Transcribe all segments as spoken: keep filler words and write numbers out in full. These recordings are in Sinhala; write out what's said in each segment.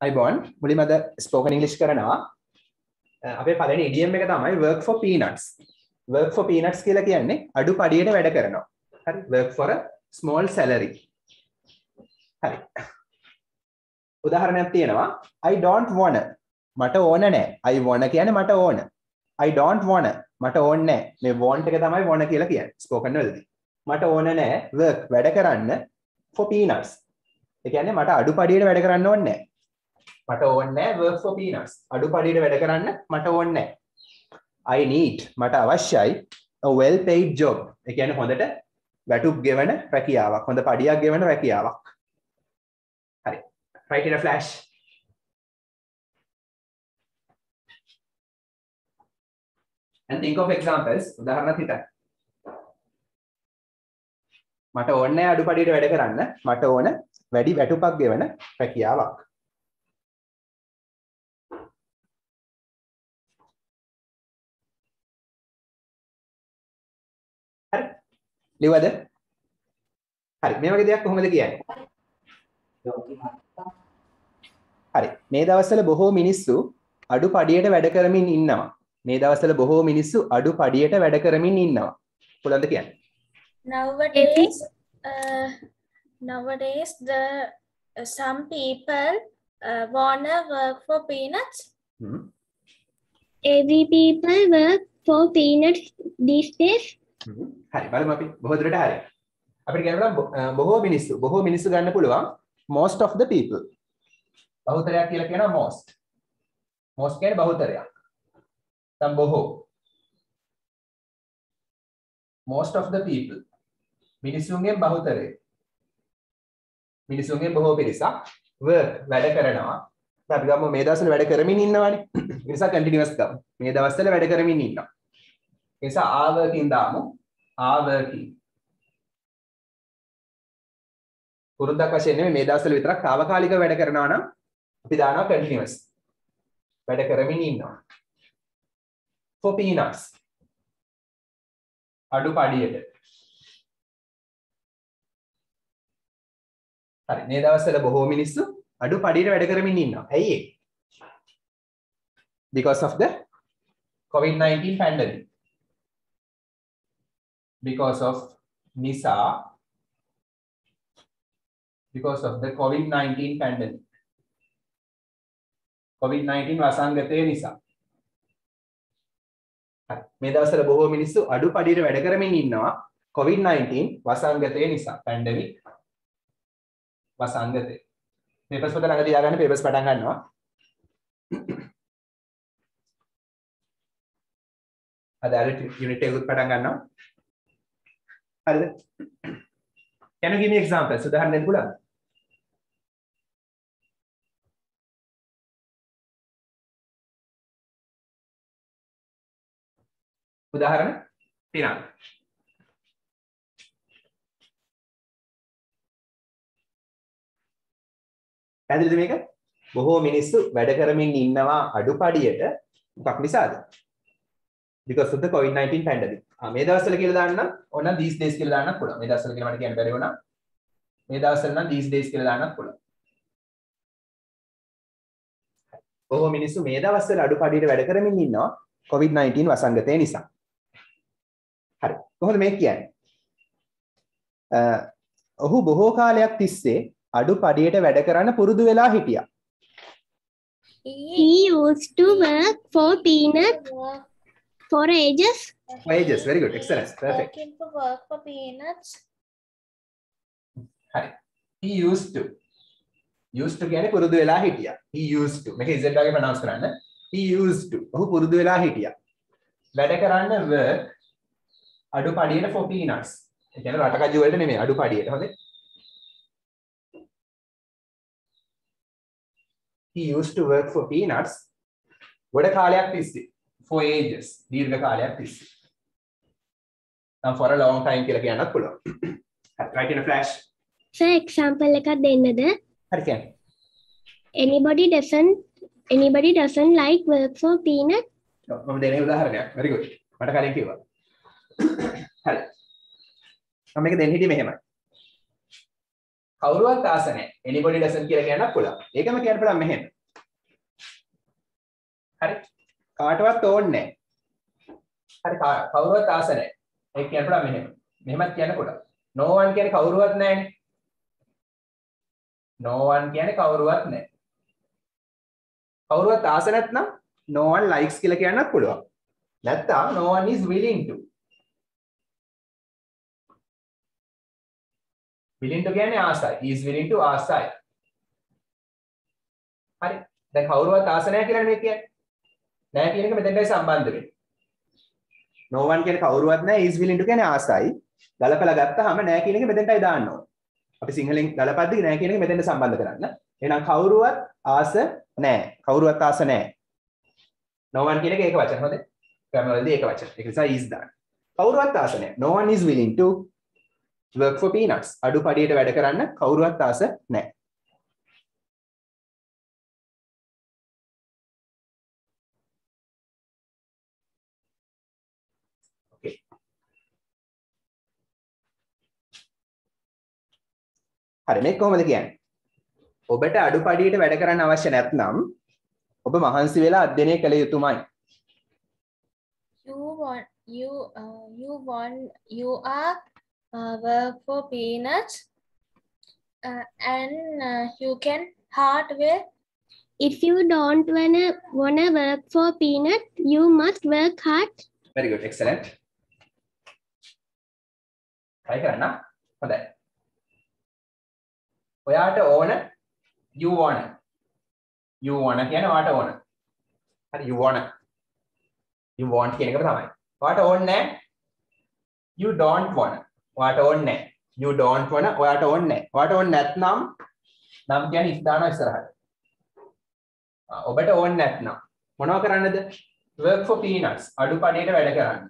අයිබෝන් මුලින්ම අද ස්පෝකන් ඉංග්‍රීසි කරනවා. අපේ පළවෙනි ඉඩියම් එක තමයි work for peanuts. work for peanuts කියලා කියන්නේ අඩු පඩියට වැඩ කරනවා. හරි work for a small salary. හරි. උදාහරණයක් තියෙනවා I don't wanna මට ඕන නැහැ. I wanna කියන්නේ මට ඕන. I don't wanna මට ඕන නැහැ. මේ want එක තමයි wanna කියලා කියන්නේ ස්පෝකන් වලදී. මට ඕන නැහැ work වැඩ කරන්න for peanuts. ඒ කියන්නේ මට අඩු පඩියට වැඩ කරන්න ඕනේ නැහැ. මට ඕනේ නැහැ work for peanuts. අඩු පඩියට වැඩ කරන්න මට ඕනේ නැහැ. I need මට අවශ්‍යයි a well paid job. ඒ කියන්නේ හොඳට වැටුප් ගෙවන රැකියාවක්. හොඳ පඩියක් ගෙවන රැකියාවක්. හරි. Write in a flash. And think of examples. උදාහරණයක් හිතන්න. මට ඕනේ නැහැ අඩු පඩියට වැඩ කරන්න. මට ඕන වැඩි වැටුපක් ගෙවන රැකියාවක්. හරි ලියවද හරි මේ වගේ දෙයක් කොහොමද කියන්නේ හරි මේ දවස්වල බොහෝ මිනිස්සු අඩු පඩියට වැඩ කරමින් ඉන්නවා මේ දවස්වල බොහෝ මිනිස්සු අඩු පඩියට වැඩ කරමින් ඉන්නවා පුළුවන්ද කියන්නේ nowadays uh, nowadays the uh, some people uh, wanna work for peanuts hmm. every people work for peanuts these days හරි බලමු අපි බොහෝ දුරට හරි අපිට කියන්න පුළුවන් බොහෝ මිනිස්සු බොහෝ මිනිස්සු ගන්න පුළුවන් most of the people බහුතරයක් කියලා කියනවා most most කියන්නේ බහුතරයක් දැන් බොහෝ most of the people මිනිසුන්ගේ බහුතරය මිනිසුන්ගේ බොහෝ පිරිසක් work වැඩ කරනවා දැන් අපි ගමු මේ දවස්වල වැඩ කරමින් ඉන්නවානේ ඒ නිසා continuous ගමු මේ දවස්වල වැඩ කරමින් ඉන්නවා නිසා are working දාමු are working පුරුද්දක් වශයෙන් නෙමෙයි මේ දවස්වල විතරක් తాවකාලිකව වැඩ කරනවා නම් අපි දානවා continuous වැඩ කරමින් ඉන්නවා for peanuts අඩු පඩියට හරි මේ දවස්වල බොහෝ මිනිස්සු අඩු පඩියට වැඩ කරමින් ඉන්නවා ඇයි ඒ because of the covid nineteen pandemic because of Nisa, because of the covid nineteen pandemic. covid nineteen වසංගතය නිසා. හරි. මේ දවස්වල බොහෝ මිනිස්සු අඩු පඩියට වැඩ කරමින් ඉන්නවා covid nineteen වසංගතය නිසා. pandemic වසංගතය. papers පොත ළඟ තියාගන්න papers පටන් ගන්නවා. අද අර unit එකත් පටන් ගන්නවා. හරිද can you give me examples උදාහරණ දෙන්න පුළුවන්ද උදාහරණ තියන්න පැහැදිලිද මේක බොහෝ මිනිස්සු වැඩ කරමින් ඉන්නවා අඩුපඩියට මොකක් නිසාද because of the covid nineteen pandemic. ආ මේ දවස්වල කියලා දාන්න ඕන නම් these days කියලා දාන්නත් පුළුවන්. මේ දවස්වල කියලා මට කියන්න බැරි වුණා. මේ දවස්වල නම් these days කියලා දාන්නත් පුළුවන්. බොහෝ මිනිස්සු මේ දවස්වල අඩුපඩියට වැඩ කරමින් ඉන්නවා covid nineteen වසංගතය නිසා. හරි. කොහොමද මේක කියන්නේ? අ ඔහු බොහෝ කාලයක් තිස්සේ අඩුපඩියට වැඩ කරන්න පුරුදු වෙලා හිටියා. he used to work for peanuts for ages. For ages, very good, excellent, perfect. working for work for peanuts Hi. He used to. Used to කියන්නේ පුරුදු වෙලා හිටියා. He used to. මේක Z වගේ pronounce කරන්න. He used to. ඔහු පුරුදු වෙලා හිටියා. වැඩ කරන්න work අඩු පඩියට for peanuts. ඒ කියන්නේ රටකජු වලට නෙමෙයි අඩු පඩියට. හොඳේ. He used to work for peanuts. ගොඩ කාලයක් තිස්සේ. For ages. දීර්ඝ කාලයක් තිස්සේ. නම් for a long time කියලා කියන්නත් පුළුවන්. Write in a flash. sir example එකක් දෙන්නද හරි කියන්නේ. anybody doesn't anybody doesn't like work for peanuts. මම දෙන්නේ උදාහරණයක්. very good. මට කලින් කිව්වා. හරි. මම මේක දෙන්න හිටියේ මෙහෙමයි. කවුරුවත් ආස නැහැ. anybody doesn't කියලා කියන්නත් පුළුවන්. ඒකම කියන්න පුළුවන් මෙහෙම. හරි. කාටවත් ඕනේ නැහැ. හරි කවුරුවත් ආස නැහැ. ඒක කියන්න පුළුවන් මෙහෙම. මෙහෙමත් කියන්න පුළුවන්. no one කියන්නේ කවුරුවත් නැහැනේ. no one කියන්නේ කවුරුවත් නැහැ. කවුරුවත් ආස නැත්නම් no one likes කියලා කියන්නත් පුළුවන්. නැත්නම් no one is willing to. willing to කියන්නේ ආසයි. is willing to ආසයි. හරි. දැන් කවුරුවත් ආස නැහැ කියලා නෙමෙයි කියන්නේ. නැහැ කියන එක මෙතෙන්ටයි සම්බන්ධ වෙන්නේ. no one කියන්නේ කවුරුවත් නැහැ, is willing to කියන්නේ ආසයි. ගලපලා ගත්තාම නැහැ කියන එක මෙතෙන්ටයි දාන්න ඕන. අපි සිංහලෙන් ගලපද්දි නැහැ කියන එක මෙතෙන්ට සම්බන්ධ කරන්න. එහෙනම් කවුරුවත් ආස නැහැ. කවුරුවත් ආස නැහැ. no one කියන එක ඒක වචන හොඳේ. grammar වලදී ඒක වචන. ඒක නිසා is දාන්න. කවුරුවත් ආස නැහැ. no one is willing to work for peanuts. අඩුපඩියට වැඩ කරන්න කවුරුවත් ආස නැහැ. Okay. හරි මේක කොහොමද කියන්නේ? ඔබට අඩුපඩියට වැඩ කරන්න අවශ්‍ය නැත්නම් ඔබ මහන්සි වෙලා අධ්‍යයනය කළ යුතුමයි. You want you uh, you want you are uh, work for peanuts uh, and uh, you can hardware. If you don't wanna wanna work for peanut, you must work hard. Very good, excellent. try කරන්න. හොඳයි. ඔයාට ඕන you wanna you wanna කියන්නේ ඔයාට ඕන. හරි you wanna you want කියන එක තමයි. ඔයාට ඕනේ නැහැ. You don't wanna. ඔයාට ඕනේ නැහැ. You don't wanna ඔයාට ඕනේ නැහැ. ඔයාට ඕනේ නැත්නම් නම් කියන්නේ if දානවා ඉස්සරහට. ඔබට ඕනේ නැත්නම් මොනව කරන්නද? work for peanuts. අඩුපඩියට වැඩ කරන්න.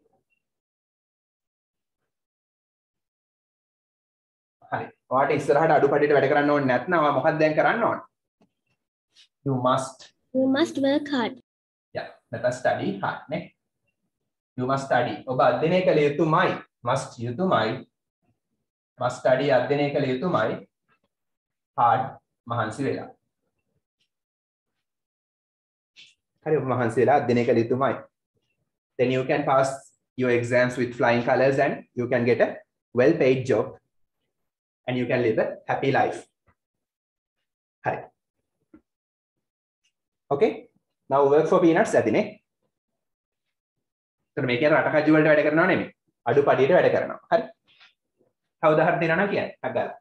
හරි. ඔයාට ඉස්සරහට අඩුපඩියට වැඩ කරන්න ඕනේ නැත්නම් ඔයා මොකක්ද දැන් කරන්න ඕනේ? You must You must work hard. yeah නැත්නම් study hard නේ. You must study. ඔබ අධ්‍යයනය කළ යුතුමයි. must යුතුමයි. must study අධ්‍යයනය කළ යුතුමයි. hard මහන්සි වෙලා. හරි ඔබ මහන්සි වෙලා අධ්‍යයනය කළ යුතුමයි. Then you can pass your exams with flying colors and you can get a well paid job and you can live a happy life. Hurry. Okay, now work for peanuts ඇතිනේ. එතන මේ කියන්නේ රටකජු වලට වැඩ කරනව නෙමෙයි. අඩුපඩියට වැඩ කරනවා. හරි. තව උදාහරණ දෙනවා නම් කියන්නේ. අග්ගලා.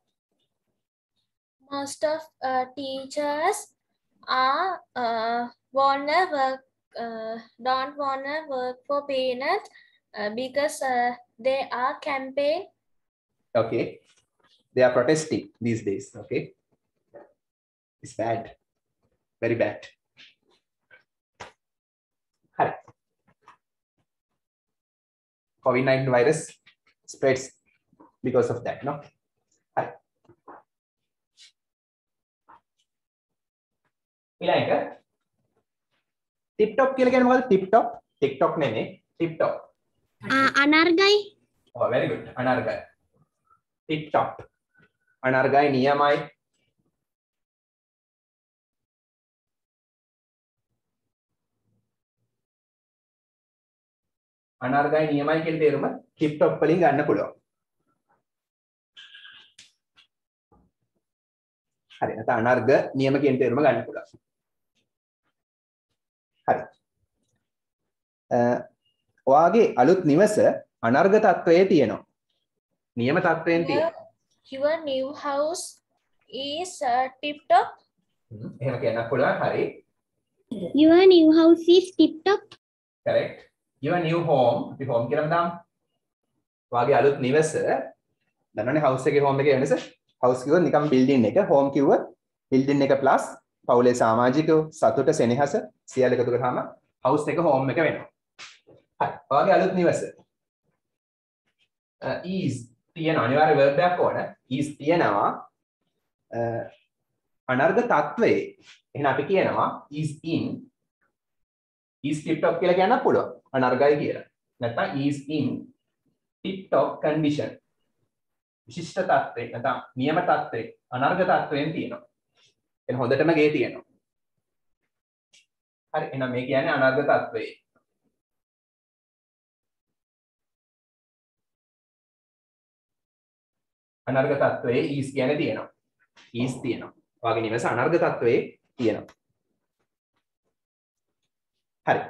Most of uh, teachers are uh, wanna work uh, don't wanna work for peanuts uh, because uh, they are campaign. Okay, they are protesting these days. Okay, it's bad, very bad. Hi. COVID nineteen virus spreads because of that, no? Hi. ඊළඟ TikTok කියලා කියන්නේ මොකද්ද? TikTok TikTok නෙමෙයි TikTok. අනර්ගයි. Oh, very good. අනර්ගයි. TikTok. අනර්ගයි නියමයි. අනර්ගයි නියමයි කියන තේරුම TikTok වලින් ගන්න පුළුවන්. හරි. නැත්නම් අනර්ග නියම කියන තේරුම ගන්න පුළුවන්. හරි. ඔයාගේ අලුත් නිවස අනර්ග තත්වයේ තියෙනවා. නියම තත්වයෙන් තියෙනවා. Your new house is uh, tip top. එහෙම කියන්නත් පුළුවන්. හරි. Your new house is tip top. Correct. Your new home. අපි home කියලාම දාමු. ඔයාගේ අලුත් නිවස දන්නවනේ house එකේ home එකේ වෙනස. house කිව්වොත් නිකම් building එක, home කිව්වොත් building එක plus පවුලේ සමාජිකයෝ සතුට සෙනෙහස සියල්ල එකතු කරාම house එක home එක වෙනවා. හරි. ඔයාගේ අලුත් නිවස is තියෙනවා අනිවාර්ය verb එකක් ඕන. is තියෙනවා අනර්ග තත්වයේ. එහෙනම් අපි කියනවා is in is tip top කියලා කියන්නත් පුළුවන්. අනර්ගයි කියලා. නැත්නම් is in tip top condition. විශිෂ්ට තත්ත්වේ නැත්නම් නියම තත්ත්වේ අනර්ග තත්ත්වයෙන් තියෙනවා. එන හොඳටම ගේ තියෙනවා. හරි එහෙනම් මේ කියන්නේ අනර්ග තත්ත්වේ. අනර්ග තත්ත්වයේ is කියන්නේ තියෙනවා. is තියෙනවා. ඔයගේ නිවස අනර්ග තත්ත්වයේ තියෙනවා. හරි.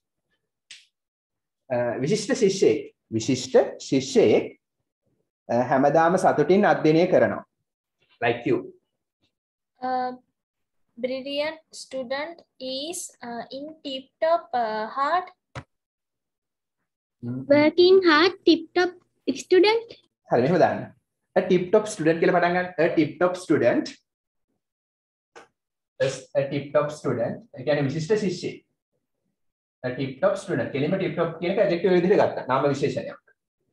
විශිෂ්ට ශිෂ්‍යයෙක් විශිෂ්ට ශිෂ්‍යයෙක් හැමදාම සතුටින් අධ්‍යයනය කරනවා. Like you. Uh, brilliant student is uh, in tip-top uh, heart. Working hard, tip-top student. හරි මෙහෙම දාන්න. A tip-top student කියලා පටන් ගන්න. A tip-top student. A tip-top student. ඒ කියන්නේ විශිෂ්ට ශිෂ්‍යයෙක්. A tip-top student. කෙලින්ම tip-top කියන එක adjective විදිහට ගත්තා. නාම විශේෂණයක්.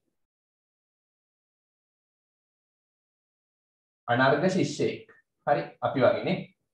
අනර්ග ශිෂ්‍යයෙක්. හරි අපි වගේනේ.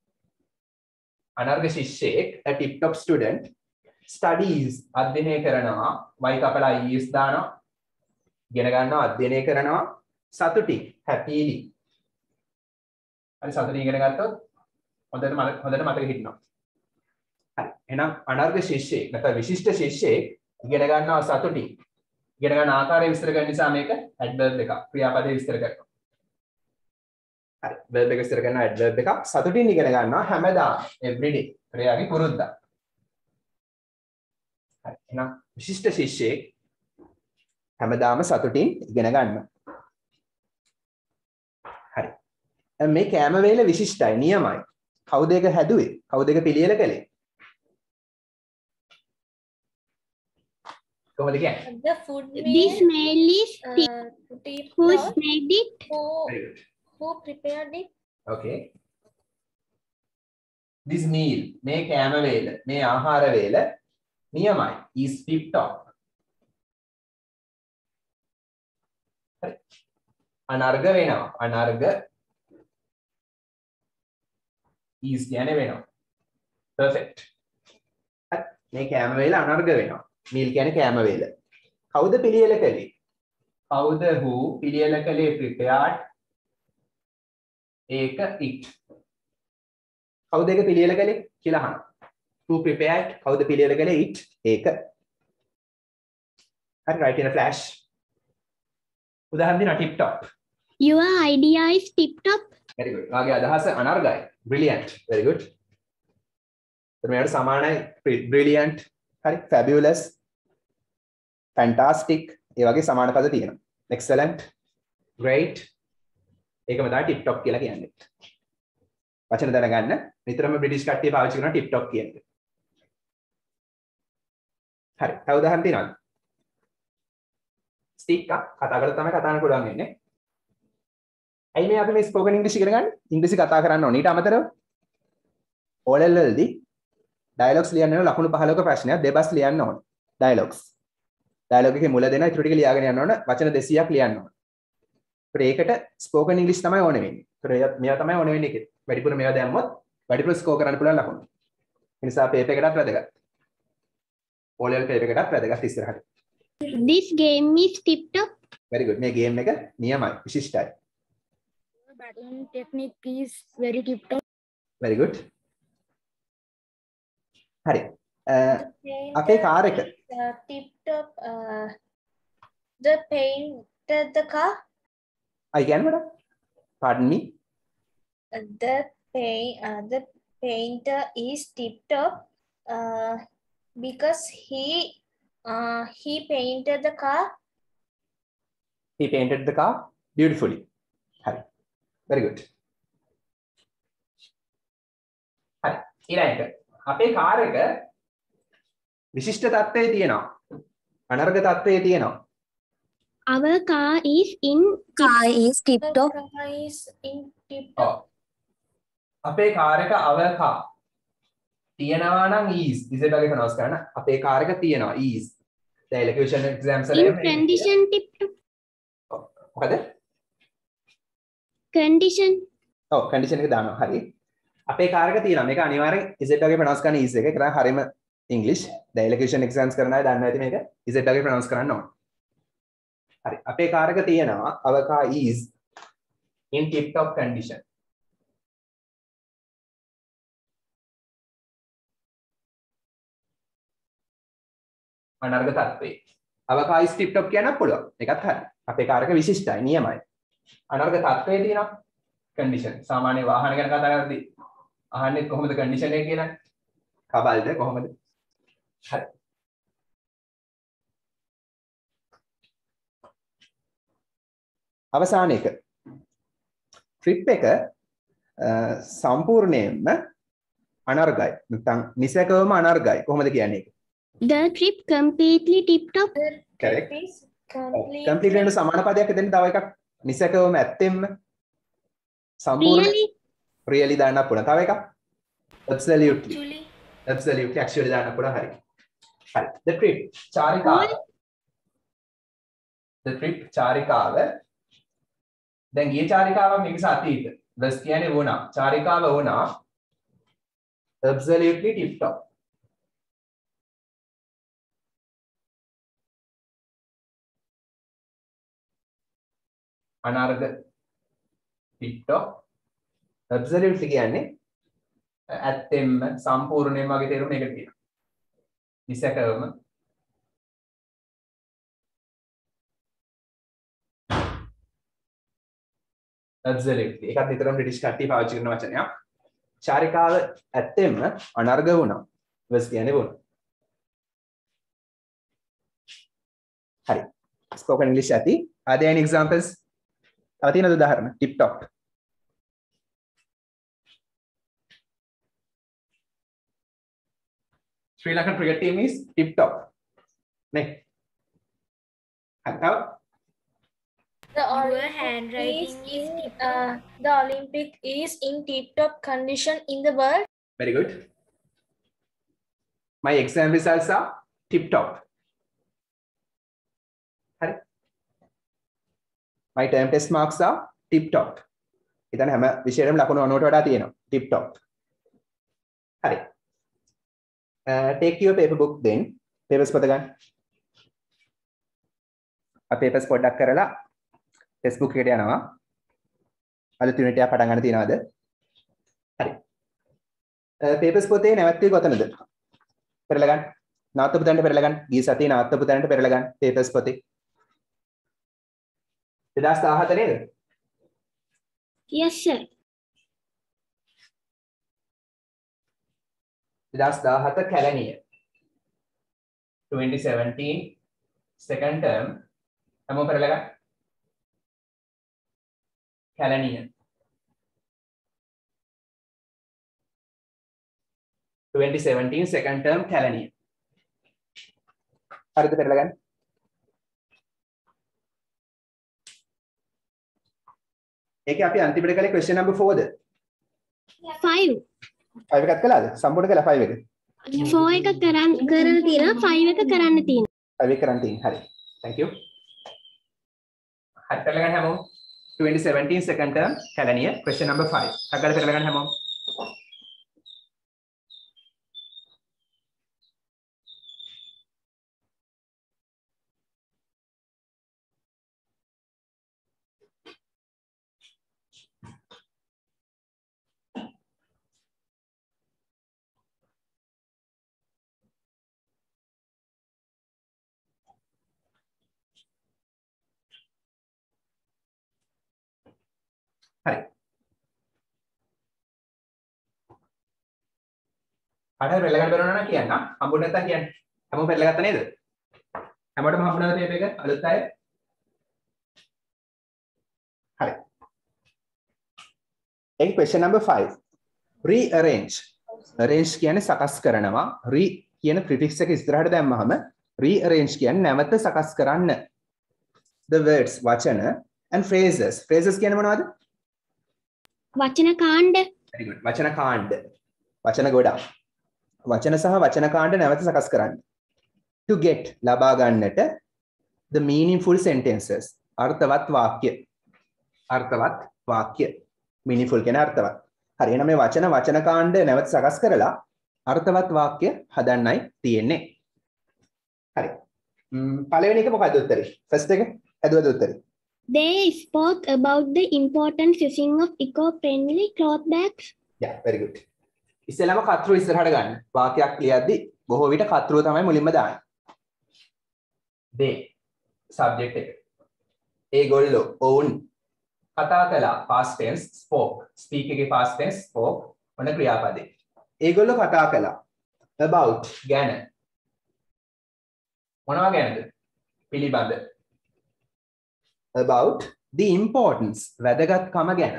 අනර්ග ශිෂ්‍යයෙක් a tip-top student studies අධ්‍යයනය කරනවා. y කපලා is දානවා. ඉගෙන ගන්නවා අධ්‍යයනය කරනවා සතුටින් happily. හරි සතුටින් ඉගෙන ගත්තොත් හොඳට හොඳට මතක හිටිනවා. හරි එහෙනම් අනර්ග ශිෂ්‍යයෙක් නැත්නම් විශිෂ්ට ශිෂ්‍යයෙක් ඉගෙන ගන්නවා සතුටින්. ඉගෙන ගන්න ආකාරය විස්තර කරන නිසා මේක adverb එකක්. ක්‍රියාපදේ විස්තර කරනවා. හරි verb එක විස්තර කරන adverb එකක් සතුටින් ඉගෙන ගන්නවා හැමදාම everyday. ක්‍රියාවේ පුරුද්දක්. හරි එහෙනම් විශිෂ්ට ශිෂ්‍යයෙක් හැමදාම සතුටින් ඉගෙන ගන්නවා. හරි. මේ කෑම වේල විශිෂ්ටයි නියමයි. කවුද ඒක හැදුවේ? කවුද ඒක පිළියෙල කළේ? කොහොමද කියන්නේ? The food This meal mail is uh, tip who's top, made it? who, Very good. who prepared it? Okay. This meal මේ කෑම වේල මේ ආහාර වේල නියමයි. is tip top. හරි. අනර්ග වෙනවා. අනර්ග is කියන්නේ වෙනවා. perfect. හරි. මේ කෑම වේල අනර්ග වෙනවා. meal කියන්නේ කෑම වේල. කවුද පිළියෙල කළේ? කවුද who පිළියෙල කළේ prepared? ඒක it. කවුද ඒක පිළියෙල කළේ කියලා අහනවා. who prepared? කවුද පිළියෙල කළේ it? ඒක. හරි write in a flash. උදාහරණ දෙන්න tip top. Your idea is tip-top. very good. වාගේ අදහස අනර්ගයි. brilliant. very good. එතන මේකට සමානයි brilliant. හරි fabulous. fantastic. ඒ වගේ සමාන පද තියෙනවා. excellent. great. ඒකම තමයි tip top කියලා කියන්නේ. වචන දැනගන්න නිතරම බ්‍රිටිෂ් කට්ටිය පාවිච්චි කරන tip top කියන එක. හරි. තව උදාහරණ තියෙනවද? ස්ටික් එක කතා කරලා තමයි කතා කරන්න පුළුවන් වෙන්නේ. ඇයි මේ අපි මේ ස්පෝකන් ඉංග්‍රීසි ඉගෙන ගන්න? ඉංග්‍රීසි කතා කරන්න ඕනේ. ඊට අමතරව O level වලදී ඩයලොග්ස් ලියන්න ඕන ලකුණු පහළක ප්‍රශ්නයක් දෙබස් ලියන්න ඕන. ඩයලොග්ස්. ඩයලොග් එකේ මුල දෙන ඉතුරු ටික ලියාගෙන යන්න ඕන. වචන දෙසීයක් ලියන්න ඕන. ඒකට ස්පෝකන් ඉංග්‍රීසි තමයි ඕනේ වෙන්නේ. ඒතර මේවා තමයි ඕනේ වෙන්නේ ඒකේ. වැඩිපුර මේවා දැම්මොත් වැඩිපුර ස්කෝර් කරන්න පුළුවන් ලකුණු. ඒ නිසා පේපර් එකටත් වැදගත්. O level පේපර් එකටත් වැදගත් ඉස්සරහට. This game is tip-top. very good. මේ ගේම් එක නියමයි විශිෂ්ටයි. Batting technique is very tip-top. very good. හරි. අපේ කාර් එක Uh, tip-top. Uh, the painted the car. අය කියන්නේ මට pardon me. Uh, the paint. Uh, the painter is tip-top. Uh, because he. Uh, he painted the car. he painted the car beautifully. හරි. very good. හරි. ඊළඟට අපේ කාර් එක විශිෂ්ට තත්ත්වයේ තියෙනවා. අනර්ග තත්ත්වයේ තියෙනවා. Our car is in Car is The tip-top. car is in tip-top. ඔව්. අපේ කාර් එක our car තියෙනවා නම් is is එකගේ pronounce කරන්න. අපේ කාර් එක තියෙනවා is. දැන් elocution exams in වල condition tip-top. මොකද? Condition. ඔව් condition එක දානවා. හරි. අපේ කාර් එක තියෙනවා. මේක අනිවාර්යෙන් is එකගේ pronounce කරන්න is එක. ඒක තමයි හරියම English. දැන් elocution exams කරන අය දන්නවා ඇති මේක is එකගේ pronounce කරන්න ඕන. හරි. අපේ කාර් එක තියෙනවා. our car is in tip top condition. අනර්ග තත්ත්වයේ අවකාශ tip top කියන්න පුළුවන්. ඒකත් හරි. අපේ කාර්යක විශිෂ්ටයි නියමයි. අනර්ග තත්ත්වයේ තියෙනවා condition. සාමාන්‍ය වාහන ගැන කතා කරද්දී අහන්නේ කොහොමද condition එක කියලා? කබල්ද කොහොමද? හරි. අවසාන එක ට්‍රිප් එක සම්පූර්ණයෙන්ම අනර්ගයි නැත්නම් නිසකවම අනර්ගයි කොහොමද කියන්නේ ඒක The trip completely tip top. correct Is complete. complete වෙන සමාන පදයක් එතන තව එකක් නිසකවම ඇත්තෙන්ම සම්පූර්ණ Really? really දාන්න පුළුවන් තව එකක් absolutely Actually, absolutely actually දාන්න පුළුවන් හරි හරි the trip චාරිකාව the trip චාරිකාව දැන් ගිය චාරිකාවක් මේක සාතීත බස් කියන්නේ වුණා චාරිකාව වුණා absolutely tip top අනර්ග tip top absolutely කියන්නේ ඇත්තෙන්ම සම්පූර්ණයෙන්ම වගේ තේරුම මේකට තියෙනවා නිසකවම absolutely ඒකත් නිතරම බ්‍රිටිෂ් කට්ටිය පාවිච්චි කරන වචනයක් චාරිකාව ඇත්තෙන්ම අනර්ග වුණා බස් කියන්නේ වුණා හරි spoken english ඇති are there any examples තව තියෙනද උදාහරණ tip top Sri Lankan cricket team is tip top නේ හරි තව the Your Olympic handwriting is is in tip-top. uh, the Olympic is in tip-top condition in the world. Very good. My exam results are tip top. Hari. My term test marks are tip top. ඉතින් හැම විෂයෙම ලකුණු අනූට වඩා තියෙනවා. Tip top. හරි. Uh, take your paper book then. Papers පොත ගන්න. අපේ papers පොඩ්ඩක් කරලා test book එකට යනවා. අලුත් unit එකක් පටන් ගන්න තියනවාද? හරි. papers පොතේ නැවැත්වී කොතනද? පෙරලා ගන්න. නවත්තපු තැනට පෙරලා ගන්න. ගිය සතියේ නවත්තපු තැනට පෙරලා ගන්න papers පොතේ. දෙදාස් දහහත නේද? Yes, sir. දෙදාස් දහහත Kelaniya. twenty seventeen second term හැමෝම පෙරලා ගන්න. Kelaniya. twenty seventeen second term Kelaniya. හරිද පෙරලා ගන්න. ඒකේ අපි අන්තිමට කලේ question number four ද? Five. five එකත් කළාද? සම්පූර්ණ කළා five එක. Four එක කරන් කරලා තියෙනවා five එක කරන්න තියෙනවා. five එක කරන් තියෙන. හරි. Thank you. හරි පෙරලා ගන්න හැමෝම. twenty seventeen second term Kelaniya question number five. අගල පෙරලා ගන්න හැමෝම. හරි. අර පෙරලා ගන්න බැරුණා නම් කියන්න. හම්බුනේ නැත්තම් කියන්න. හැමෝම පෙරලා ගත්තා නේද? හැමෝටම හම්බුණාද මේ එක? අලුත් අය? හරි. ඒ question number five. Rearrange. Arrange කියන්නේ සකස් කරනවා. Re කියන prefix එක ඉස්සරහට දැම්මහම rearrange කියන්නේ නැවත සකස් කරන්න. The words වචන and phrases. Phrases කියන්නේ මොනවද? වචන කාණ්ඩ. Very good. වචන කාණ්ඩ. වචන ගොඩක්. වචන සහ වචන කාණ්ඩ නැවත සකස් කරන්න. To get ලබා ගන්නට the meaningful sentences. අර්ථවත් වාක්‍ය. අර්ථවත් වාක්‍ය. meaningful කියන අර්ථවත්. හරි. එහෙනම් මේ වචන වචන කාණ්ඩ නැවත සකස් කරලා අර්ථවත් වාක්‍ය හදන්නයි තියෙන්නේ. හරි. ම් පළවෙනි එක මොකක්ද උත්තරේ? ෆස්ට් එක. හදුවද උත්තරේ? They spoke about the important using of eco-friendly cloth bags. Yeah, very good. ඉස්සෙල්ලාම කතරුව ඉස්සරහට ගන්න. වාක්‍යයක් ලියද්දි බොහෝ විට කතරුව තමයි මුලින්ම දාන්නේ. they subject එක. ඒගොල්ලෝ ඔවුන් කතා කළා past tense spoke. speak එකේ past tense spoke ඔන්න ක්‍රියාපදේ. ඒගොල්ලෝ කතා කළා about ගැන. මොනවා ගැනද? පිළිබඳ. about the importance වැදගත්කම ගැන.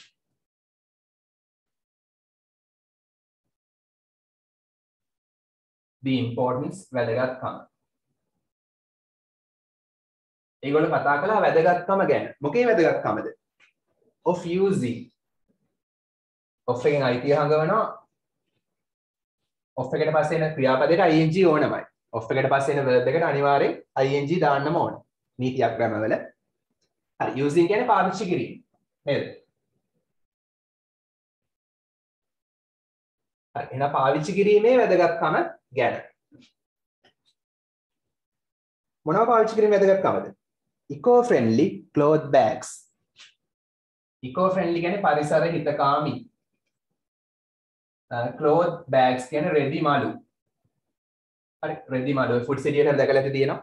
the importance වැදගත්කම. ඒගොල්ලෝ කතා කළා වැදගත්කම ගැන. මොකේ වැදගත්කමද? of using. of එකෙන් අයිතිය හංගවනවා. of එකට පස්සේ එන ක්‍රියාපදයට ing ඕනමයි. of එකට පස්සේ එන verb එකට අනිවාර්යෙන් ing දාන්නම ඕන. නීතියක් ග්‍රැමර් වල. හරි using කියන්නේ පාවිච්චි කිරීම. නේද? හරි එහෙනම් පාවිච්චි කිරීමේ වැදගත්කම ගැන. මොනවා පාවිච්චි කිරීමේ වැදගත්කමද? eco friendly cloth bags. eco friendly කියන්නේ පරිසර හිතකාමී. uh, cloth bags කියන්නේ රෙදි මාළු. හරි රෙදි මාළු ෆුඩ් සිටියට හරි දැකලා ඇති තියෙනවා.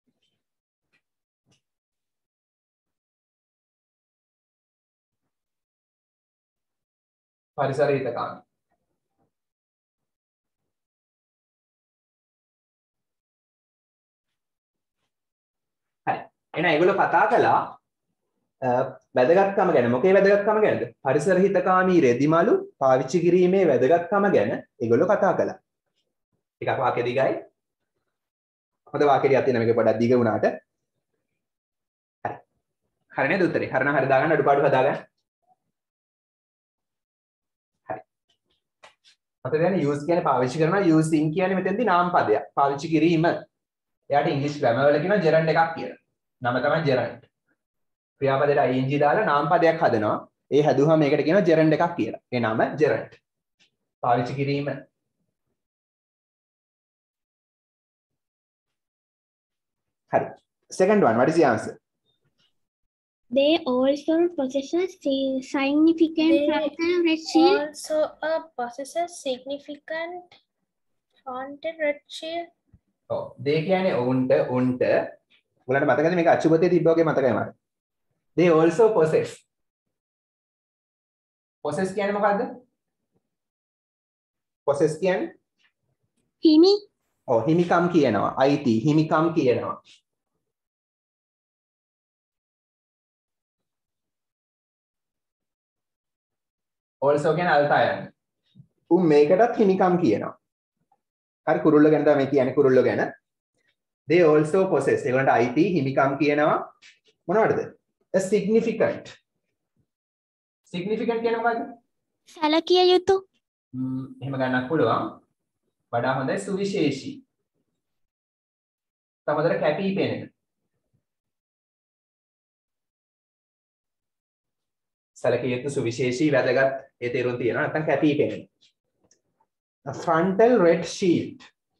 පරිසර හිතකාමී. හරි එහෙනම් ඒගොල්ලෝ කතා කළා වැදගත්කම ගැන. මොකේ වැදගත්කම ගැනද? පරිසර හිතකාමී රෙදිමලු පාවිච්චි කිරීමේ වැදගත්කම ගැන ඒගොල්ලෝ කතා කළා. ටිකක් වාක්‍ය දිගයි. හොඳ වාක්‍ය ටිකක් තියෙනවා මේක පොඩ්ඩක් දිග වුණාට. හරි. හරි නේද උත්තරේ? හරි නම් හරි දාගන්න අඩුපාඩු හදාගන්න. හරි. අපිට දැන් use කියන්නේ පාවිච්චි කරනවා. using කියන්නේ මෙතෙන්දී නාම පදයක්. පාවිච්චි කිරීම. එයාට ඉංග්‍රීසි ග්‍රැමර් වල කියනවා gerund එකක් කියලා. නම තමයි gerund. ක්‍රියාපදයට ing දාලා නාම පදයක් හදනවා. ඒ හැදුවම මේකට කියනවා gerund එකක් කියලා. ඒ නම gerund. පාවිච්චි කිරීම. හරි. Second one, what is the answer? They also possess a si- significant They frontal red shield. also uh, possesses significant frontal red shield. ඔව්. they කියන්නේ ඔවුන්ට උන්ට ඔයාලට මතකද මේක අච්චුපතේ තිබ්බ වගේ මතකයි මට. they also possess. possess කියන්නේ මොකද්ද? possess කියන්නේ Himi. ඔව් හිමිකම් කියනවා. අයිති හිමිකම් කියනවා. also කියන්නේ අල්තායන්. උන් මේකටත් හිමිකම් කියනවා. හරි කුරුල්ල ගැන තමයි කියන්නේ කුරුල්ල ගැන. they also possess. ඒගොල්ලන්ට අයිති හිමිකම් කියනවා. මොනවටද? a significant. significant කියන්නේ මොකද්ද? සැලකිය යුතු. ම්ම් එහෙම ගන්නත් පුළුවන්. වඩා හොඳයි සුවිශේෂී. තමතර කැපී පෙනෙන. සැලකිය යුතු සුවිශේෂී වැදගත් ඒ තේරුම් තියෙනවා නැත්නම් කැපී පෙනෙන. a frontal red shield.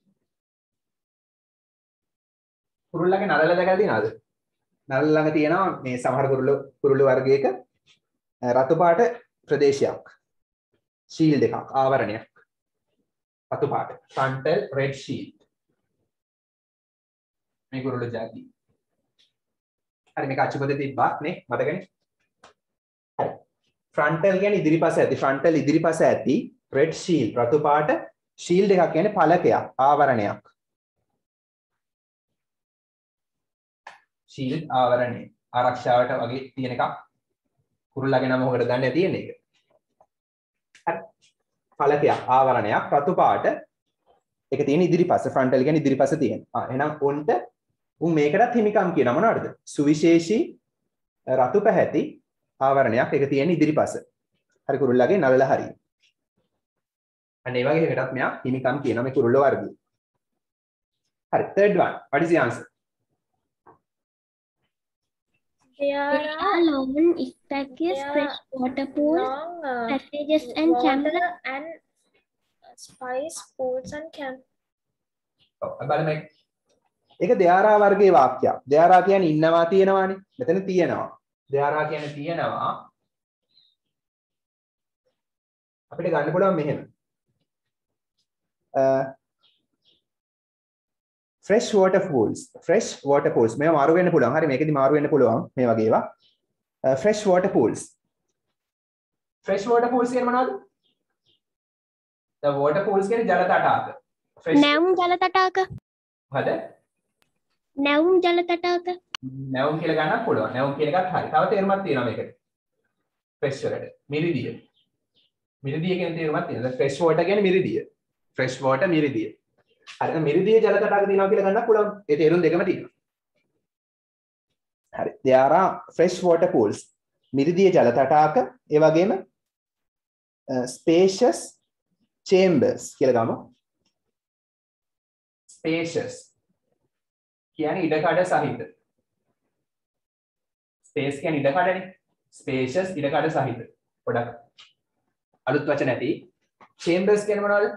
කුරුල්ලගේ නළල දැකලා තියෙනවද? නළල ළඟ තියෙනවා මේ සමහර කුරුල්ල කුරුල්ල වර්ගයක රතු පාට ප්‍රදේශයක්. shield එකක් ආවරණයක්. රතු පාට frontal red shield. මේ කුරුල්ල జాති. හරි මේක අච්චුපතේ තිබ්බා නේ මතකනේ? හරි. frontal කියන්නේ ඉදිරිපස ඇති frontal ඉදිරිපස ඇති red shield රතු පාට shield එකක් කියන්නේ පළකයක් ආවරණයක්. shield ආවරණය ආරක්ෂාවට වගේ තියෙන එකක්. කුරුල්ලගේ නම මොකටද දන්නේ තියෙන්නේ ඒක. හරි. පළකයක් ආවරණයක් රතු පාට ඒක තියෙන ඉදිරිපස frontal කියන්නේ ඉදිරිපස තියෙන. ආ එහෙනම් උන්ට උන් මේකටත් හිමිකම් කියන මොනවද? සුවිශේෂී රතු පැහැති ආවරණයක් ඒක තියෙන ඉදිරිපස. හරි කුරුල්ලගේ නළල හරියි. අන්න ඒ වගේ එකටත් මෙයා හිමිකම් කියනවා මේ කුරුල්ල වර්ගය. හරි third one. What is the answer? There There are are long stretches, there fresh water pools, long uh, passages and water cameras. and spice pools and camp. ඔව් බලමු. ඒක there are වර්ගයේ වාක්‍යයක්. there are කියන්නේ ඉන්නවා තියෙනවානේ. මෙතන තියෙනවා. there are කියන්නේ තියෙනවා. අපිට ගන්න පුළුවන් මෙහෙම. fresh water pools. fresh water pools. මේවා මාරු වෙන්න පුළුවන්. හරි මේකෙදි මාරු වෙන්න පුළුවන් මේ වගේ ඒවා. fresh water pools. fresh water pools කියන්නේ මොනවද? the water pools කියන්නේ ජල තටාක. නැවුම් ජල තටාක. හරිද? නැවුම් ජල තටාක. නැවුම් කියලා ගන්නත් පුළුවන්. නැවුම් කියන එකත් හරි. තව තේරුමක් තියෙනවා මේකට. fresh වලට. මිරිදිය. මිරිදිය කියන තේරුමක් තියෙනවා. fresh water කියන්නේ මිරිදිය. fresh water මිරිදිය. හරි මිරිදිය ජල තටාක තියෙනවා කියලා ගන්නත් පුළුවන්. ඒ තේරුම් දෙකම තියෙනවා. හරි. there are fresh water pools. මිරිදිය ජල තටාක ඒ වගේම spacious chambers කියලා ගමු. spacious කියන්නේ ඉඩකඩ සහිත. space කියන්නේ ඉඩකඩනේ. spacious ඉඩකඩ සහිත. පොඩක් අලුත් වචන ඇති. chambers කියන්නේ මොනවද?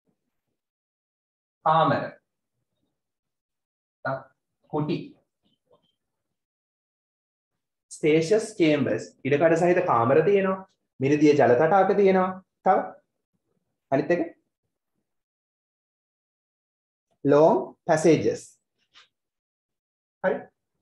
කාමර. කුටි. spacious chambers ඉඩකඩ සහිත කාමර තියෙනවා. මිරිදිය ජල තටාක තියෙනවා. තව අනිත් එක long passages. හරි.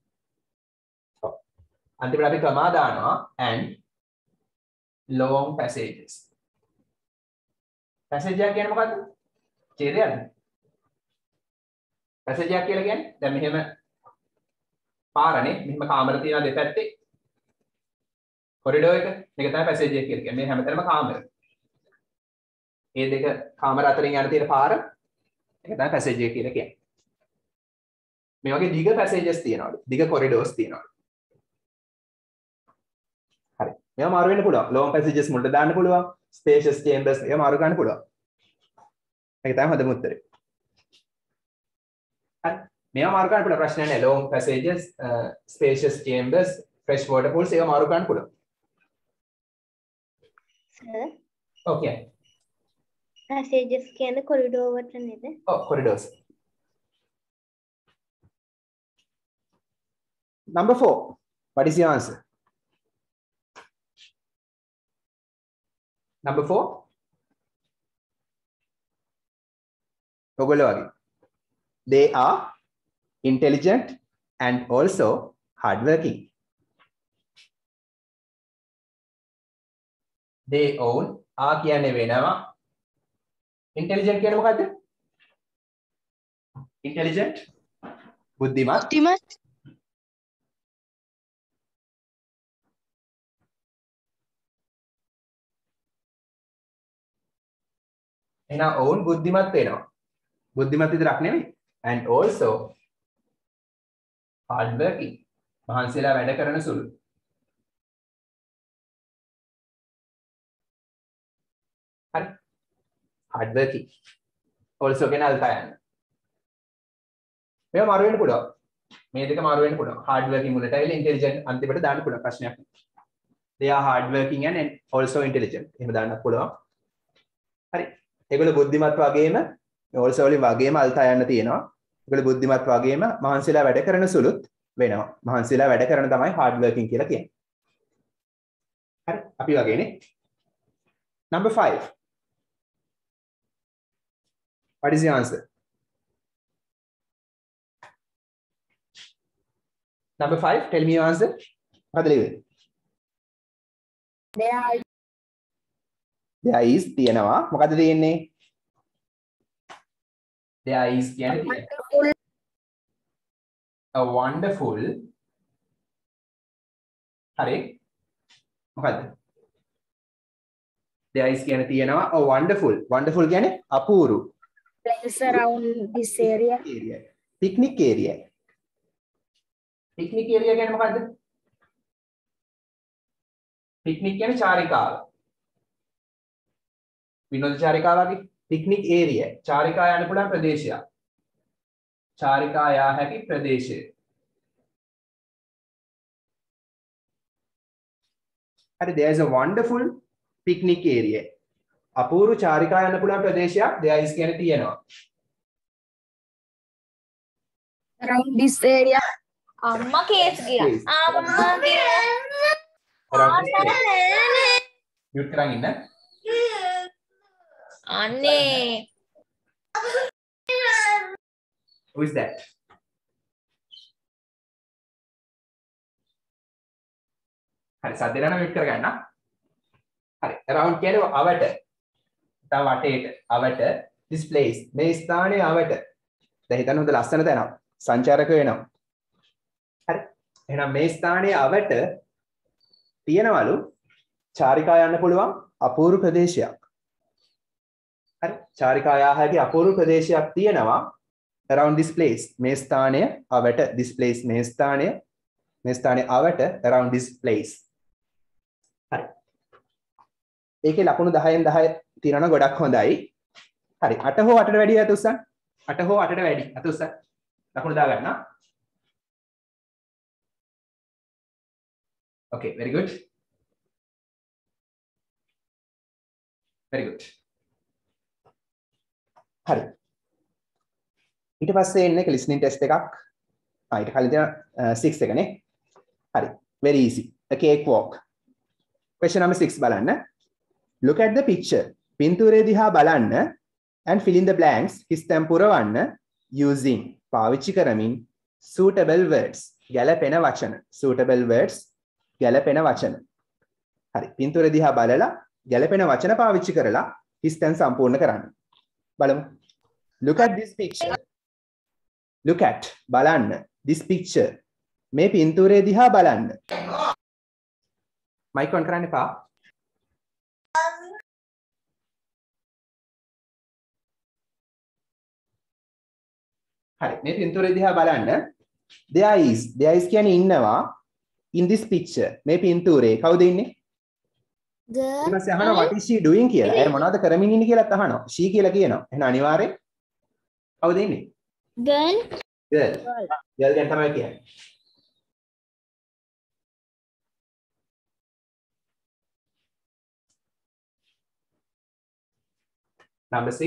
අන්තිමට අපි කමා දානවා and long passages. passage එක කියන්නේ මොකද්ද? ඡේදයක්ද? passage එක කියලා කියන්නේ දැන් මෙහෙම පාරනේ මෙහෙම කාමර තියෙනවා දෙපැත්තේ. කොරිඩෝර් එක මේක තමයි passage එක කියලා කියන්නේ. මේ හැමතැනම කාමර. මේ දෙක කාමර අතරින් යන තියෙන පාර ඒක තමයි passage එක කියලා කියන්නේ. මේ වගේ දිග passages තියෙනවලු. දිග corridors තියෙනවලු. හරි. මේවා මාරු වෙන්න පුළුවන්. long passages මුලට දාන්න පුළුවන්. spacious chambers ඒවා මාරු ගන්න පුළුවන්. ඒක තමයි හොඳම උත්තරේ. හරි. මේවා මාරු ගන්න පුළුවන් ප්‍රශ්න නැහැ. long passages, uh, spacious chambers, fresh water pools ඒවා මාරු ගන්න පුළුවන්. Sir, Okay. passages කියන්නේ corridor වලට නේද? Oh, corridors. Number four. What is your answer? Number four. ඔයගොල්ලෝ වගේ. They are intelligent and also hardworking. They own ආ කියන්නේ වෙනවා. Intelligent කියන්නේ මොකද්ද? Intelligent බුද්ධිමත්. Optimus. එහෙනම් own බුද්ධිමත් වෙනවා. බුද්ධිමත් විතරක් නෙමෙයි. And also hardworking. මහන්සියලා වැඩ කරන සුළු. හරි. hardworking. also කියන අල්තයන්. මේවා මාරු වෙන්න පුළුවන්. මේ දෙක මාරු වෙන්න පුළුවන්. hardworking මුලට ඇවිල්ලා intelligent අන්තිමට දාන්න පුළුවන් ප්‍රශ්නයක්. they are hardworking and also intelligent. එහෙම දාන්නත් පුළුවන්. හරි. ඒගොල්ලෝ බුද්ධිමත් වගේම also වලින් වගේම අල්තයන් තියෙනවා. ඒගොල්ලෝ බුද්ධිමත් වගේම මහන්සියලා වැඩ කරන සුළුත් වෙනවා. මහන්සියලා වැඩ කරන තමයි hardworking කියලා කියන්නේ. හරි. අපි වගේනේ. Number five. What is your answer? Number five, tell me your answer. What is it? There are There is තියෙනවා. මොකද්ද තියෙන්නේ? There is කියන්නේ wonderful. a wonderful. හරි. මොකද්ද? There is කියන්නේ තියෙනවා a wonderful. Wonderful කියන්නේ අපූරු. Place around this area. area. Picnic area. Picnic area කියන්නේ මොකද්ද? Picnic කියන්නේ චාරිකාව. විනෝද චාරිකාවගේ picnic area. චාරිකා යන්න පුළුවන් ප්‍රදේශයක්. චාරිකා යා හැකි ප්‍රදේශය. හරි, there is a wonderful picnic area. අපූර්ව චාරිකා යන්න පුළුවන් ප්‍රදේශයක් there is කියන්නේ තියෙනවා. Around this area. අම්මා කේස් ගියා. Case. අම්මා ගියා. Around this place. Mute කරන් ඉන්න. අනේ. Who is that? හරි සද්ද ගන්න mute කරගන්න. හරි around කියන්නේ අවට. තව වටේට අවට this place මේ ස්ථානයේ අවට. දැන් හිතන්න හොඳ ලස්සන තැනක්. සංචාරක වෙනවා. හරි. එහෙනම් මේ ස්ථානයේ අවට තියෙනවලු චාරිකා යන්න පුළුවන් අපූර්ව ප්‍රදේශයක්. හරි. චාරිකා යා හැකි අපූර්ව ප්‍රදේශයක් තියෙනවා around this place. මේ ස්ථානය අවට this place මේ ස්ථානය මේ ස්ථානයේ අවට around this place. හරි. ඒකේ ලකුණු දහයෙන් දහය තියෙනවා ගොඩක් හොඳයි. හරි. අට හෝ අටට වැඩි අත උස්සන්න. අට හෝ අටට වැඩි අත උස්සන්න. ලකුණු දා ගන්න. Okay, very good. Very good. හරි. ඊට පස්සේ එන්නේ listening test එකක්. ආ ඊට කලින් තියෙන six එකනේ. හරි. Very easy. A cake walk. Question number six බලන්න. Look at the picture. පින්තූරය දිහා බලන්න and fill in the blanks. හිස්තැන් පුරවන්න using පාවිච්චි කරමින් suitable words. ගැළපෙන වචන. Suitable words. ගැළපෙන වචන. හරි. පින්තූරය දිහා බලලා ගැළපෙන වචන පාවිච්චි කරලා හිස්තැන් සම්පූර්ණ කරන්න. බලමු. Look at this picture. Look at බලන්න this picture. මේ පින්තූරය දිහා බලන්න. mic on කරන්න එපා. හරි. මේ පින්තූරය දිහා බලන්න. There is there is කියන්නේ ඉන්නවා in this picture. මේ පින්තූරේ කවුද ඉන්නේ? ඊට පස්සේ අහනවා what is she doing කියලා. එයා මොනවද කරමින් ඉන්නේ කියලාත් අහනවා. she කියලා කියනවා. එහෙනම් අනිවාර්යෙන් කවුද ඉන්නේ? Girl. girl. girl ගැන තමයි කියන්නේ. number six.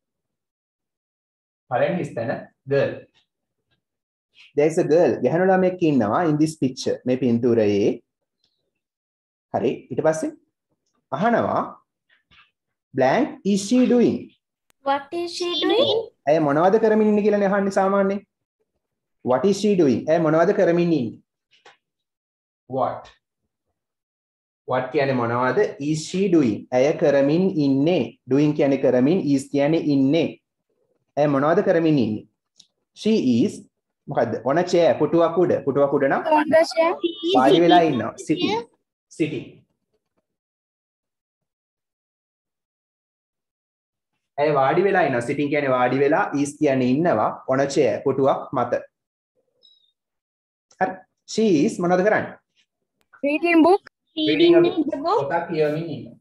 පළවෙනි ස්ථාන girl. There is a girl. ගැහණු ළමයෙක් ඉන්නවා in this picture. මේ පින්තූරයේ. හරි. ඊට පස්සේ අහනවා blank is she doing? What is she doing? ඇය මොනවද කරමින් ඉන්නේ කියලානේ අහන්නේ සාමාන්‍යයෙන්. What is she doing? ඇය මොනවද කරමින් ඉන්නේ? What? What කියන්නේ මොනවද? Is she doing? ඇය කරමින් ඉන්නේ. Doing කියන්නේ කරමින්, is කියන්නේ ඉන්නේ. ඇය මොනවද කරමින් ඉන්නේ? She is මොකද්ද? on a chair. පුටුවක් උඩ. පුටුවක් උඩ නම් On the chair. වාඩි වෙලා ඉන්නවා. sitting. sitting. ඇය වාඩි වෙලා ඉන්නවා. sitting කියන්නේ වාඩි වෙලා, is කියන්නේ ඉන්නවා. on a chair. පුටුවක් මත. හරි. she is මොනවද කරන්නේ? Reading book. reading a the book. පොතක් කියවමින් ඉන්නවා.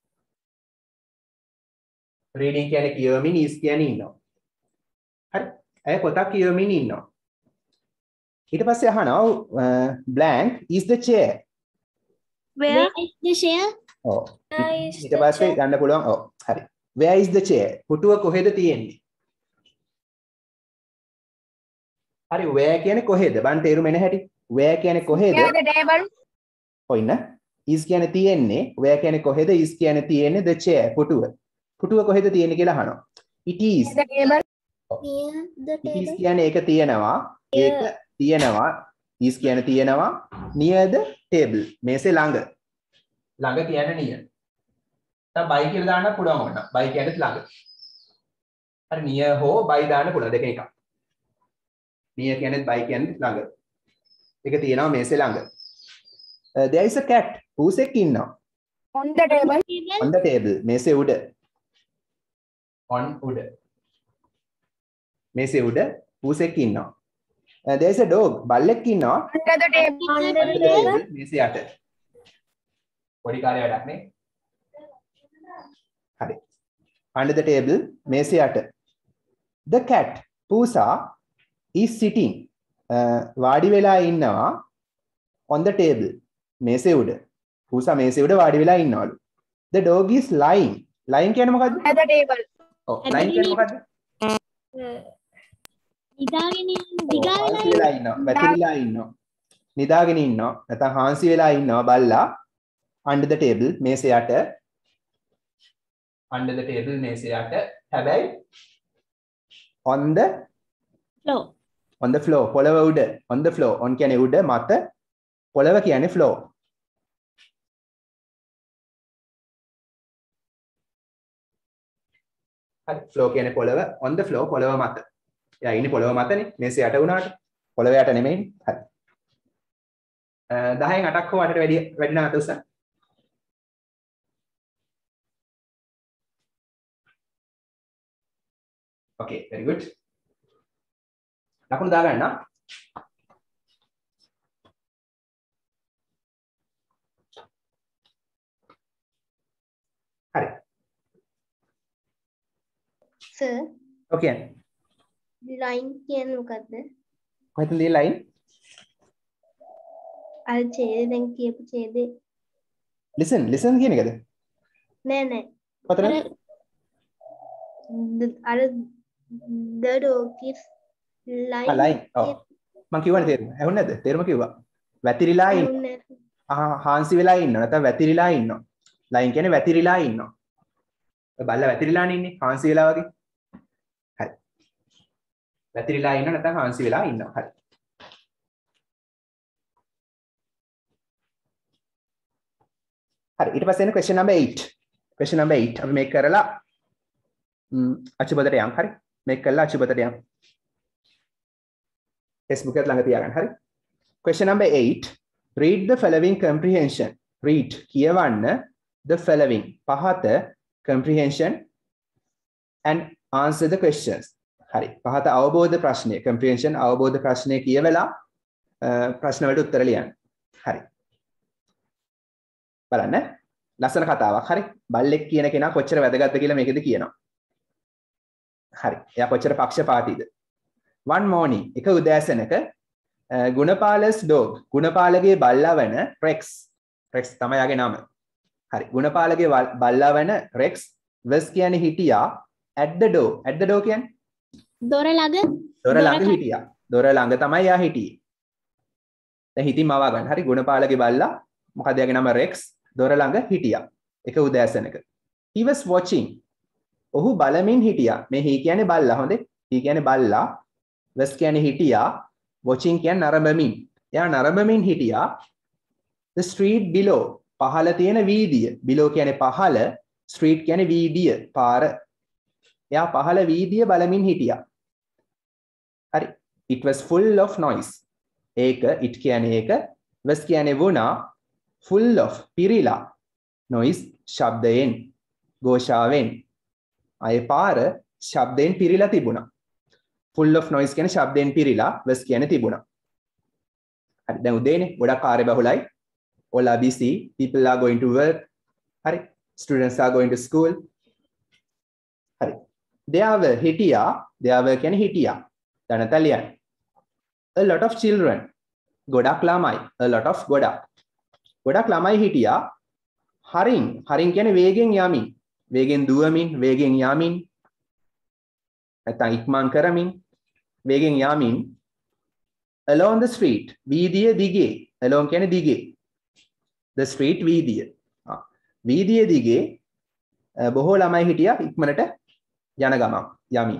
reading කියන්නේ කියවමින්, is කියන්නේ ඉන්නවා. හරි. ඇය පොතක් කියවමින් ඉන්නවා. ඊට පස්සේ අහනවා blank is the chair. Where is the chair? ඔව්. Where is ඊට the පස්සේ chair? ගන්න පුළුවන්. ඔව්. හරි. where is the chair? පුටුව කොහෙද තියෙන්නේ? හරි. where කියන්නේ කොහෙද? බන් තේරුම එන හැටි. where කියන්නේ කොහෙද? Near the table. ඔයින. is කියන්නේ තියෙන්නේ. where කියන්නේ කොහෙද? is කියන්නේ තියෙන්නේ the chair. පුටුව. පුටුව කොහෙද තියෙන්නේ කියලා අහනවා. it is. Near the table. Near the it is table. කියන්නේ ඒක තියෙනවා. ඒක තියෙනවා. is කියන්නේ තියෙනවා. near the table. මේසේ ළඟ. ළඟ කියන්නේ near. දැන් by කියලා දාන්න පුළුවන් ඕන. by කියන්නේ ළඟ. හරි near හෝ by දාන්න පුළුවන් දෙක එකක්. near කියන්නේ by කියන්නේ ළඟ. ඒක තියෙනවා මේසේ ළඟ. Uh, there is a cat. පූසෙක් ඉන්නවා. On the table. on the table. මේසේ උඩ. on උඩ. මේසේ උඩ පූසෙක් ඉන්නවා. Uh, there is a dog. බල්ලෙක් ඉන්නවා. Under the table. Under on the the table. table. මේසේ යට. පොඩි කාර්ය වැඩක් නේ. හරි. under the table. මේසේ යට. the cat. පූසා is sitting. Uh, වාඩි වෙලා ඉන්නවා on the table. මේසේ උඩ. පූසා මේසේ උඩ වාඩි වෙලා ඉන්නවලු. the dog is lying. lying කියන්නේ මොකද්ද? At the table. ඔව් lying කියන්නේ මොකද්ද? ඉදාගෙන දිගා හාන්සි වෙලා වෙලා ඉන්නවා වැතිරිලා ඉන්නවා නිදාගෙන ඉන්නවා නැත්නම් හාන්සි වෙලා ඉන්නවා බල්ලා under the table මේසේ යට under the table මේසේ යට හැබැයි on the floor. on the floor පොළව උඩ on the floor on කියන්නේ උඩ මත පොළව කියන්නේ floor හරි floor කියන්නේ පොළව on the floor පොළව මත එයා ඉන්නේ පොළව මතනේ මේසේ යට වුණාට පොළව යට නෙමෙයි හරි දහයෙන් අටක් හෝ අටට වැඩි වැඩි නම් අත උස්සන්න okay very good ලකුණු දාගන්න හරි Sir, okay line කියන්නේ මොකද්ද? කොහෙන්ද මේ line අර ඡේදය දැන් කියපු ඡේදේ listen listen කියන එකද නෑ නෑ. කොතනද අර the dog is lying. ආ line ඔව් මම කියවනේ තේරුම ඇහුන්නේ නැද්ද තේරුම කිව්වා වැතිරිලා ඉන්න ආ හාන්සි වෙලා ඉන්නවා නැත්නම් වැතිරිලා ඉන්නවා line කියන්නේ වැතිරිලා ඉන්නවා බල්ලා වැතිරිලානේ ඉන්නේ හාන්සි වෙලා වගේ හරි වැතිරිලා ඉන්නවා නැත්නම් හාන්සි වෙලා ඉන්නවා හරි හරි ඊට පස්සේ එන question number eight question number eight අපි මේක කරලා අචුබතට යන් හරි මේක කරලා අචුබතට යන් ටෙක්ස්ට් බුක් එක ළඟ තියාගන්න හරි question number eight read the following comprehension read කියවන්න the following පහත comprehension and answer the questions හරි පහත අවබෝධ ප්‍රශ්නය comprehension අවබෝධ ප්‍රශ්නය කියවලා ප්‍රශ්න වලට උත්තර ලියන්න හරි බලන්න ලස්සන කතාවක් හරි බල්ලෙක් කියන කෙනා කොච්චර වැදගත්ද කියලා මේකෙද කියනවා හරි එයා කොච්චර පක්ෂපාතීද one morning එක උදෑසනක ගුණපාලස් dog ගුණපාලගේ බල්ලා වන rex rex තමයි යාගේ නම හරි ගුණපාලගේ බල්ලා වන rex was කියන්නේ හිටියා at the door at the door කියන්නේ දොර ළඟ දොර ළඟ හිටියා දොර ළඟ තමයි යා හිටියේ දැන් හිතින් මවා ගන්න හරි ගුණපාලගේ බල්ලා මොකද යාගේ නම rex දොර ළඟ හිටියා එක උදෑසනක he was watching ඔහු බලමින් හිටියා මේ he කියන්නේ බල්ලා හොඳේ he කියන්නේ බල්ලා was කියන්නේ හිටියා watching කියන්නේ නරඹමින් එයා නරඹමින් හිටියා the street below පහළ තියෙන වීදිය below කියන්නේ පහළ street කියන්නේ වීදිය පාර එයා පහළ වීදිය බලමින් හිටියා හරි it was full of noise ඒක it කියන්නේ ඒක was කියන්නේ වුණා full of පිරීලා noise ශබ්දයෙන් ഘോഷාවෙන් අය පාර ශබ්දයෙන් පිරීලා තිබුණා full of noise කියන්නේ ශබ්දයෙන් පිරීලා was කියන්නේ තිබුණා හරි දැන් උදේනේ ගොඩක් කාර්ය බහුලයි all are busy people are going to work හරි students are going to school හරි there were හිටියා there were කියන්නේ හිටියා දැනට ලියන්න a lot of children ගොඩක් ළමයි a lot of ගොඩක් ගොඩක් ළමයි හිටියා හරින් හරින් කියන්නේ වේගෙන් යමින් වේගෙන් දුවමින් වේගෙන් යමින් නැත්නම් ඉක්මන් කරමින් වේගෙන් යමින් along the street වීදිය දිගේ along කියන්නේ දිගේ the street වීදිය වීදිය දිගේ බොහෝ ළමයි හිටියා ඉක්මනට යන ගමන් යමින්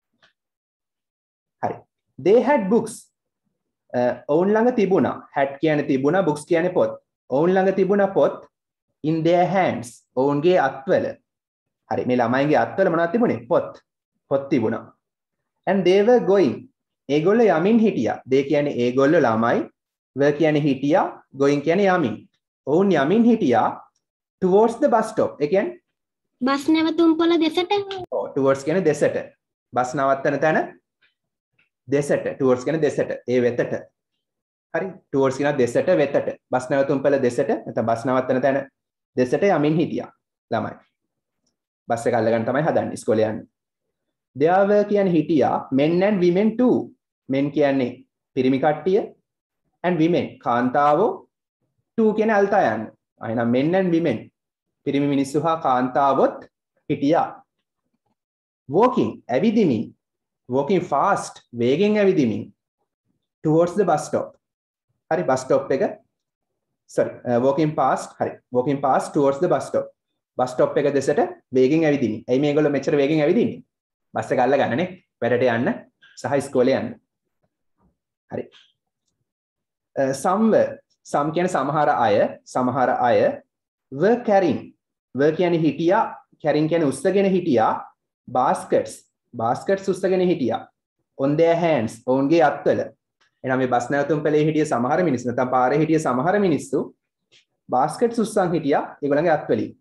හරි they had books ඔවුන් ළඟ තිබුණා had කියන්නේ තිබුණා books කියන්නේ පොත් ඔවුන් ළඟ තිබුණා පොත් in their hands ඔවුන්ගේ අත්වල හරි මේ ළමයිගේ අත්වල මොනවද තිබුණේ පොත් පොත් තිබුණා and they were going ඒගොල්ලෝ යමින් හිටියා they කියන්නේ ඒගොල්ලෝ ළමයි were කියන්නේ හිටියා going කියන්නේ යමින් ඔවුන් යමින් හිටියා towards the bus stop ඒ කියන්නේ බස් නැවතුම් පොළ දෙසට ඔව් towards කියන්නේ දෙසට බස් නවත්තන තැන දෙසට towards කියන්නේ දෙසට ඒ වෙතට හරි towards කියන දෙසට වෙතට බස් නැවතුම් පොළ දෙසට නැත්නම් බස් නවත්තන තැන දෙසට යමින් හිටියා ළමයි බස් එක අල්ලගන්න තමයි හදන්නේ ඉස්කෝලේ යන්නේ there were කියන්නේ හිටියා men and women too men කියන්නේ පිරිමි කට්ටිය and women කාන්තාවෝ too කියන්නේ අල්තා යන්නේ එහෙනම් men and women පිරිමි මිනිස්සු හා කාන්තාවොත් හිටියා walking ඇවිදිමින් walking fast වේගෙන් ඇවිදිමින් towards the bus stop. හරි bus stop එක sorry uh, walking past හරි walking past towards the bus stop. bus stop එක දෙසට වේගෙන් ඇවිදිමින්. ඇයි මේගොල්ලෝ මෙච්චර වේගෙන් ඇවිදින්නේ? බස් එක අල්ල ගන්නනේ වැඩට යන්න සහ ඉස්කෝලේ යන්න. හරි. uh, somewhere some කියන්නේ සමහර අය සමහර අය were carrying were කියන්නේ හිටියා carrying කියන්නේ උස්සගෙන හිටියා baskets baskets උස්සගෙන හිටියා on their hands ඔවුන්ගේ අත්වල. එහෙනම් මේ බස් නැවතුම් පෙළේ හිටිය සමහර මිනිස්සු නැත්නම් පාරේ හිටිය සමහර මිනිස්සු baskets උස්සන් හිටියා ඒගොල්ලන්ගේ අත්වලින්.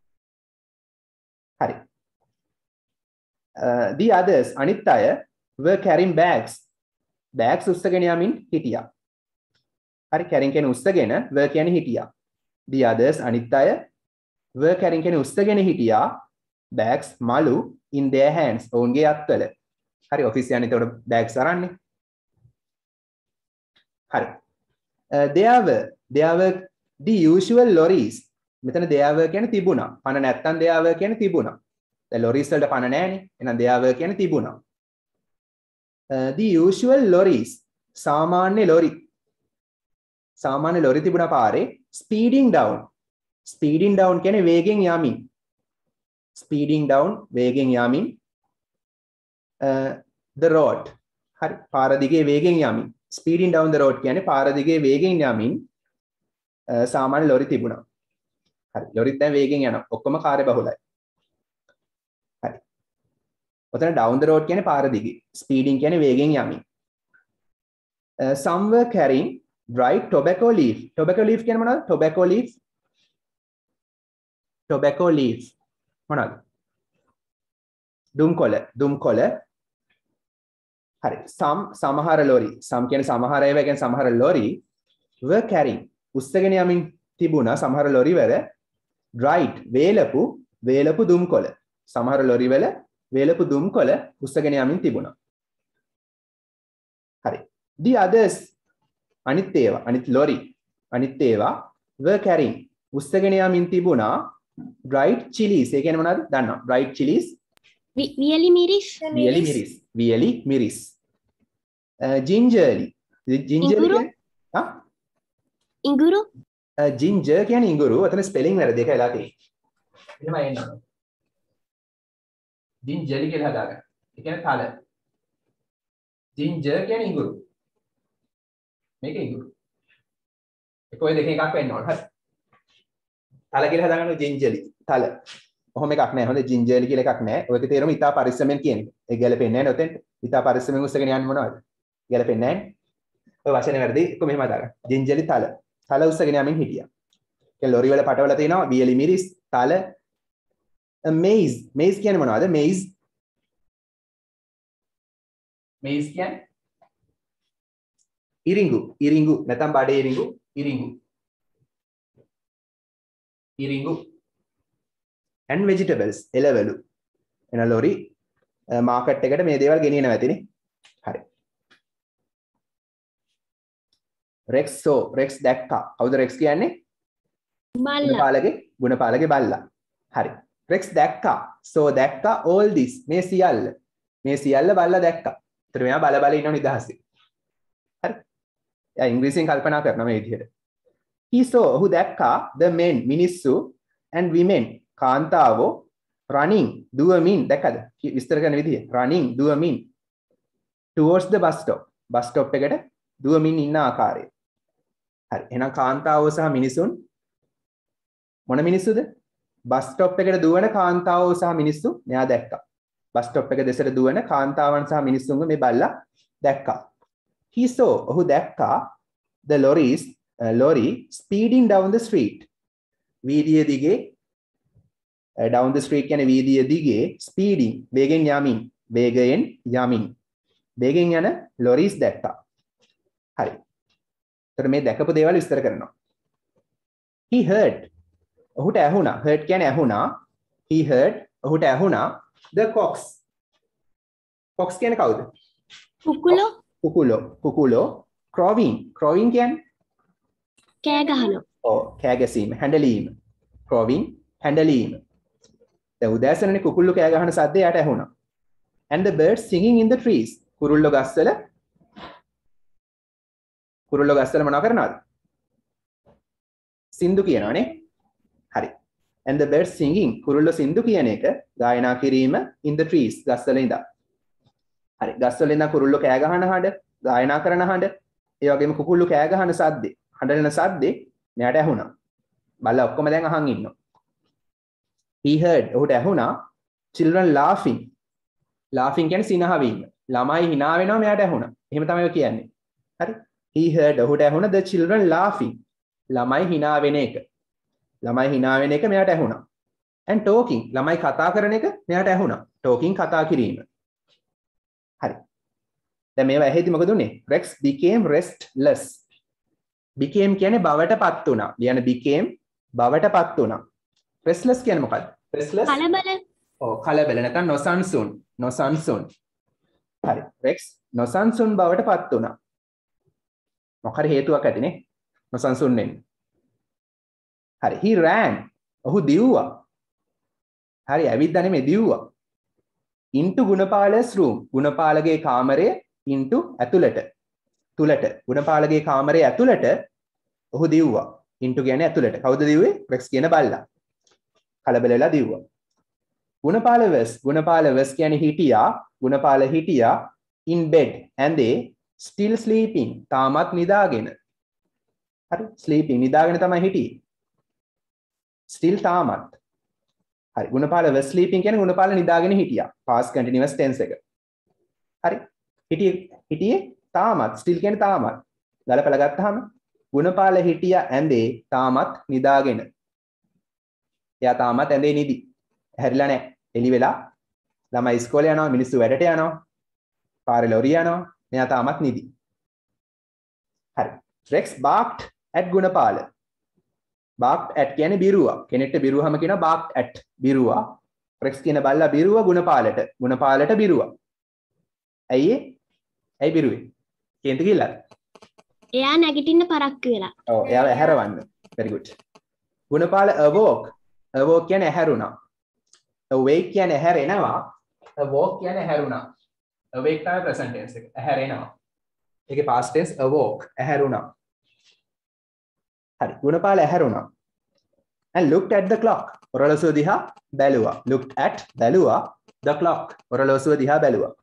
හරි. uh, the others අනිත් අය were carrying bags bags උස්සගෙන යමින් හිටියා. හරි carrying කියන්නේ උස්සගෙන were කියන්නේ හිටියා. the others අනිත් අය were carrying කියන්නේ උස්සගෙන හිටියා bags මලු in their hands ඔවුන්ගේ අත්වල. හරි ඔෆිස් යන්නේ එතකොට bags අරන්නේ. හරි. uh, there were there were the usual lorries. මෙතන there were කියන්නේ තිබුණා. පණ නැත්තම් there were කියන්නේ තිබුණා. දැන් lorries වලට පණ නැහැනේ. එහෙනම් there were කියන්නේ තිබුණා. uh, the usual lorries සාමාන්‍ය ලොරි සාමාන්‍ය ලොරි තිබුණා පාරේ speeding down speeding down කියන්නේ වේගෙන් යමින් speeding down වේගෙන් යමින් uh, the road හරි පාර දිගේ වේගෙන් යමින් speeding down the road කියන්නේ පාර දිගේ වේගෙන් යමින් uh, සාමාන්‍ය ලොරි තිබුණා. හරි ලොරිත් දැන් වේගෙන් යනවා ඔක්කොම කාර්ය බහුලයි. හරි ඔතන down the road කියන්නේ පාර දිගේ speeding කියන්නේ වේගෙන් යමින්. uh, some were carrying dried tobacco leaf tobacco leaf කියන්නේ මොනවද? tobacco leaf tobacco leaf මොනවද? දුම් කොළ දුම් කොළ. හරි some සමහර ලොරි some කියන්නේ සමහර ඒවා කියන්නේ සමහර ලොරි were carrying උස්සගෙන යමින් තිබුණා සමහර ලොරි වල dried වේලපු වේලපු දුම් කොළ සමහර ලොරි වල වේලපු දුම් කොළ උස්සගෙන යමින් තිබුණා. හරි the others අනිත් ඒවා අනිත් ලොරි අනිත් ඒවා were carrying උස්සගෙන යමින් තිබුණා dried chilies ඒ කියන්නේ මොනවද දන්නවා dried chilies වියලි මිරිස් වියලි මිරිස් වියලි මිරිස් uh, gingerly gingerly කියන්නේ ආ ඉඟුරු uh, ginger කියන්නේ ඉඟුරු අතන ස්පෙලිං වැරදි එක වෙලා තියෙන්නේ එහෙම එන්න ඕන gingerly කියලා හදාගන්න ඒ කියන්නේ තල ginger කියන්නේ ඉඟුරු මේක ඉඟුරු ඒක ඔය දෙකෙන් එකක් වෙන්න ඕන හරි තල කියලා හදාගන්න gingerly තල ඔහොම එකක් නැහැ හොඳ gingerly කියලා එකක් නැහැ ඔයක තේරුම ඉතා පරිස්සමෙන් කියන එක ඒක ගැලපෙන්නේ නැහැ නේද ඔතෙන් ඉතා පරිස්සමෙන් උස්සගෙන යන්නේ මොනවද ගැලපෙන්නේ නැහැ ඔය වචනේ වැරදි ඒක මෙහෙම හදාගන්න gingerly තල තල උස්සගෙන යමින් හිටියා ඒ ලොරි වල පටවල තියෙනවා වියලි මිරිස් තල maize maize කියන්නේ මොනවද maize maize කියන්නේ ඉරිඟු ඉරිඟු නැත්නම් බඩේ ඉරිඟු ඉරිඟු ඉරිඟු and vegetables එළවලු එන ලොරි මාකට් එකට මේ දේවල් ගෙනියනවා ඇතිනේ හරි rex so rex දැක්කා කවුද rex කියන්නේ බල්ලා ගුණපාලගේ ගුණපාලගේ බල්ලා හරි rex දැක්කා so දැක්කා all this මේ සියල්ල මේ සියල්ල බල්ලා දැක්කා ඒතර මෙයා බල බල ඉන්නව නිදහසේ හරි එයා ඉංග්‍රීසියෙන් කල්පනා කරනවා මේ විදිහට he saw ඔහු දැක්කා the men මිනිස්සු and women කාන්තාවෝ running දුවමින් දැක්කද විස්තර කරන විදිය running දුවමින් towards the bus stop bus stop එකට දුවමින් ඉන්න ආකාරය හරි එහෙනම් කාන්තාවෝ සහ මිනිසුන් මොන මිනිස්සුද bus stop එකට දුවන කාන්තාවෝ සහ මිනිස්සු මෙයා දැක්කා bus stop එක දෙසට දුවන කාන්තාවන් සහ මිනිස්සුන්ගේ මේ බල්ලා දැක්කා he saw ඔහු දැක්කා the lorries uh, lorry speeding down the street වීදියේ දිගේ uh, down the street කියන්නේ වීදියේ දිගේ speeding වේගෙන් යමින් වේගයෙන් යමින් වේගෙන් යන lorries දැක්කා හරි එතකොට මේ දැකපු දේවල් විස්තර කරනවා he heard ඔහුට ඇහුණා heard කියන්නේ ඇහුණා he heard ඔහුට ඇහුණා the cocks cocks කියන්නේ කවුද කුකුලෝ කුකුලෝ කුකුලෝ crowing crowing කියන්නේ කෑ ගහනවා ඔව් කෑ ගැසීම හැඬලීම crowing හැඬලීම දැන් උදෑසනනේ කුකුල්ලෝ කෑ ගහන සද්දය යට ඇහුණා and the birds singing in the trees. කුරුල්ලෝ ගස්වල කුරුල්ලෝ ගස්වල මොනවා කරනවද? සින්දු කියනවනේ. හරි. And the birds singing කුරුල්ලෝ සින්දු කියන එක ගායනා කිරීම in the trees ගස්වල ඉඳන්. හරි. ගස්වල ඉඳන් කුරුල්ලෝ කෑ ගහන හඬ, ගායනා කරන හඬ, ඒ වගේම කුකුල්ලෝ කෑ ගහන සද්දේ, හඬන සද්දේ මෙයාට ඇහුණා. බල්ලා ඔක්කොම දැන් අහන් ඉන්නවා. He heard ඔහුට ඇහුණා children laughing. laughing කියන්නේ සිනහ වීම. ළමයි hina වෙනවා මෙයාට ඇහුණා. එහෙම තමයි ඔය කියන්නේ. හරි. He heard ඔහුට ඇහුණා the children laughing. ළමයි hina වෙන එක. ළමයි hina වෙන එක මෙයාට ඇහුණා. and talking ළමයි කතා කරන එක මෙයාට ඇහුණා. talking කතා කිරීම. හරි. දැන් මේවා ඇහෙද්දි මොකද උනේ? Rex became restless. became කියන්නේ බවටපත් වුණා. ලියන became බවටපත් වුණා. restless කියන්නේ මොකක්ද? restless කලබල. ඔව් කලබල නැත්නම් නොසන්සුන්. නොසන්සුන්. හරි. Rex නොසන්සුන් බවටපත් වුණා. මොකක් හරි හේතුවක් ඇතිනේ. නොසන්සුන් වෙන්න. හරි. he ran. ඔහු දිව්වා. හරි ඇවිද්දා නෙමෙයි දිව්වා. into ගුණපාල's room. ගුණපාලගේ කාමරයේ into ඇතුළට. තුලට. ගුණපාලගේ කාමරයේ ඇතුළට ඔහු දිව්වා. into කියන්නේ ඇතුළට. කවුද දිව්වේ? Rex කියන බල්ලා. කලබල වෙලා දිව්වා. ගුණපාල was ගුණපාල was කියන්නේ හිටියා. ගුණපාල හිටියා in bed and they still sleeping. තාමත් නිදාගෙන. හරි. sleeping නිදාගෙන තමයි හිටියේ. still තාමත්. හරි. ගුණපාල was sleeping කියන්නේ ගුණපාල නිදාගෙන හිටියා. past continuous tense එක. හරි. හිටියේ හිටියේ තාමත්. still කියන්නේ තාමත්. ගලපලා ගත්තාම ගුණපාල හිටියා ඇඳේ තාමත් නිදාගෙන. එයා තාමත් ඇඳේ නිදි. හැරිලා නැහැ. එළි වෙලා ළමයි ඉස්කෝලේ යනවා, මිනිස්සු වැඩට යනවා. පාරේ ලොරිය යනවා. මෙයා තාමත් නිදි. හරි. Rex barked at Gunapala. barked at කියන්නේ බිරුවා. කෙනෙක්ට බිරුවහම කියනවා barked at බිරුවා. Rex කියන බල්ලා බිරුවා ගුණපාලට. ගුණපාලට බිරුවා. ඇයි ඒ? ඇයි බිරුවේ? කේන්ති කිල්ලද? එයා නැගිටින්න පරක්කු වෙලා. ඔව් එයාව ඇහැරවන්න. very good. Gunapala awoke. awoke කියන්නේ ඇහැරුණා. awake කියන්නේ ඇහැරෙනවා. awoke කියන්නේ ඇහැරුණා. awake තමයි present tense එක. ඇහැරෙනවා. ඒකේ past tense awoke ඇහැරුණා. හරි. Gunapala ඇහැරුණා. and looked at the clock. ඔරලෝසුව දිහා බැලුවා. looked at බැලුවා the clock. ඔරලෝසුව දිහා බැලුවා.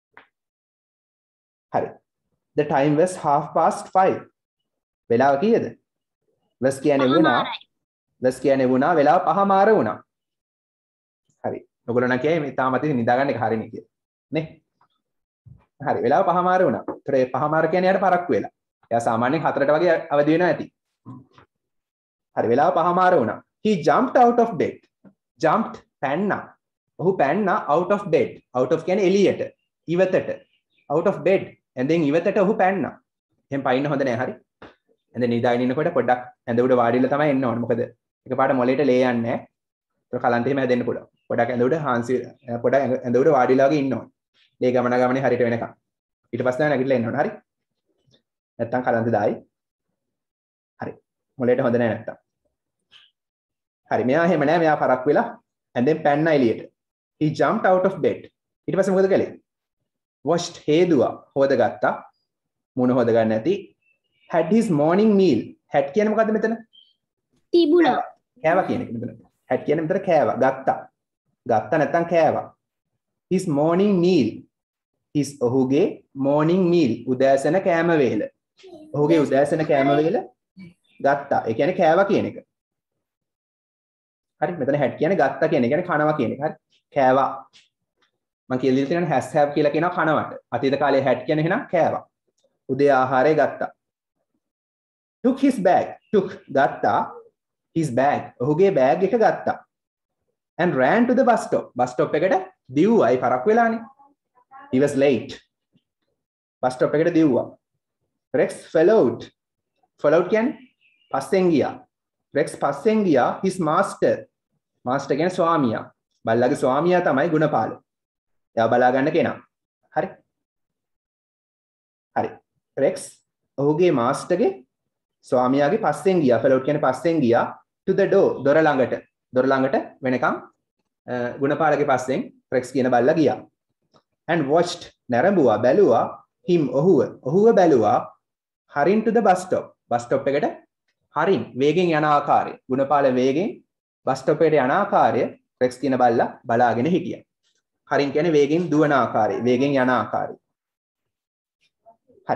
හරි. The time was half past five. වෙලාව කීයද? was කියන්නේ වුණා. was කියන්නේ වුණා වෙලාව පහමාර වුණා. හරි. ඔයගොල්ලෝ නම් කියයි මේ තාමත් ඉතින් නිදාගන්න එක හරිනේ කියලා. නේ? හරි. වෙලාව පහමාර වුණා. ඒතර ඒ පහමාර කියන්නේ යාට පරක්කු වෙලා. එයා සාමාන්‍යයෙන් හතරට වගේ අවදි වෙනවා ඇති. හරි. වෙලාව පහමාර වුණා. He jumped out of bed. jumped පැන්නා. ඔහු පැන්නා out of bed. out of කියන්නේ එළියට. ඉවතට. out of bed. ඇඳෙන් ඉවතට ඔහු පැන්නා. එහෙන් පයින්න හොඳ නෑ හරි. ඇඳ නිදාගෙන ඉන්නකොට පොඩ්ඩක් ඇඳ උඩ වාඩිලා තමයි එන්න ඕනේ. මොකද එකපාරට මොලේට ලේ යන්නේ නෑ. ඒක කලන්ත එහෙම හැදෙන්න පුළුවන්. පොඩ්ඩක් ඇඳ උඩ හාන්සි පොඩ්ඩක් ඇඳ උඩ වාඩිලා වගේ ඉන්න ඕනේ. ලේ ගමන ගමනේ හරියට වෙනකම්. ඊට පස්සේ නැගිටලා එන්න ඕනේ. හරි. නැත්තම් කලන්ත දායි. හරි. මොලේට හොඳ නෑ නැත්තම්. හරි. මෙයා එහෙම නෑ. මෙයා පරක් වෙලා ඇඳෙන් පැන්න එළියට. He jumped out of bed. ඊට පස්සේ මොකද කළේ? washed හේදුවා හොදගත්තා මුණ හොද ගන්න නැති had his morning meal had කියන්නේ මොකද්ද මෙතන තිබුණා කෑවා කියන එක මෙතන had කියන්නේ මෙතන කෑවා ගත්තා ගත්තා නැත්නම් කෑවා his morning meal his ඔහුගේ morning meal උදෑසන කෑම වේල ඔහුගේ උදෑසන කෑම වේල ගත්තා ඒ කියන්නේ කෑවා කියන එක හරි මෙතන had කියන්නේ ගත්තා කියන එක කියන්නේ කනවා කියන එක හරි කෑවා මම කියලා දීලා තියෙනවා has have කියලා කියනවා කනවට. අතීත කාලේ had කියන්නේ එහෙනම් කෑවා. උදේ ආහාරය ගත්තා. took his bag. took ගත්තා his bag. ඔහුගේ bag එක ගත්තා. and ran to the bus stop. bus stop එකට දිව්වයි පරක් වෙලානේ. he was late. bus stop එකට දිව්වා. Rex followed. followed කියන්නේ පස්සෙන් ගියා. Rex පස්සෙන් ගියා his master. master කියන්නේ ස්වාමියා. බල්ලාගේ ස්වාමියා තමයි ගුණපාල. එයා බලා ගන්න කෙනා. හරි. හරි. Rex ඔහුගේ මාස්ටර්ගේ ස්වාමියාගේ පස්සෙන් ගියා. ෆෙලෝට් කියන්නේ පස්සෙන් ගියා to the door දොර ළඟට. දොර ළඟට වෙනකම් ගුණපාලගේ පස්සෙන් Rex කියන බල්ලා ගියා. and watched නැරඹුවා බැලුවා him ඔහුව ඔහුව බැලුවා hurrying to the bus stop bus stop එකට hurrying වේගෙන් යන ආකාරය ගුණපාල වේගෙන් bus stop එකට යන ආකාරය Rex කියන බල්ලා බලාගෙන හිටියා. hurrying කියන්නේ වේගෙන් දුවන ආකාරය වේගෙන් යන ආකාරය. හරි.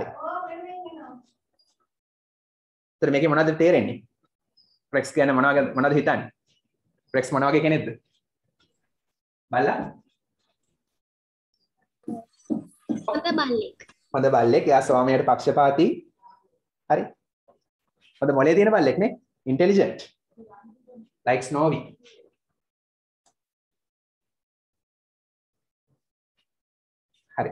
ඒතර මේකේ මොනවද තේරෙන්නේ? Rex කියන්නේ මොනවද මොනවද හිතන්නේ? Rex මොන වගේ කෙනෙක්ද? බල්ලා? හොඳ බල්ලෙක්. හොඳ බල්ලෙක්. එයා ස්වාමියාට පක්ෂපාතී. හරි. හොඳ මොලේ තියෙන බල්ලෙක් නේ? intelligent. like Snowy. හරි.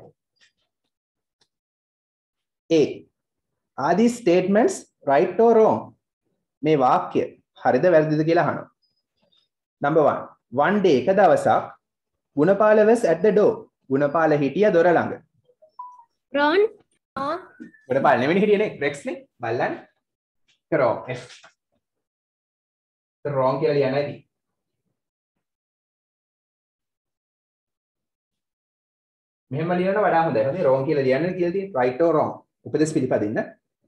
A. Are these statements right or wrong? මේ වාක්‍ය හරිද වැරදිද කියලා අහනවා. Number one. One day එක දවසක් Gunapala was at the door. Gunapala හිටියා දොර ළඟ. Wrong. wrong, ගුණපාල නෙවෙයි හිටියේ නේ. Rex නේ. බල්ලන්. wrong. F. the wrong කියලා ලියන්න ඇති. මෙහෙම ලියන්න වඩා හොඳයි. හරි wrong කියලා ලියන්න කියලා තියෙන්නේ right or wrong. උපදෙස් පිළිපදින්න.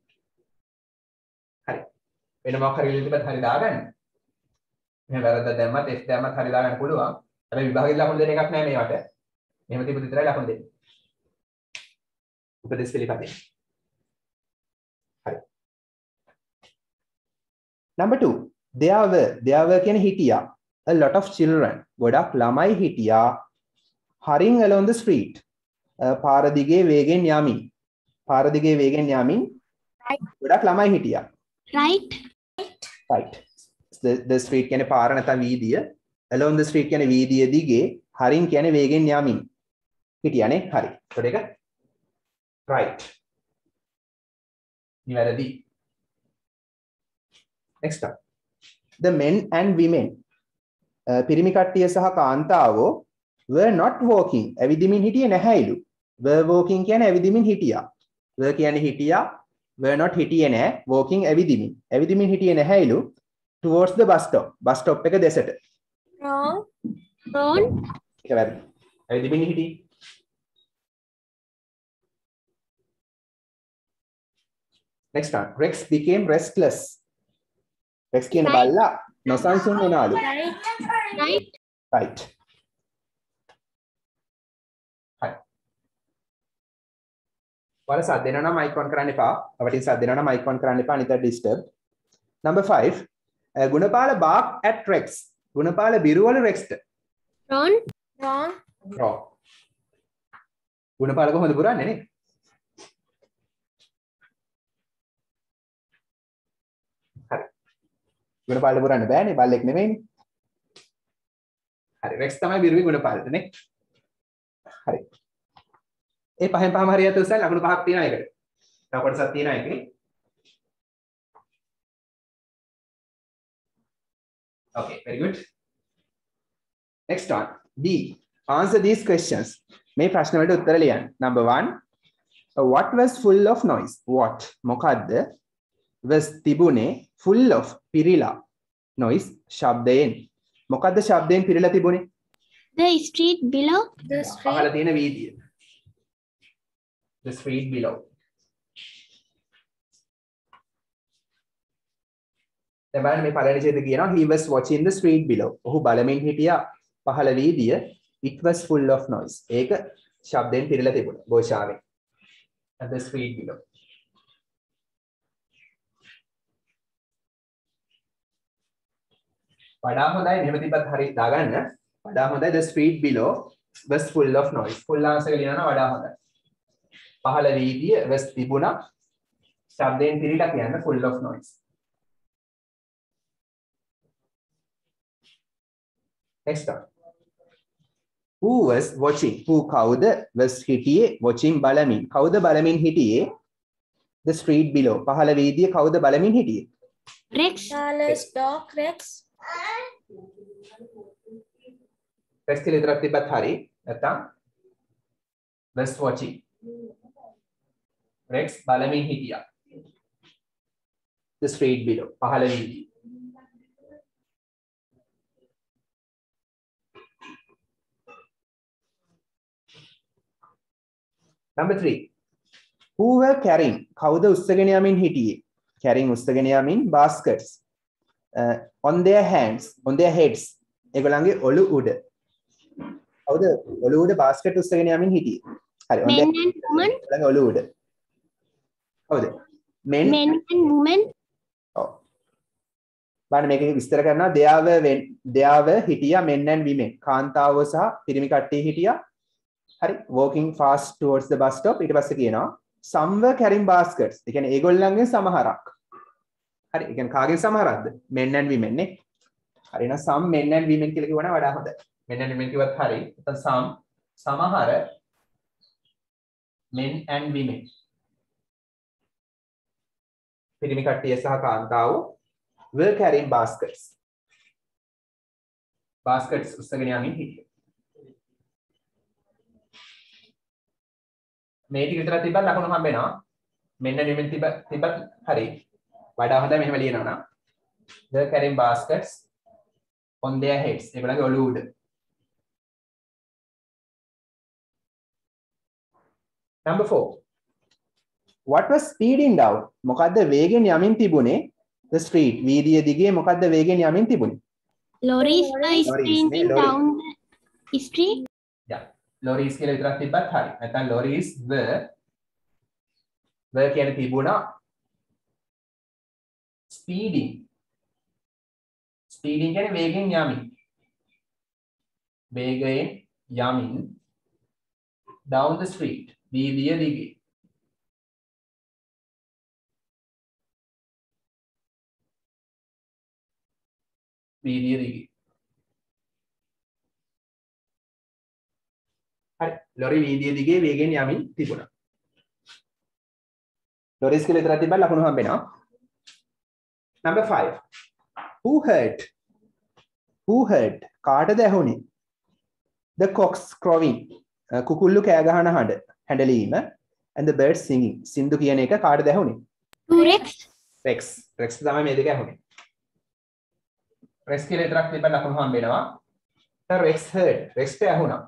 හරි. වෙන මොකක් හරි ලියන්න හරි දාගන්න. මෙහෙම වැරද්දක් දැම්මත් F දැම්මත් හරි දාගන්න පුළුවන්. හැබැයි විභාගෙට ලකුණු දෙන එකක් නෑ මේවට. මෙහෙම තිබුණ විතරයි ලකුණු දෙන්නේ. උපදෙස් පිළිපදින්න. හරි. Number two. There were there were කියන්නේ හිටියා. A lot of children. ගොඩක් ළමයි හිටියා. hurrying along the street. පාර දිගේ වේගෙන් යමින්. පාර දිගේ වේගෙන් යමින් ගොඩක් ළමයි හිටියා. Right. Right. The the street කියන්නේ පාර නැත්නම් වීදිය. along the street කියන්නේ වීදිය දිගේ hurrying කියන්නේ වේගෙන් යමින්. හිටියානේ. හරි. ඒකට ඒක right. නිවැරදි. Next up. The men and women. පිරිමි කට්ටිය සහ කාන්තාවෝ were not walking. ඇවිදිමින් හිටියේ නැහැයිලු. were walking කියන්නේ ඇවිදිමින් හිටියා. were කියන්නේ හිටියා. were not හිටියේ නැහැ. walking ඇවිදිමින්. ඇවිදිමින් හිටියේ නැහැයිලු. towards the bus stop. bus stop එක දෙසට. wrong, Wrong. ඒක වැරදි. ඇවිදිමින් හිටියේ. Next one. Rex became restless. Rex කියන බල්ලා නොසන්සුන් වුණාලු. right, Right. Right. Hi. වල සද්ද දෙනවා නම් mic on කරන්න එපා. අපිට සද්ද දෙනවා නම් mic on කරන්න එපා. අනිත් disturb. Number five. Gunapala bark at Rex. Gunapala බිරුවල Rexට. Wrong. wrong, Wrong. Gunapala කොහොමද පුරන්නේ නේ? හරි. ගුණපාල පුරන්න බෑනේ. බල්ලෙක් නෙමෙයිනේ. හරි. Rex තමයි බිරුවේ ගුණපාලට නේ. හරි. ඒ පහෙන් පහම හරියට උස්සලා ලකුණු පහක් තියෙනවා ඒකට. තව කොටසක් තියෙනවා ඒකේ. Okay, very good. Next one. D. Answer these questions. මේ ප්‍රශ්න වලට උත්තර ලියන්න. Number one. What was full of noise? What? මොකද්ද? Was තිබුණේ full of පිරීලා. Noise ශබ්දයෙන්. මොකද්ද ශබ්දයෙන් පිරීලා තිබුණේ? The street below. the අහලා street, තියෙන වීදිය. The street below. දැන් බලන්න මේ පළවෙනි ඡේදය කියනවා he was watching the street below. ඔහු බලමින් හිටියා පහළ වීදිය. It was full of noise. ඒක ශබ්දයෙන් පිරීලා තිබුණා. ഘോഷාවෙන්. At the street below. වඩා හොඳයි මෙහෙම තිබ්බත් හරි දාගන්න. වඩා හොඳයි the street below was full of noise. full answer එක ලියනවා වඩා හොඳයි. පහළ වීදිය was තිබුණා. ශබ්දයෙන් පිරීලා කියන්න full of noise. Next one. Who was watching? Who කවුද was හිටියේ watching බලමින්. කවුද බලමින් හිටියේ? The street below. පහළ වීදිය කවුද බලමින් හිටියේ? Rex. Charles dog Rex, Rex කියලා විතරක් තිබ්බත් හරි. නැත්තම් was watching. Rex බලමින් හිටියා. The street below. පහළ වීදිය. Number three. Who were carrying? කවුද උස්සගෙන යමින් හිටියේ? Carrying උස්සගෙන යමින් baskets. Uh, on their hands, on their heads. ඒගොල්ලන්ගේ ඔලු උඩ. කවුද ඔලු උඩ basket උස්සගෙන යමින් හිටියේ? හරි. on Men their and women. ඒගොල්ලන්ගේ ඔලු උඩ. කවුද? Men. Men and women. ඔව්. බලන්න මේකේ විස්තර කරනවා there were when there were හිටියා men and women. කාන්තාවෝ සහ පිරිමි කට්ටිය හිටියා. හරි. walking fast towards the bus stop. ඊට පස්සේ කියනවා some were carrying baskets. ඒ කියන්නේ ඒගොල්ලන්ගේ සමහරක්. හරි. ඒ කියන්නේ කාගේ සමහරක්ද? men and women නේ. හරි එහෙනම් some men and women කියලා කිව්වනම් වඩා හොඳයි. men and women කිව්වත් හරි. නැත්නම් some සමහර men and women. පිරිමි කට්ටිය සහ කාන්තාවෝ were carrying baskets. Baskets උස්සගෙන යමින් හිටියේ. මේ ටික විතරක් තිබ්බත් ලකුණු හම්බ වෙනවා. මෙන්න නිවෙන් තිබ්බ තිබ්බත් හරි. වඩා හොඳයි මෙහෙම ලියනවා නම්. The carrying baskets on their heads. ඒගොල්ලන්ගේ ඔළුව උඩ. Number four. What was speeding down? මොකද්ද වේගෙන් යමින් තිබුණේ? The street. වීදිය දිගේ මොකද්ද වේගෙන් යමින් තිබුණේ? Lorries are Lorries, sprinting නේ, lorry. down the street. Yeah. Lorries කියලා විතරක් තිබ්බත් හරි. නැත්නම් lorries were were කියන්නේ තිබුණා speeding. Speeding කියන්නේ වේගෙන් යමින්. වේගයෙන් යමින් down the street. වීදිය දිගේ. වීදිය දිගේ. හරි. ලොරි වීදිය දිගේ වේගෙන් යමින් තිබුණා. ලොරිස් කියලා විතරක් තිබ්බම ලකුණු හම්බ වෙනවා. Number five. Who heard? Who heard? කාටද ඇහුනේ? The cocks crowing. කුකුල්ලු කෑ ගහන හඬ. හැඬලීම. And the birds singing. සින්දු කියන එක කාටද ඇහුනේ? Rex. Rex. Rex තමයි මේ දෙක ඇහුනේ. Rex කියලා විතරක් තිබ්බම ලකුණු හම්බ වෙනවා. The Rex heard. Rex ට ඇහුණා.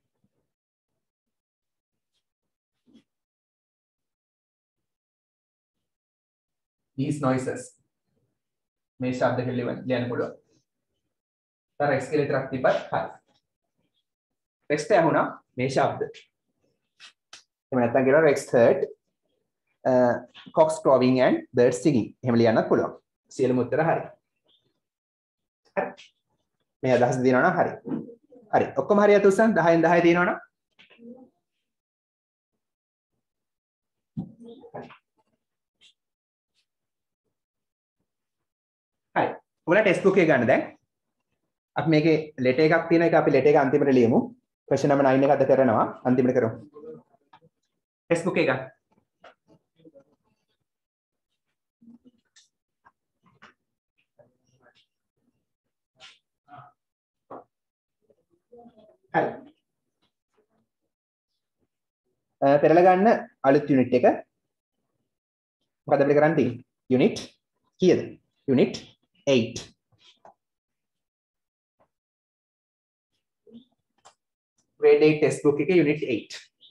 These noises. මේ ශබ්ද කියලා ලියන්න පුළුවන්. තර Rex කියලා විතරක් තිබ්බත් හරි. Rex ට ඇහුණා මේ ශබ්ද. එහෙම නැත්නම් කියනවා Rex heard uh, cocks crowing and birds singing. එහෙම ලියන්නත් පුළුවන්. සියලුම උත්තර හරි. හරි. මේ අදහස දිනනවා නම් හරි. හරි. ඔක්කොම හරියට උස්සන් දහයෙන් දහය තියෙනවා නම් හරි. ඔයාලා ටෙක්ස්ට් බුක් එක ගන්න දැන්. අපි මේකේ ලෙටර් එකක් තියෙන එක අපි ලෙටර් එක අන්තිමට ලියමු. question number nine එක අද කරනවා. අන්තිමට කරමු. ටෙක්ස්ට් බුක් එක ගන්න. හරි. අ පෙරලා ගන්න අලුත් යුනිට් එක. මොකද අපිට කරන්න තියෙන්නේ? යුනිට් කීයද? Unit eight. grade eight textbook එක unit eight.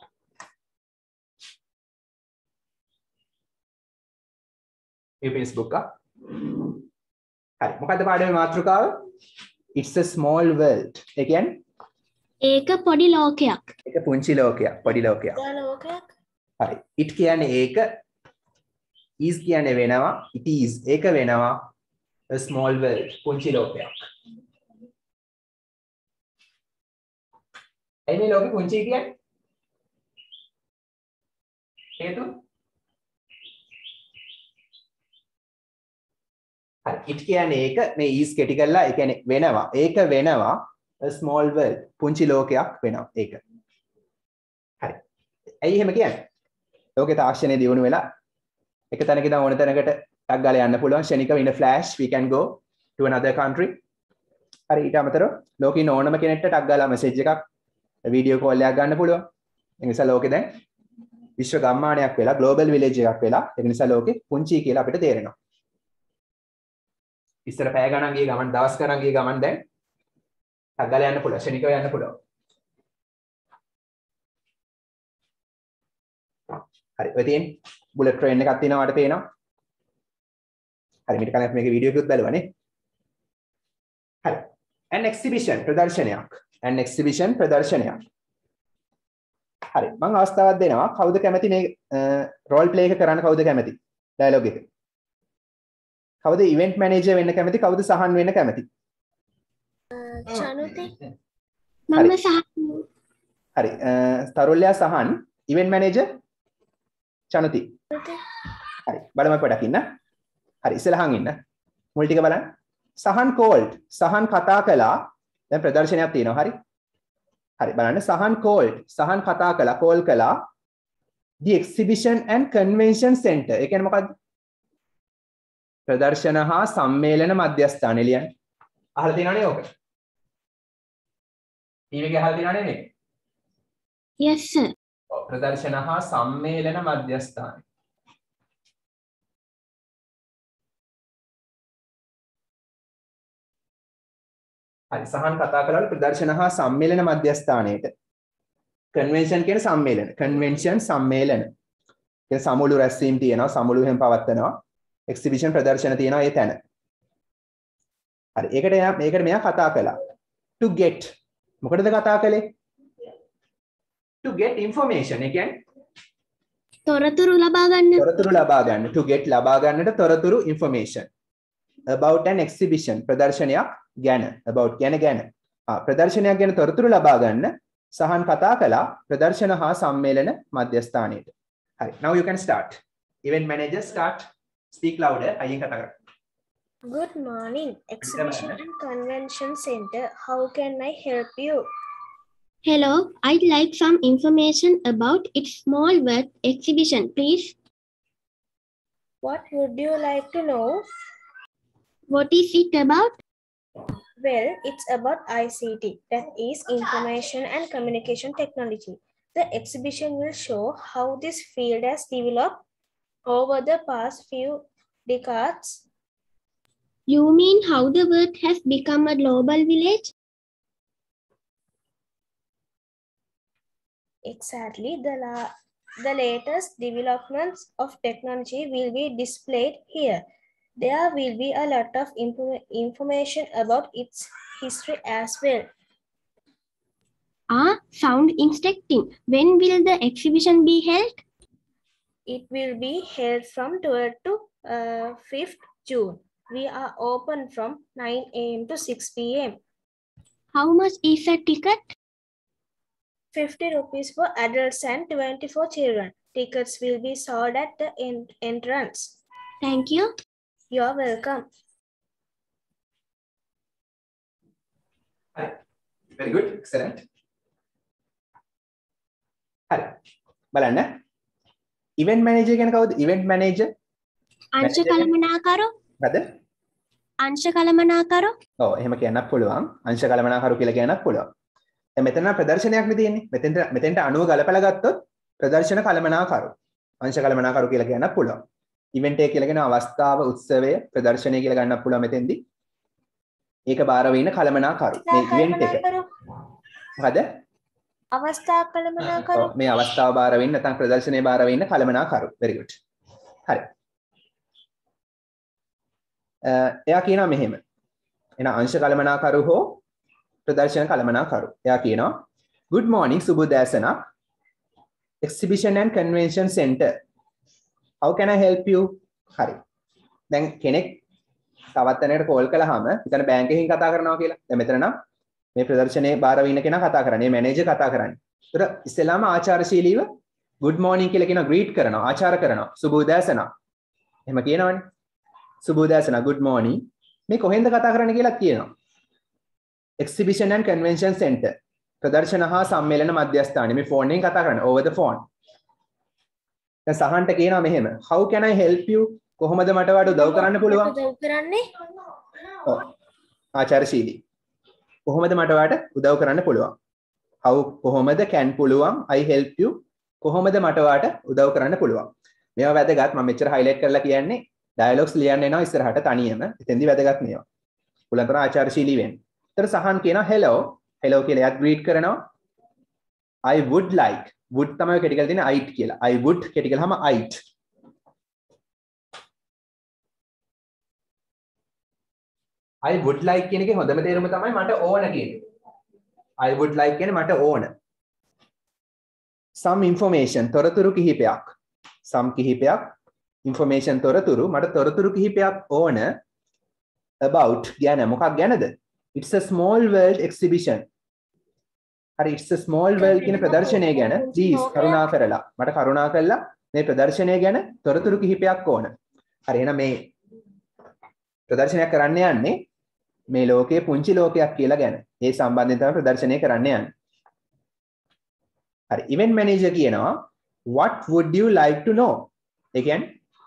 මේ පෙන්ස් බුක් එක. හරි. මොකද්ද පාඩමේ මාතෘකාව? It's a small world. ඒ කියන්නේ ඒක පොඩි ලෝකයක්. ඒක පුංචි ලෝකයක්, පොඩි ලෝකයක්. ලෝකයක්. හරි. it කියන්නේ ඒක, is කියන්නේ වෙනවා, it is ඒක වෙනවා. A small world, පුංචි ලෝකයක්. ඇයි මේ ලෝකෙ පුංචි කියන්නේ? හේතුව? හරි. it කියන්නේ ඒක, මේ is කෙටි කරලා ඒ කියන්නේ වෙනවා. ඒක වෙනවා. A small world, පුංචි ලෝකයක් වෙනවා ඒක. හරි. ඇයි එහෙම කියන්නේ? ලෝකේ තාක්ෂණය දියුණු වෙලා එක තැනක ඉඳන් ඕන තැනකට ටක් ගාලා යන්න පුළුවන්. ෂණිකව in a flash we can go to another country. හරි. ඊට අමතරව ලෝකේ ඉන්න ඕනම කෙනෙක්ට ටක් ගාලා මැසේජ් එකක් වීඩියෝ කෝල් එකක් ගන්න පුළුවන්. ඒ නිසා ලෝකේ දැන් විශ්ව ගම්මානයක් වෙලා ග්ලෝබල් විලේජ් එකක් වෙලා ඒ නිසා ලෝකේ පුංචි කියලා අපිට තේරෙනවා. ඉස්සර පැය ගණන් ගිය ගමන් දවස් ගණන් ගිය ගමන් දැන් ටක් ගාලා යන්න පුළුවන්. ෂණිකව යන්න පුළුවන්. හරි ඔය තියෙන බුලට් ට්‍රේන් එකක් තියෙනවා වඩ පේනවා. හරි මීට කලින් අපි මේකේ වීඩියෝ එකකුත් බැලුවානේ. හරි. an exhibition ප්‍රදර්ශනයක්. an exhibition ප්‍රදර්ශනයක්. හරි මම අවස්ථාවක් දෙනවා. කවුද කැමති මේ රෝල් ප්ලේ එක කරන්න කවුද කැමති? ඩයලොග් එක. කවුද ඉවෙන්ට් මැනේජර් වෙන්න කැමති? කවුද සහන් වෙන්න කැමති? චනුති මම සහ හරි තරුල්‍යා සහන් ඉවෙන්ට් මැනේජර් චනුති. හරි බලමු පොඩක් ඉන්න. හරි ඉස්සලහන් ඉන්න. මුල් ටික බලන්න. සහන් කෝල්ඩ් සහන් කතා කළා. දැන් ප්‍රදර්ශනයක් තියෙනවා. හරි. හරි බලන්න සහන් කෝල්ඩ් සහන් කතා කළා කෝල් කළා the exhibition and convention center. ඒ කියන්නේ මොකද්ද? ප්‍රදර්ශන හා සම්මේලන මධ්‍යස්ථානය ලියන්න. අහලා තියෙනවනේ ඕක. ටීවී එකේ අහලා තියෙනවනේ මේක. yes sir. ප්‍රදර්ශන හා සම්මේලන මධ්‍යස්ථානය. හරි සහන් කතා කළා ප්‍රදර්ශන හා සම්මේලන මධ්‍යස්ථානයේට. කන්වෙන්ෂන් කියන සම්මේලන. කන්වෙන්ෂන් සම්මේලන. ඒ සමුළු රැස්වීම් තියෙනවා. සමුළු එහෙම පවත්වනවා. එක්සිබිෂන් ප්‍රදර්ශන තියෙනවා ඒ තැන. හරි ඒකට එයා මේකට මෙයා කතා කළා. to get මොකටද කතා කළේ? to get information. ඒ කියන්නේ තොරතුරු ලබා ගන්න. තොරතුරු ලබා ගන්න. to get ලබා ගන්නට තොරතුරු information about an exhibition ප්‍රදර්ශනයක් ගැන. about ගැන ගැන. ආ ප්‍රදර්ශනයක් ගැන තොරතුරු ලබා ගන්න සහන් කතා කළා ප්‍රදර්ශන හා සම්මේලන මධ්‍යස්ථානයේට. හරි now you can start. Event manager start. Speak louder. අයියෙන් කතා කරන්න. Good morning, Exhibition and Convention Center. How can I help you? Hello, I'd like some information about its small work exhibition, please. What would you like to know? What is it about? Well, it's about I C T, that is Information and Communication Technology. The exhibition will show how this field has developed over the past few decades. You mean how the world has become a global village? Exactly. The, la the latest developments of technology will be displayed here. There will be a lot of info information about its history as well. Ah, sound interesting. When will the exhibition be held? It will be held from twelfth to uh, fifth June. We are open from nine A M to six P M How much is a ticket? fifty rupees for adults and twenty for children. Tickets will be sold at the en entrance. Thank you. You're welcome. Hi. Very good. Excellent. හරි. බලන්න. Event manager කියන්නේ කවුද? Event manager. අංශ කළමනාකරු. හරිද? අංශ කළමනාකරු. ඔව් එහෙම කියන්නත් පුළුවන්. අංශ කළමනාකරු කියලා කියන්නත් පුළුවන්. දැන් මෙතන ප්‍රදර්ශනයක් නේ තියෙන්නේ. මෙතෙන්ට මෙතෙන්ට අණුව ගලපලා ගත්තොත් ප්‍රදර්ශන කළමනාකරු. අංශ කළමනාකරු කියලා කියන්නත් පුළුවන්. ඉවෙන්ට් එක කියලා කියන අවස්ථාව, උත්සවය, ප්‍රදර්ශනය කියලා ගන්නත් පුළුවන් මෙතෙන්දී. ඒක බාර වෙන කළමනාකරු. මේ ඉවෙන්ට් එක. මොකද? අවස්ථා කළමනාකරු. මේ අවස්ථාව බාර වෙන්න නැත්නම් ප්‍රදර්ශනය බාර වෙන්න කළමනාකරු. very good. හරි. එයා කියනවා මෙහෙම. එන අංශ කළමනාකරු හෝ ප්‍රදර්ශන කළමනාකරු. එයා කියනවා good morning සුබෝදෑසනක්. exhibition and convention center. How can I help you? හරි. දැන් කෙනෙක් තවත් තැනකට කෝල් කළාම එතන බැංක් එකකින් කතා කරනවා කියලා. දැන් මෙතන නම් මේ ප්‍රදර්ශනයේ බාර වෙන්න කෙනා කතා කරන්නේ. මැනේජර් කතා කරන්නේ. ඒතර ඉස්සෙල්ලාම ආචාරශීලීව good morning කියලා කියන greet කරනවා. ආචාර කරනවා. සුබෝදෑසනක්. එහෙම කියනවනේ. සුබෝදෑසනක් good morning. මේ කොහෙන්ද කතා කරන්නේ කියලා කියනවා. Exhibition and Convention Center. ප්‍රදර්ශන හා සම්මේලන මධ්‍යස්ථානයේ මේ ෆෝන් එකෙන් කතා කරන්නේ over the phone. දැන් සහන්ට කියනවා මෙහෙම how can I help you? කොහොමද මට වඩ උදව් කරන්න පුළුවන්? උදව් කරන්නේ? ඔව්. ආචාරශීලී. කොහොමද මට වඩ උදව් කරන්න පුළුවන්? how කොහොමද can පුළුවන් I help you කොහොමද මට වඩ උදව් කරන්න පුළුවන්? මේවා වැදගත්. මම මෙච්චර highlight කරලා කියන්නේ dialogues ලියන්න එනවා ඉස්සරහට තනියම. එතෙන්දි වැදගත් මේවා. උලන්තර ආචාරශීලී වෙන්න. ඊට සහන් කියනවා hello hello කියලා එයාත් greet කරනවා I would like would තමයි කෙටි කරලා තියෙන්නේ I'd කියලා. I would කෙටි කළාම I'd. I would like කියන එකේ හොඳම තේරුම තමයි මට ඕන කියන්නේ. I would like කියන්නේ මට ඕන. some information තොරතුරු කිහිපයක්. some කිහිපයක් information තොරතුරු මට තොරතුරු කිහිපයක් ඕන about ගැන මොකක් ගැනද? It's a small world exhibition. හරි it's a small world කියන ප්‍රදර්ශනය ගැන please කරුණා කරලා මට කරුණා කරලා මේ ප්‍රදර්ශනය ගැන තොරතුරු කිහිපයක් ඕන. හරි එහෙනම් මේ ප්‍රදර්ශනයක් කරන්න යන්නේ මේ ලෝකයේ පුංචි ලෝකයක් කියලා ගැන. ඒ සම්බන්ධයෙන් තමයි ප්‍රදර්ශනය කරන්න යන්නේ. හරි event manager කියනවා what would you like to know? ඒ කියන්නේ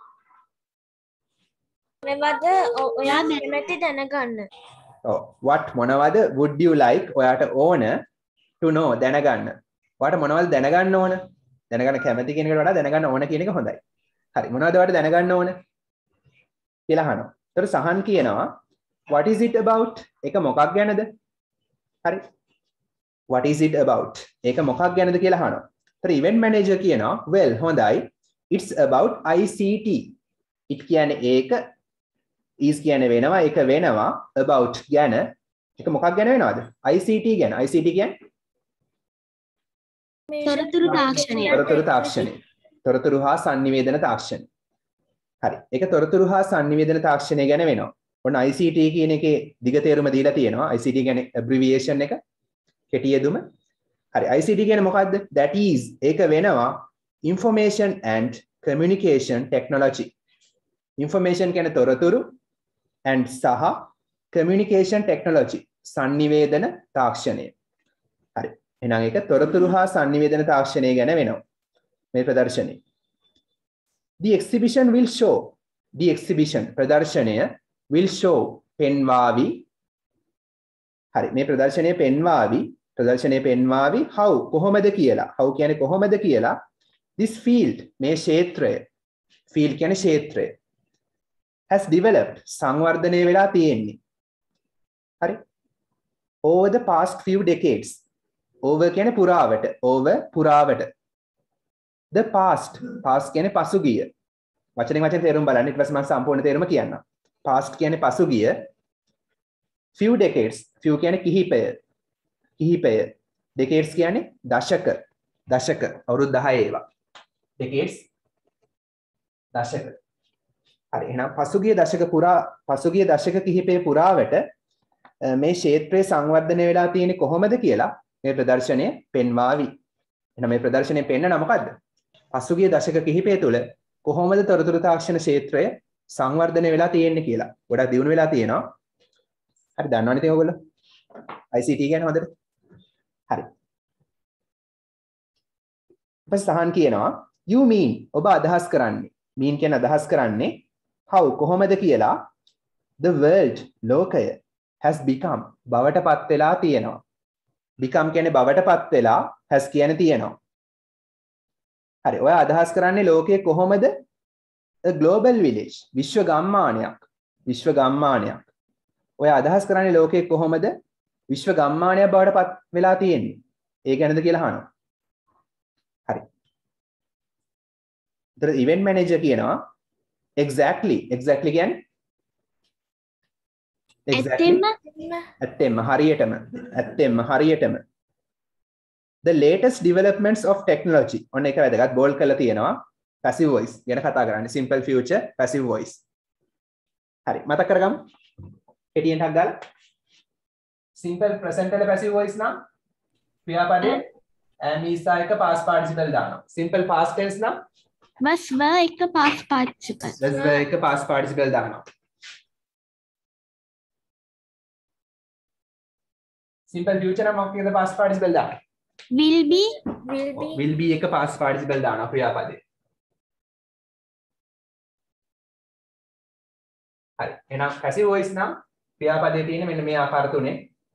මොනවද ඔයා කැමති දැනගන්න? ඔව් what මොනවද would you like ඔයාට ඕන to know දැනගන්න. ඔයාට මොනවද දැනගන්න ඕන? දැනගන්න කැමති කියන එකට වඩා දැනගන්න ඕන කියන එක හොඳයි. හරි මොනවද ඔයාට දැනගන්න ඕන කියලා අහනවා. ඒතර සහන් කියනවා what is it about? ඒක මොකක් ගැනද? හරි what is it about? ඒක මොකක් ගැනද කියලා අහනවා. ඒතර event manager කියනවා well හොඳයි it's about I C T. it කියන්නේ ඒක is කියන්නේ වෙනවා ඒක වෙනවා about ගැන ඒක මොකක් ගැන වෙනවද? I C T ගැන. I C T කියන්නේ තොරතුරු තාක්ෂණය. තොරතුරු තාක්ෂණය. තොරතුරු හා sannivedana තාක්ෂණය. හරි. ඒක තොරතුරු හා sannivedana තාක්ෂණය ගැන වෙනවා. ඔන්න I C T කියන එකේ දිග තේරුම දීලා තියෙනවා. I C T කියන්නේ abbreviation එක. කෙටි යෙදුම. හරි. I C T කියන්නේ මොකද්ද? That is ඒක වෙනවා information and communication technology. information කියන්නේ තොරතුරු and සහ communication technology sannivedana තාක්ෂණය. හරි. එහෙනම් ඒක තොරතුරු හා sannivedana තාක්ෂණය ගැන වෙනවා. මේ ප්‍රදර්ශනයේ. The exhibition will show. The exhibition ප්‍රදර්ශනය will show පෙන්වාවි. හරි. මේ ප්‍රදර්ශනය පෙන්වාවි. ප්‍රදර්ශනය පෙන්වාවි how කොහොමද කියලා. how කියන්නේ කොහොමද කියලා. This field මේ ක්ෂේත්‍රය. field කියන්නේ ක්ෂේත්‍රය. has developed සංවර්ධනය වෙලා තියෙන්නේ. හරි. over the past few decades. over කියන්නේ පුරාවට. over පුරාවට. the past past කියන්නේ පසුගිය. වචනෙන් වචන තේරුම් බලන්න ඊට පස්සේ මම සම්පූර්ණ තේරුම කියන්නම්. past කියන්නේ පසුගිය. few decades few කියන්නේ කිහිපය. කිහිපය. decades කියන්නේ දශක. දශක අවුරුදු දහය ඒවා. decades දශක. හරි එහෙනම් පසුගිය දශක පුරා පසුගිය දශක කිහිපයේ පුරාවට මේ ක්ෂේත්‍රයේ සංවර්ධනය වෙලා තියෙන්නේ කොහොමද කියලා මේ ප්‍රදර්ශනය පෙන්වාවි. එහෙනම් මේ ප්‍රදර්ශනය පෙන්නන මොකද්ද? පසුගිය දශක කිහිපය තුළ කොහොමද තොරතුරු තාක්ෂණ ක්ෂේත්‍රය සංවර්ධනය වෙලා තියෙන්නේ කියලා. ගොඩක් දියුණු වෙලා තියෙනවා. හරි දන්නවනේ ඉතින් ඔයගොල්ලෝ. I C T කියන්නේ හොඳට. හරි. ඊපස් සහන් කියනවා you mean ඔබ අදහස් කරන්නේ. mean කියන අදහස් කරන්නේ how කොහොමද කියලා the world ලෝකය has become බවට පත් වෙලා තියෙනවා. become කියන්නේ බවට පත් වෙලා has කියන්නේ තියෙනවා. හරි. ඔය අදහස් කරන්නේ ලෝකයේ කොහොමද a global village විශ්ව ගම්මානයක්. විශ්ව ගම්මානයක්. ඔය අදහස් කරන්නේ ලෝකයේ කොහොමද විශ්ව ගම්මානයක් බවට පත් වෙලා තියෙන්නේ. ඒ ගැනද කියලා අහනවා. හරි. ඒතර event manager කියනවා exactly exactly කියන්නේ ඇත්තෙන්ම ඇත්තෙන්ම හරියටම ඇත්තෙන්ම හරියටම the latest developments of technology ඔන්න ඒක වැදගත් බෝල් කරලා තියෙනවා passive voice ගැන කතා කරන්නේ simple future passive voice. හරි මතක කරගමු. කෙටියෙන් ටක් ගාලා simple present වල passive voice නම් ක්‍රියාපදයේ am is එක past participle දානවා. simple past tense නම් was were එක past participle. was were එක past participle දානවා. simple future නම් මොකක්ද past participle දාන්නේ? will be will be will be එක past participle දානවා ක්‍රියාපදේ. හරි. එහෙනම් passive voice නම් ක්‍රියාපදයේ තියෙන මෙන්න මේ ආකාර තුනේ.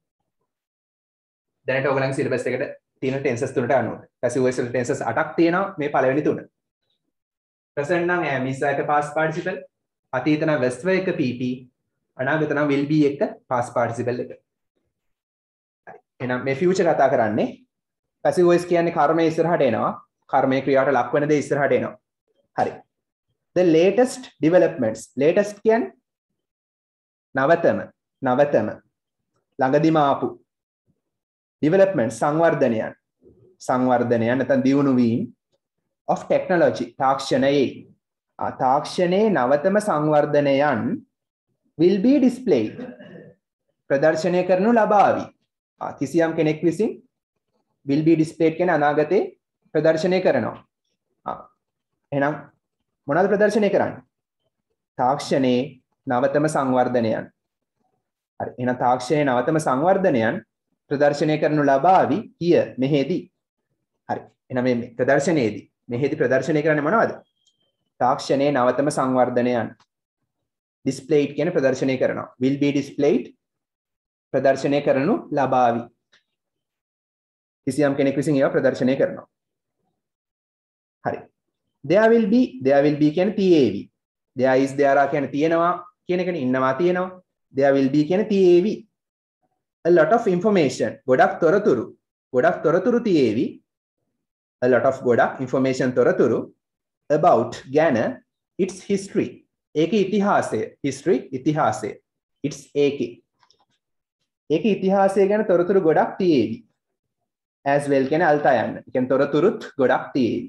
දැනට ඔයගලගේ සිලබස් එකට තියෙන ටෙන්සස් තුනට අනුව. passive voice වල ටෙන්සස් අටක් තියෙනවා මේ පළවෙනි තුන. present නම් am is එක past participle. අතීත නම් was were එක P P. අනාගත නම් will be එක past participle එක. හරි. එහෙනම් මේ future කතා කරන්නේ passive voice කියන්නේ කර්මයේ ඉස්සරහට එනවා. කර්මයේ ක්‍රියාවට ලක් වෙන දේ ඉස්සරහට එනවා. හරි. The latest developments. latest කියන්නේ නවතම නවතම ළඟදිම ආපු development සංවර්ධනයන් සංවර්ධනයන් නැත්නම් දියුණු වීම of technology තාක්ෂණයේ ආ තාක්ෂණයේ නවතම සංවර්ධනයන් will be displayed ප්‍රදර්ශනය කරනු ලබාවි. ආ කිසියම් කෙනෙක් විසින් will be displayed කියන අනාගතේ ප්‍රදර්ශනය කරනවා. ආ එහෙනම් මොනවද ප්‍රදර්ශනය කරන්නේ? තාක්ෂණයේ නවතම සංවර්ධනයන්. හරි. එහෙනම් තාක්ෂණයේ නවතම සංවර්ධනයන් ප්‍රදර්ශනය කරනු ලබාවි here මෙහෙදී. හරි. එහෙනම් මේ ප්‍රදර්ශනයේදී මෙහෙදී ප්‍රදර්ශනය කරන්නේ මොනවද? තාක්ෂණයේ නවතම සංවර්ධනයන්. displayed කියන ප්‍රදර්ශනය කරනවා. will be displayed ප්‍රදර්ශනය කරනු ලබාවි. කිසියම් කෙනෙක් විසින් ඒවා ප්‍රදර්ශනය කරනවා. හරි. there will be there will be කියන්නේ තියේවි. there is there are කියන්නේ තියෙනවා කියන එකනේ ඉන්නවා තියෙනවා. there will be කියන්නේ තියේවි. a lot of information ගොඩක් තොරතුරු ගොඩක් තොරතුරු තියේවි. a lot of ගොඩක් information තොරතුරු about ගැන its history ඒකේ ඉතිහාසය history ඉතිහාසය its ඒකේ ඒකේ ඉතිහාසය ගැන තොරතුරු ගොඩක් තියේවි. as well කියන්නේ අල්තා යන්න. ඒ කියන්නේ තොරතුරුත් ගොඩක් තියේවි.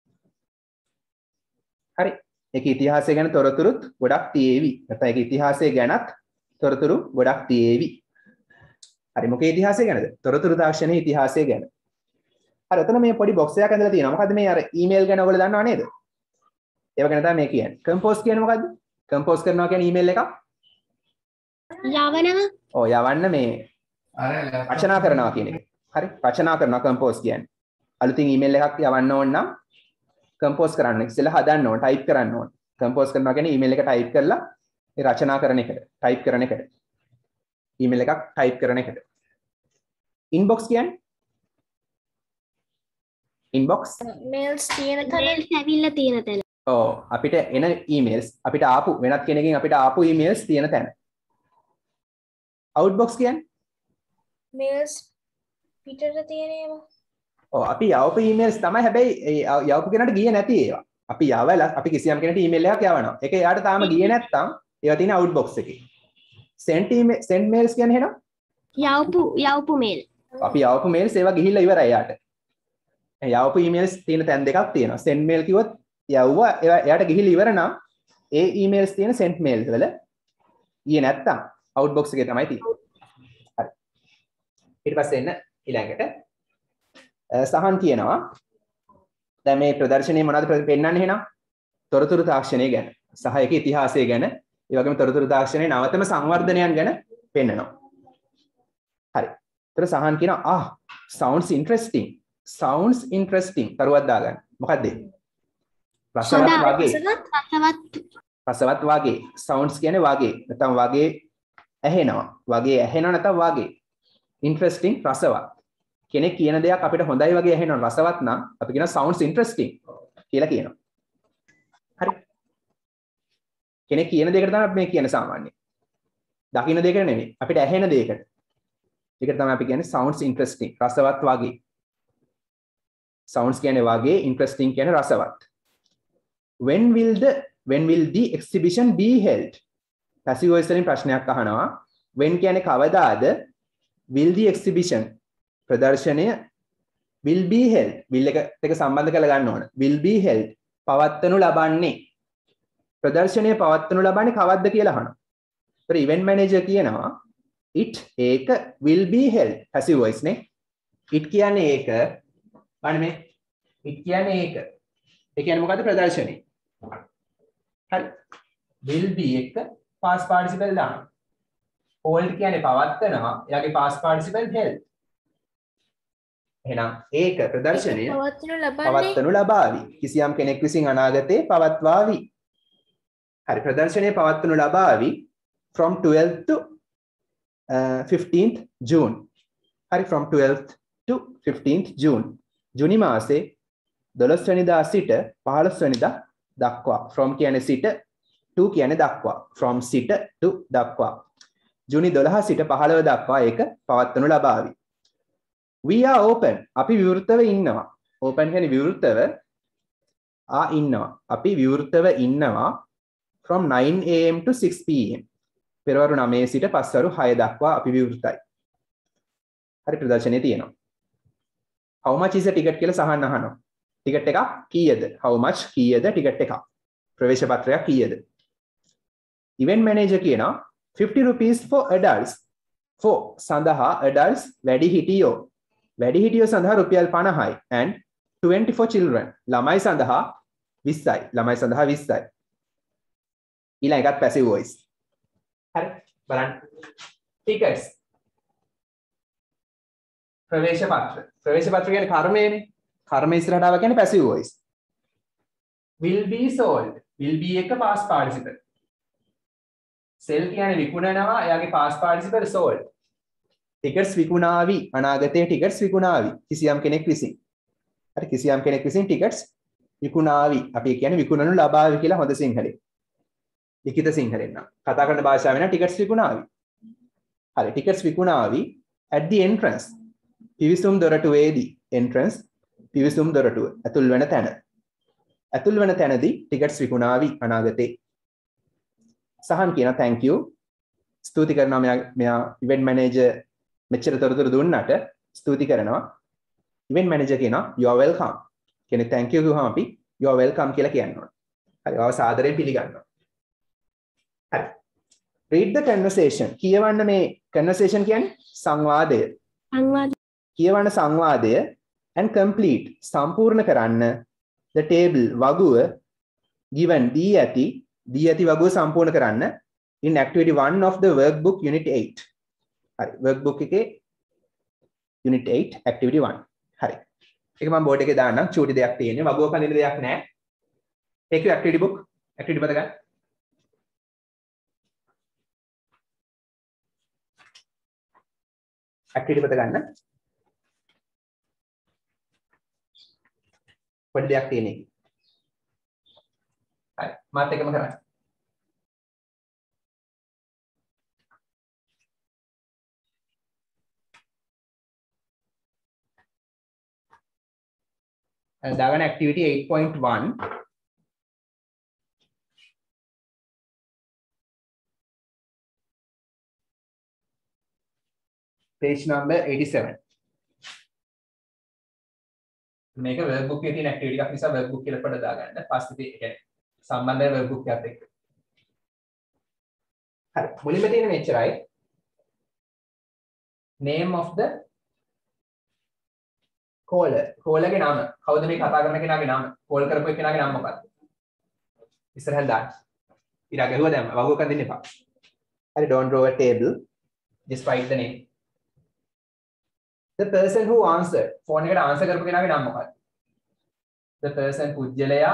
හරි. ඒකේ ඉතිහාසය ගැන තොරතුරුත් ගොඩක් තියේවි. නැත්නම් ඒකේ ඉතිහාසය ගැනත් තොරතුරු ගොඩක් තියේවි. හරි. මොකේ ඉතිහාසය ගැනද? තොරතුරු තාක්ෂණයේ ඉතිහාසය ගැන. හරි. එතන මේ පොඩි බොක්ස් එකක් ඇඳලා තියෙනවා. මොකද්ද මේ අර ඊමේල් ගැන ඔයගොල්ලෝ දන්නව නේද? ඒව ගැන තමයි මේ කියන්නේ. කම්පෝස් කියන්නේ මොකද්ද? කම්පෝස් කරනවා කියන්නේ ඊමේල් එකක්. යවනවා. ඔව් යවන්න මේ රචනා කරනවා කියන එක. හරි. රචනා කරනවා කම්පෝස් කියන්නේ. අලුතින් ඊමේල් එකක් යවන්න ඕන නම් කම්පෝස් කරන්න. ඉස්සෙල්ලා හදන්න ඕන, ටයිප් කරන්න ඕන. කම්පෝස් කරනවා කියන්නේ ඊමේල් එක ටයිප් කරලා ඒ රචනා කරන එකට, ටයිප් කරන එකට. ඊමේල් එකක් ටයිප් කරන එකට. ඉන්බොක්ස් කියන්නේ ඉන්බොක්ස් mails තියෙන තැන මේල්ස් ඇවිල්ලා තියෙන තැන. ඔව් අපිට එන ඊමේල්ස් අපිට ආපු වෙනත් කෙනකින් අපිට ආපු ඊමේල්ස් තියෙන තැන. අවුට්බොක්ස් කියන්නේ mails පිටට තියෙන ඒවා. ඔව් අපි යවපු ඊමේල්ස් තමයි හැබැයි ඒ යවපු කෙනාට ගියේ නැති ඒවා. අපි යවලා අපි කිසියම් කෙනෙක්ට ඊමේල් එකක් යවනවා. ඒක එයාට තාම ගියේ නැත්තම් ඒවා තියෙන අවුට්බොක්ස් එකේ. sent email send mails කියන්නේ එහෙනම් යවපු යවපු මේල්. අපි යවපු mails ඒවා ගිහිල්ලා ඉවරයි එයාට. යවපු emails තියෙන තැන් දෙකක් තියෙනවා. send mail කිව්වොත් යවුවා ඒවා එයාට ගිහිල්ලා ඉවර නම් ඒ emails තියෙන sent mails වල ගියේ නැත්තම් outbox එකේ තමයි තියෙන්නේ. හරි. ඊට පස්සේ එන්න ඊළඟට සහන් කියනවා. දැන් මේ ප්‍රදර්ශනයේ මොනවද පෙන්වන්නේ එහෙනම්? තොරතුරු තාක්ෂණය ගැන සහ ඒකේ ඉතිහාසය ගැන ඒ වගේම තොරතුරු තාක්ෂණයේ නවතම සංවර්ධනයන් ගැන පෙන්වනවා. හරි. ඒතර සහන් කියනවා ආ sounds interesting. sounds interesting. කරුවක් දාගන්න. මොකක්ද ඒ? රසවත් වගේ. රසවත් රසවත් වගේ. sounds කියන්නේ වගේ. නැත්නම් වගේ ඇහෙනවා. වගේ ඇහෙනවා නැත්නම් වගේ. interesting රසවත්. කෙනෙක් කියන දෙයක් අපිට හොඳයි වගේ ඇහෙනවා රසවත් නම් අපි කියනවා sounds interesting කියලා කියනවා. හරි. කෙනෙක් කියන දෙයකට තමයි අපි මේ කියන්නේ සාමාන්‍යයෙන්. දකින්න දෙයකට නෙමෙයි. අපිට ඇහෙන දෙයකට. ඒකට තමයි අපි කියන්නේ sounds interesting රසවත් වගේ. sounds කියන්නේ වගේ, interesting කියන්නේ රසවත්. when will the when will the exhibition be held? passive voice වලින් ප්‍රශ්නයක් අහනවා. when කියන්නේ කවදාද? will the exhibition ප්‍රදර්ශනය will be held will එක එක සම්බන්ධ කරලා ගන්න ඕන. will be held පවත්වනු ලබන්නේ. ප්‍රදර්ශනය පවත්වනු ලබන්නේ කවද්ද කියලා අහනවා. ඒතර event manager කියනවා it ඒක will be held passive voice නේ. it කියන්නේ ඒක. බලන්න මේ it කියන්නේ ඒක. ඒ කියන්නේ මොකද්ද ප්‍රදර්ශනය. හරි. will be එක past participle දානවා. hold කියන්නේ පවත්වනවා. එයාගේ past participle held. එහෙනම් ඒක ප්‍රදර්ශනය පවත්වනු ලබන්නේ පවත්වනු ලබාවි. කිසියම් කෙනෙක් විසින් අනාගතේ පවත්වාවි. හරි ප්‍රදර්ශනය පවත්වනු ලබාවි from twelfth to uh, fifteenth June. හරි from twelfth to fifteenth June. ජුනි මාසේ දොළොස් වෙනිදා සිට පහළොස් වෙනිදා දක්වා. from කියන්නේ සිට to කියන්නේ දක්වා. from සිට to දක්වා. ජුනි දොළහ සිට පහළොව දක්වා ඒක පවත්වනු ලබාවි. we are open අපි විවෘතව ඉන්නවා open කියන්නේ විවෘතව ආ ඉන්නවා අපි විවෘතව ඉන්නවා from nine a m to six p m පෙරවරු නවය සිට පස්වරු හය දක්වා අපි විවෘතයි හරි ප්‍රදර්ශනයේ තියෙනවා how much is a ticket කියලා සහන්න අහනවා ටිකට් එක කීයද how much කීයද ටිකට් එක ප්‍රවේශ පත්‍රයක් කීයද event manager කියනවා fifty rupees for adults for සඳහා adults වැඩිහිටියෝ වැඩිහිටියෝ සඳහා රුපියල් පනහයි and twenty for children ළමයි සඳහා විස්සයි ළමයි සඳහා විස්සයි ඊළඟ එකත් passive voice හරි බලන්න tickets ප්‍රවේශ පත්‍ර ප්‍රවේශ පත්‍ර කියන්නේ කර්මයනේ කර්ම ඉස්සරහට ආව කියන්නේ passive voice will be sold will be එක past participle sell කියන්නේ විකුණනවා එයාගේ past participle sold tickets විකුණාවි අනාගතයේ tickets විකුණාවි කිසියම් කෙනෙක් විසින් හරි කිසියම් කෙනෙක් විසින් tickets විකුණාවි අපි කියන්නේ විකුණනු ලබාවි කියලා හොඳ සිංහලෙන් ලිඛිත සිංහලෙන් නම් කතා කරන භාෂාවෙන් නම් tickets විකුණාවි හරි tickets විකුණාවි at the entrance පිවිසුම් දොරටුවේදී entrance පිවිසුම් දොරටුව ඇතුල් වෙන තැන ඇතුල් වෙන තැනදී tickets විකුණාවි අනාගතේ සහන් කියන thank you ස්තුති කරනවා මෙයා මෙයා event manager මෙච්චර තොරතුරු දුන්නට ස්තුති කරනවා event manager කියනවා you are welcome කියන්නේ thank you කිව්වම අපි you are welcome කියලා කියනවා හරි ඔයාව සාදරයෙන් පිළිගන්නවා හරි read the conversation කියවන්න මේ conversation කියන්නේ සංවාදය සංවාද කියවන්න සංවාදය and complete සම්පූර්ණ කරන්න the table වගුව given දී ඇති දී ඇති වගුව සම්පූර්ණ කරන්න in activity one of the workbook unit eight හරි workbook එකේ unit eight activity one හරි ඒක මම බෝඩ් එකේ දාන්නම් චූටි දෙයක් තියෙන්නේ වගුව කඳින දෙයක් නැහැ ඒක activity book activity පද ගන්න activity පද ගන්න පොඩි දෙයක් තියෙන්නේ හරි මාත් එකම කරන්න දාගන්න activity eight point one page number eighty-seven මේක workbook එකේ තියෙන activity එකක් නිසා workbook කියලා පොඩ්ඩක් දාගන්න පස්සේ ඒ කියන්නේ සම්බන්ධයි workbook එකත් එක්ක හරි මුලින්ම තියෙන මෙච්චරයි name of the caller caller ගේ නම කවුද මේ කතා කරන කෙනාගේ නම call කරපු කෙනාගේ නම මොකක්ද ඉස්සරහට දාන්න ඊට ගහුව දැම්ම වගුවකන් දෙන්න එපා හරි don't draw a table just write the name the person who answered phone එකට answer කරපු කෙනාගේ නම මොකක්ද the person පුජ්‍යලයා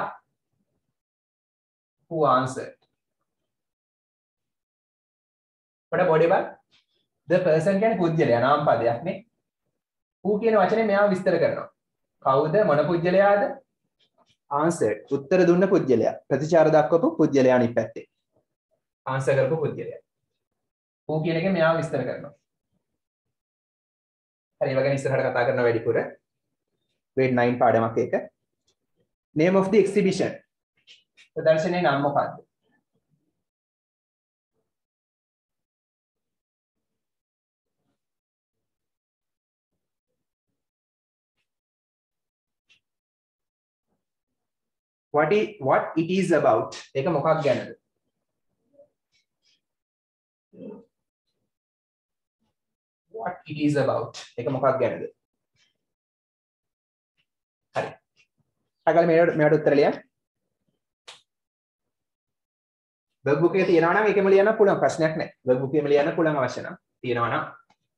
who answered what about it the person කියන්නේ පුජ්‍යලයා නාම පදයක් නේ who කියන වචනේ මෙයාව විස්තර කරනවා කවුද මොන පුජ්‍යලයාද answered උත්තර දුන්න පුජ්‍යලයා ප්‍රතිචාර දක්වපු පුජ්‍යලයා අනිත් පැත්තේ answer කරපු පුජ්‍යලයා who කියන එක මෙයාව විස්තර කරනවා හරි ඒ වගේ ඉස්සරහට කතා කරන වැඩිපුර grade nine පාඩමක් එක name of the exhibition ප්‍රදර්ශනයේ නම මොකක්ද what is what it is about ඒක මොකක් ගැනද what it is about ඒක මොකක් ගැනද හරි අගල මේකට මේකට උත්තර ලියන්න workbook එකේ තියනවා නම් ඒකෙම ලියන්න පුළුවන් ප්‍රශ්නයක් නැහැ workbook එකේම ලියන්න පුළුවන් අවශ්‍ය නම් තියනවා නම්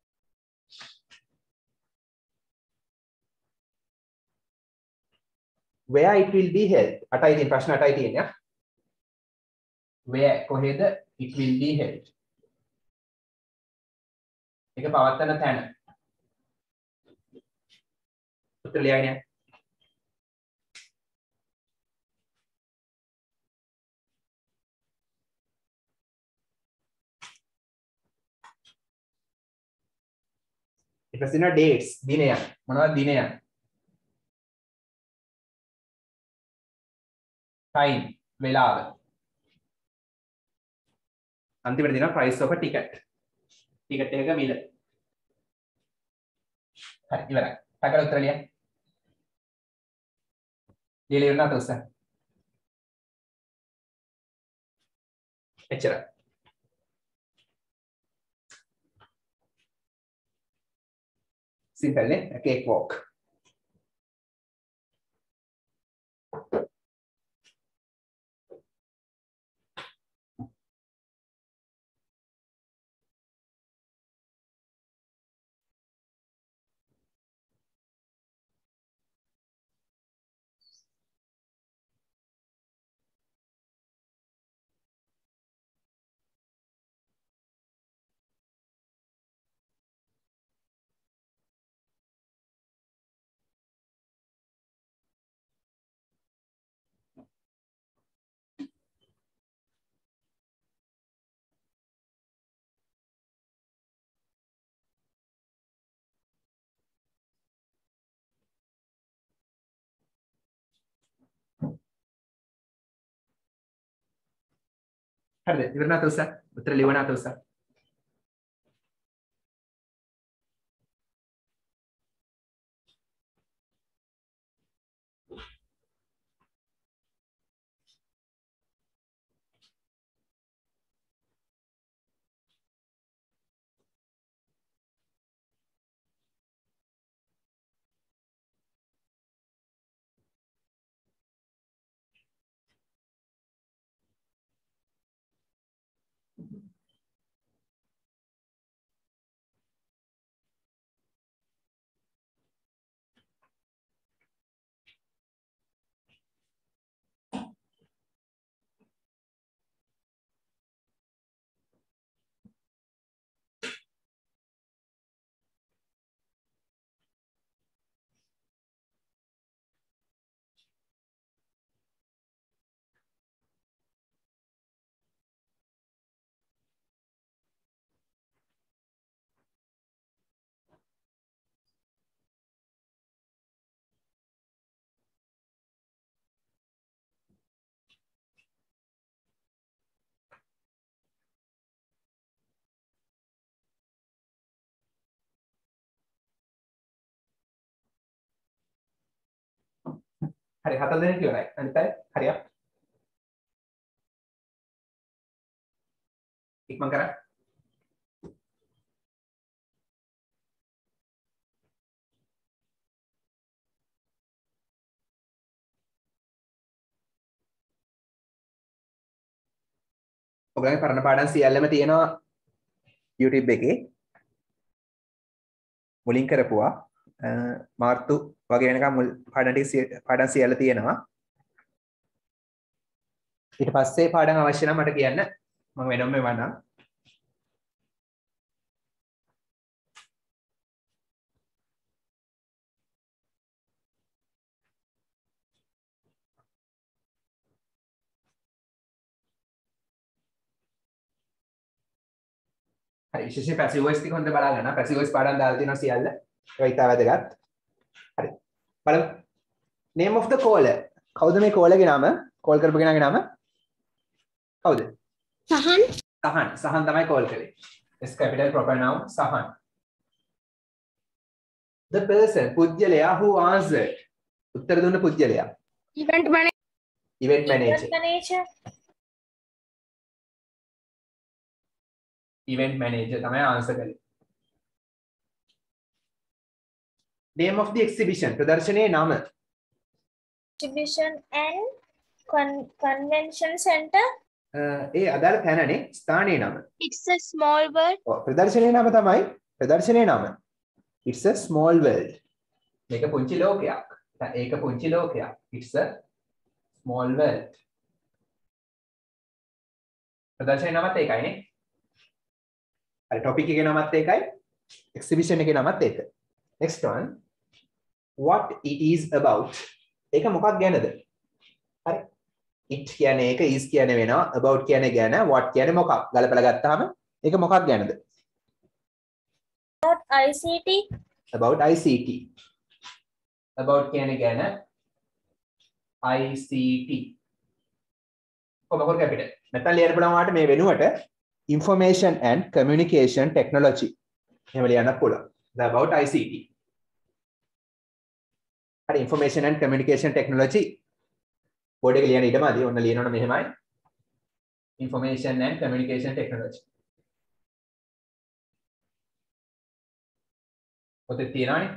where it will be held අටයි තියෙන ප්‍රශ්න අටයි තියෙන්නේ where කොහෙද it will be held ඒක පවත්තන තැන උත්තර ලියන්නේ ඊට පස්සේ තියෙනවා dates දිනයන්. මොනවද දිනයන්? time වෙලාව. අන්තිමට තියෙනවා price of a ticket. ticket එක මිල. හරි ඉවරයි. ටකල උත්තර ලියන්න. ලියලා ඉවරනද උස්සන්න. එච්චරයි. simple නේ? a cake walk. හරිද? ඉවරනද උස්සන්න. උත්තර ලියවනද උස්සන්න. හරි හතර දෙනෙක් ඉවරයි. අනිත් අය හරියක්. ඉක්මන් කරන්න. ඔයගොල්ලන්ගේ පරණ පාඩම් සියල්ලම තියෙනවා YouTube එකේ. මුලින් කරපුවා මාර්තු වගේ වෙනකම් මුල් පාඩම් ටික පාඩම් සියල්ල තියෙනවා. ඊට පස්සේ පාඩම් අවශ්‍ය නම් මට කියන්න. මම වෙනම මෙවන්නම්. හරි විශේෂයෙන් පැසිව් වොයිස් ටික හොඳට බලා ගන්න. පැසිව් වොයිස් පාඩම් දාලා තියෙනවා සියල්ල. ඒක ඉතාල වැදගත්. හරි. බලමු. name of the caller. කවුද මේ කෝලගේ නම? කෝල් කරපු කෙනාගේ නම? කවුද? සහන්. සහන්. සහන් තමයි කෝල් කළේ. S capital proper noun Sahan. The person පුජ්‍යලයා who answered. උත්තර දුන්න පුජ්‍යලයා. Event manager. Event manager. manager. Event manager තමයි answer කළේ. Name of the exhibition. ප්‍රදර්ශනයේ නම. Exhibition and con convention center. ඒ අදාළ තැනනේ ස්ථානයේ නම. It's a small world. ඔව් ප්‍රදර්ශනයේ නම තමයි ප්‍රදර්ශනයේ නම. It's a small world. මේක පුංචි ලෝකයක්. ඒක පුංචි ලෝකයක්. It's a small world. ප්‍රදර්ශනයේ නමත් ඒකයිනේ. හරි topic එකේ නමත් ඒකයි. exhibition එකේ නමත් ඒක. Next one. What it is about. ඒක මොකක් ගැනද? හරි. it කියන්නේ ඒක, is කියන්නේ වෙනවා, about කියන්නේ ගැන, what කියන්නේ මොකක්. ගලපලා ගත්තාම ඒක මොකක් ගැනද? About I C T. about I C T. About කියන්නේ ගැන I C T. කොහොමද කැපිටල්. නැත්නම් ලියන්න පුළුවන් වාට මේ වෙනුවට information and communication technology. එහෙම ලියන්නත් පුළුවන්. The about I C T. හරි information and communication technology. Board එක ලියන්න ඉඩමදී ඔන්න ලියනවනේ මෙහෙමයි. Information and communication technology. පොතේ තියෙනවනේ.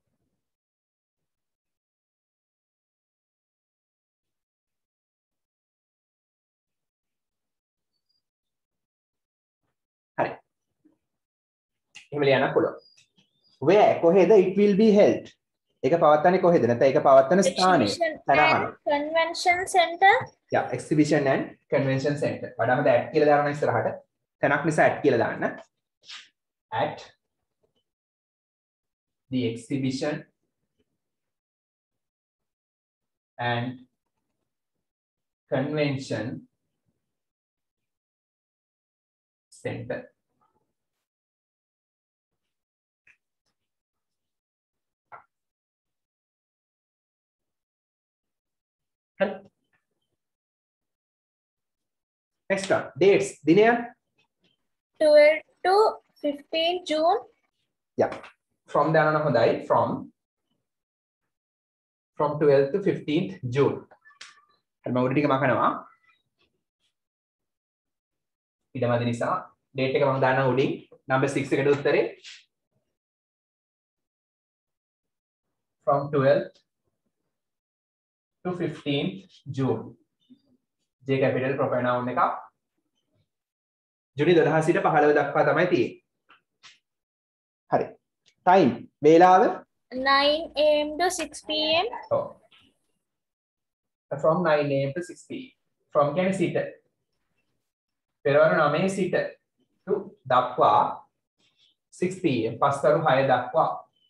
හරි. එහෙම ලියන්න පුළුවන්. Where කොහෙද it will be held? ඒක පවත්වන්නේ කොහෙද? නැත්නම් ඒක පවත්වන ස්ථානය. and convention center. Yeah, exhibition and convention center. වඩාම the at කියලා දානවා ඉස්සරහට. තැනක් නිසා at කියලා දාන්න. At the exhibition and convention center. Next one, dates. Dinaya? twelve to fifteen June. Yeah. From the anana hodai from from twelfth to fifteenth June. හරි මම උඩ ටික මකනවා. ඊටමදි නිසා date එක මම දානවා උඩින් number six එකට උත්තරේ from twelfth to fifteenth June. J capital proper noun එක ජුනි දොළහ සිට පහළොව දක්වා තමයි තියෙන්නේ. හරි. time වේලාව nine A M to six P M. Oh. From nine A M to six P M. From කියන්නේ සිට. පෙරවරු නවය සිට to දක්වා six P M. පස්වරු හය දක්වා.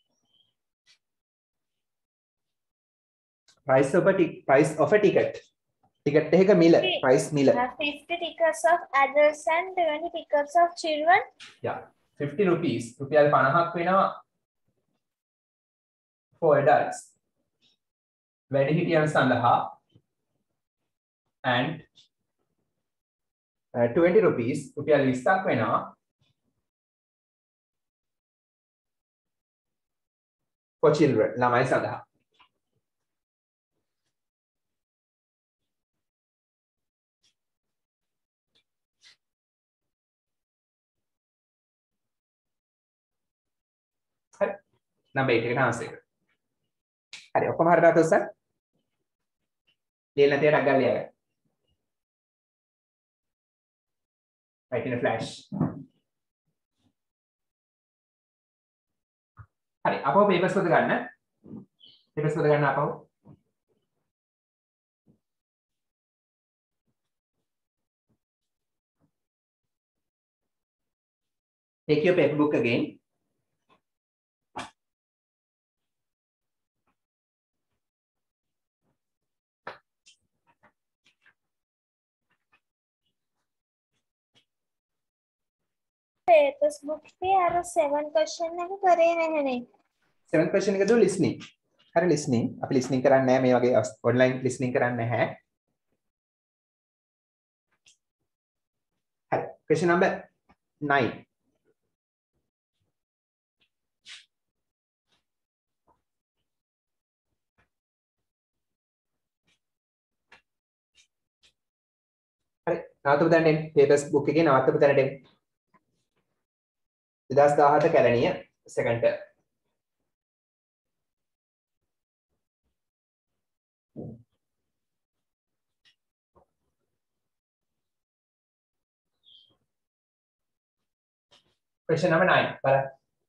Price of a ticket. Price of a ticket. Ticket එක මිල. Price මිල. fifty tickets of adults and twenty tickets of children. Yeah. fifty rupees. රුපියල් පනහක් වෙනවා for adults. වැඩිහිටියන් සඳහා and uh, twenty rupees. රුපියල් විස්සක් වෙනවා for children. ළමයි සඳහා. හරි. number eight එකට answer එක. හරි ඔක්කොම හරියට අතොස්සන්. ලියලා තියෙන අගල් ලියගන්න. write in a flash. හරි අපව papers පොත ගන්න. papers පොත ගන්න අපව. take your paper book again. papers book पे यार seven question नहीं करे नहीं. seventh question එක දු listening. හරි listening. අපි listening කරන්නේ නැහැ මේ වගේ online listening කරන්නේ නැහැ. හරි. question number nine. හරි. නවත්තපු තැනට එන්න. papers book එකේ නවත්තපු තැනට එන්න. දෙදාස් දාහත Kelaniya second term. question number nine බලන්න.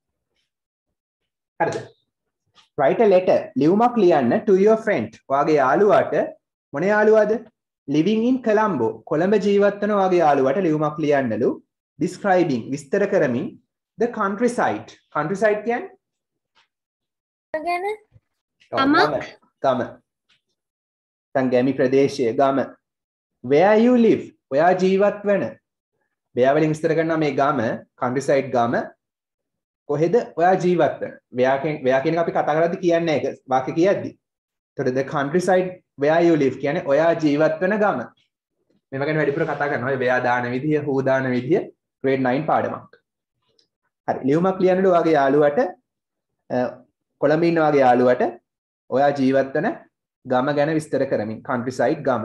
හරිද? write a letter ලියුමක් ලියන්න to your friend. ඔයාගේ යාළුවාට මොන යාළුවාද? living in Colombo. කොළඹ ජීවත් වෙන ඔයාගේ යාළුවාට ලියුමක් ලියන්නලු describing විස්තර කරමින් the countryside. Countryside කියන්නේ? again ගමක්. ගම. දැන් ගැමි ප්‍රදේශය ගම. where you live. ඔයා ජීවත් වෙන. ව්‍යාවලින් විස්තර කරනවා මේ ගම countryside ගම කොහෙද ඔයා ජීවත් වෙන? where කියන where කියන එක අපි කතා කරද්දි කියන්නේ ඒක වාක්‍ය කියද්දි. එතකොට the countryside where you live කියන්නේ ඔයා ජීවත් වෙන ගම. මේව ගැන වැඩිපුර කතා කරනවා. ඔය where දාන විදිය, who දාන විදිය grade nine පාඩමක්. හරි. ලියුමක් ලියන්නලු ඔයාගේ යාළුවට කොළඹ ඉන්න ඔයාගේ යාළුවට ඔයා ජීවත් වෙන ගම ගැන විස්තර කරමින් countryside ගම.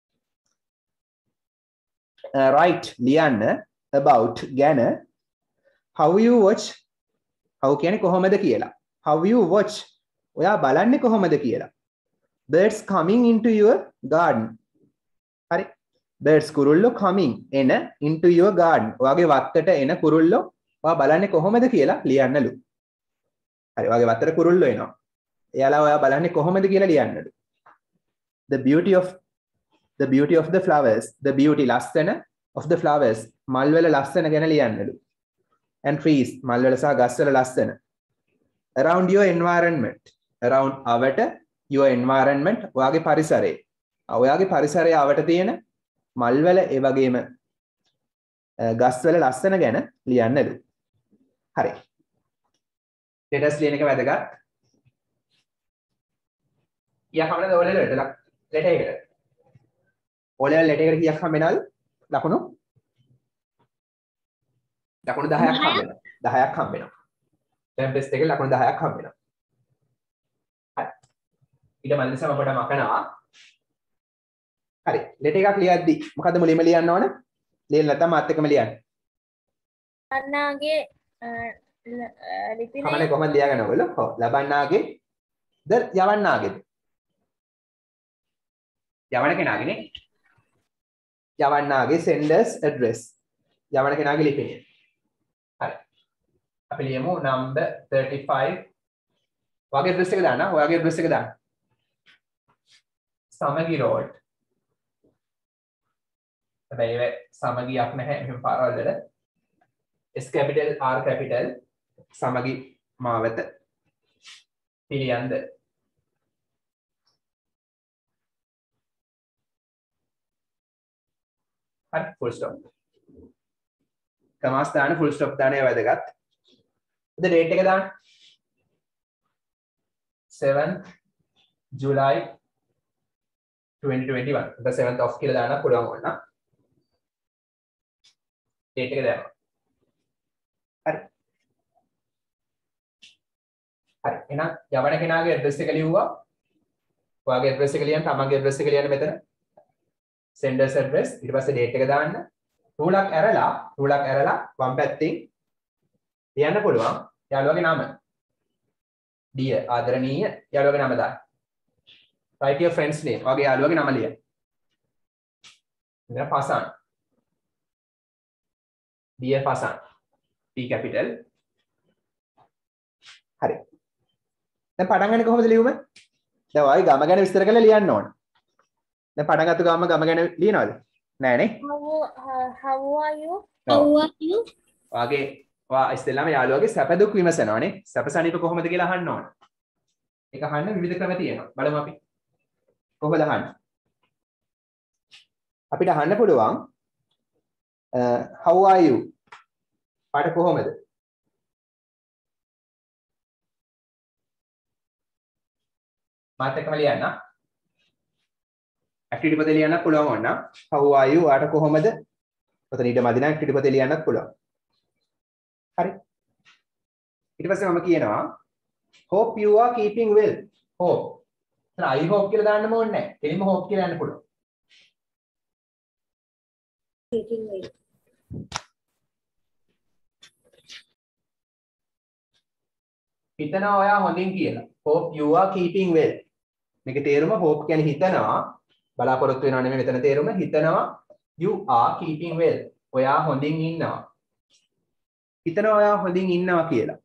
Uh, write ලියන්න about ගැන how you watch how කියන්නේ කොහොමද කියලා. how you watch ඔයා බලන්නේ කොහොමද කියලා. birds coming into your garden. හරි. birds කුරුල්ලෝ coming එන into your garden. ඔයාගේ වත්තට එන කුරුල්ලෝ ඔයා බලන්නේ කොහොමද කියලා ලියන්නලු. හරි. ඔයාගේ වත්තට කුරුල්ලෝ එනවා. එයාලා ඔයා බලන්නේ කොහොමද කියලා ලියන්නලු. the beauty of the beauty of the flowers. the beauty ලස්සන of the flowers. මල් වල ලස්සන ගැන ලියන්නලු. and trees මල් වල සහ ගස් වල ලස්සන. around your environment. around අවට your environment ඔයාගේ පරිසරය. ඔයාගේ පරිසරය අවට තියෙන මල් වල ඒ වගේම ගස් වල ලස්සන ගැන ලියන්නලු. හරි. letters ලියන එක වැදගත්. යා කවුරුද O level වලට letter එකට? O level letter එකට කීයක් හම්බෙනවද? ලකුණු ලකුණු දහයක් හම්බෙනවා. දහයක් හම්බෙනවා. දැන් ටෙස්ට් එකේ ලකුණු දහයක් හම්බෙනවා. හරි. ඊට මල්ලිසම අපට මකනවා. හරි. ලෙටර් එකක් ලියද්දි මොකද්ද මුලින්ම ලියන්න ඕන? ලියන්න නැත්නම් මාත් එක්කම ලියන්න. අන්නාගේ ලිපිනේ කමනේ කොහොමද ලියාගන්න ඕගොල්ලෝ? ඔව්. ලබන්නාගේ ද යවන්නාගේද? යවන කෙනාගේනේ. යවන්නාගේ senders address. යවන කෙනාගේ ලිපිනේ. හරි. අපි ලියමු number thirty-five. ඔයාගේ address එක දාන්න. ඔයාගේ address එක දාන්න. සමගි road. හැබැයි ඒ සමගියක් නැහැ මෙහෙම පාරවල් වල. S capital R capital සමගි මාවත පිළියන්ද. හරි full stop. කමාස් දාන්න full stop දාන්න වැදගත්. the date එක දාන්න. seventh July twenty twenty-one. the seventh of කියලා දාන්න පුළුවන් වුණා. date එක දාන්න. හරි. හරි. එහෙනම් යවන කෙනාගේ address එක ලියුවා. ඔයාගේ address එක ලියන්න, තමන්ගේ address එක ලියන්න මෙතන. senders address ඊට පස්සේ date එක දාන්න. රූලක් ඇරලා, රූලක් ඇරලා වම් පැත්තෙන් ලියන්න පුළුවන් යාළුවගේ නම. dear ආදරණීය යාළුවගේ නම දාන්න. write your friend's name. ඔයාගේ යාළුවගේ නම ලියන්න. ඉතින් Pasan. dear Pasan. P capital. හරි. දැන් පටන් ගන්න කොහොමද ලියුම? දැන් ඔයයි ගම ගැන විස්තර කරලා ලියන්න ඕන. දැන් පටන් ගත්ත ගම ගම ගැන ලියනවද? නෑ නේ. how uh, how are you How are you? ඔයාගේ ඔයා ඉස්සෙල්ලාම යාළුවගේ සැප දුක් විමසනවානේ. සැප සනීප කොහොමද කියලා අහන්න ඕන. ඒක අහන්න විවිධ ක්‍රම තියෙනවා. බලමු අපි. කොහොමද අහන්නේ? අපිට අහන්න පුළුවන් uh, how are you? පාට කොහොමද? මාත් එක්කම ලියන්න. ඇක්ටිවිටි පොතේ ලියන්නත් පුළුවන් වුණා. how are you? ආට කොහොමද? ඔතන ඊට මදිනා ඇක්ටිවිටි පොතේ ලියන්නත් පුළුවන්. හරි. ඊට පස්සේ මම කියනවා hope you are keeping well. hope. එතන I hope කියලා දාන්නම ඕනේ නැහැ. කෙලින්ම hope කියලා යන්න පුළුවන්. keeping well හිතනවා ඔයා හොඳින් කියලා. hope you are keeping well. මේකේ තේරුම hope කියන්නේ හිතනවා බලාපොරොත්තු වෙනව නෙමෙයි මෙතන තේරුම හිතනවා you are keeping well. ඔයා හොඳින් ඉන්නවා. හිතනවා ඔයා හොඳින් ඉන්නවා කියලා.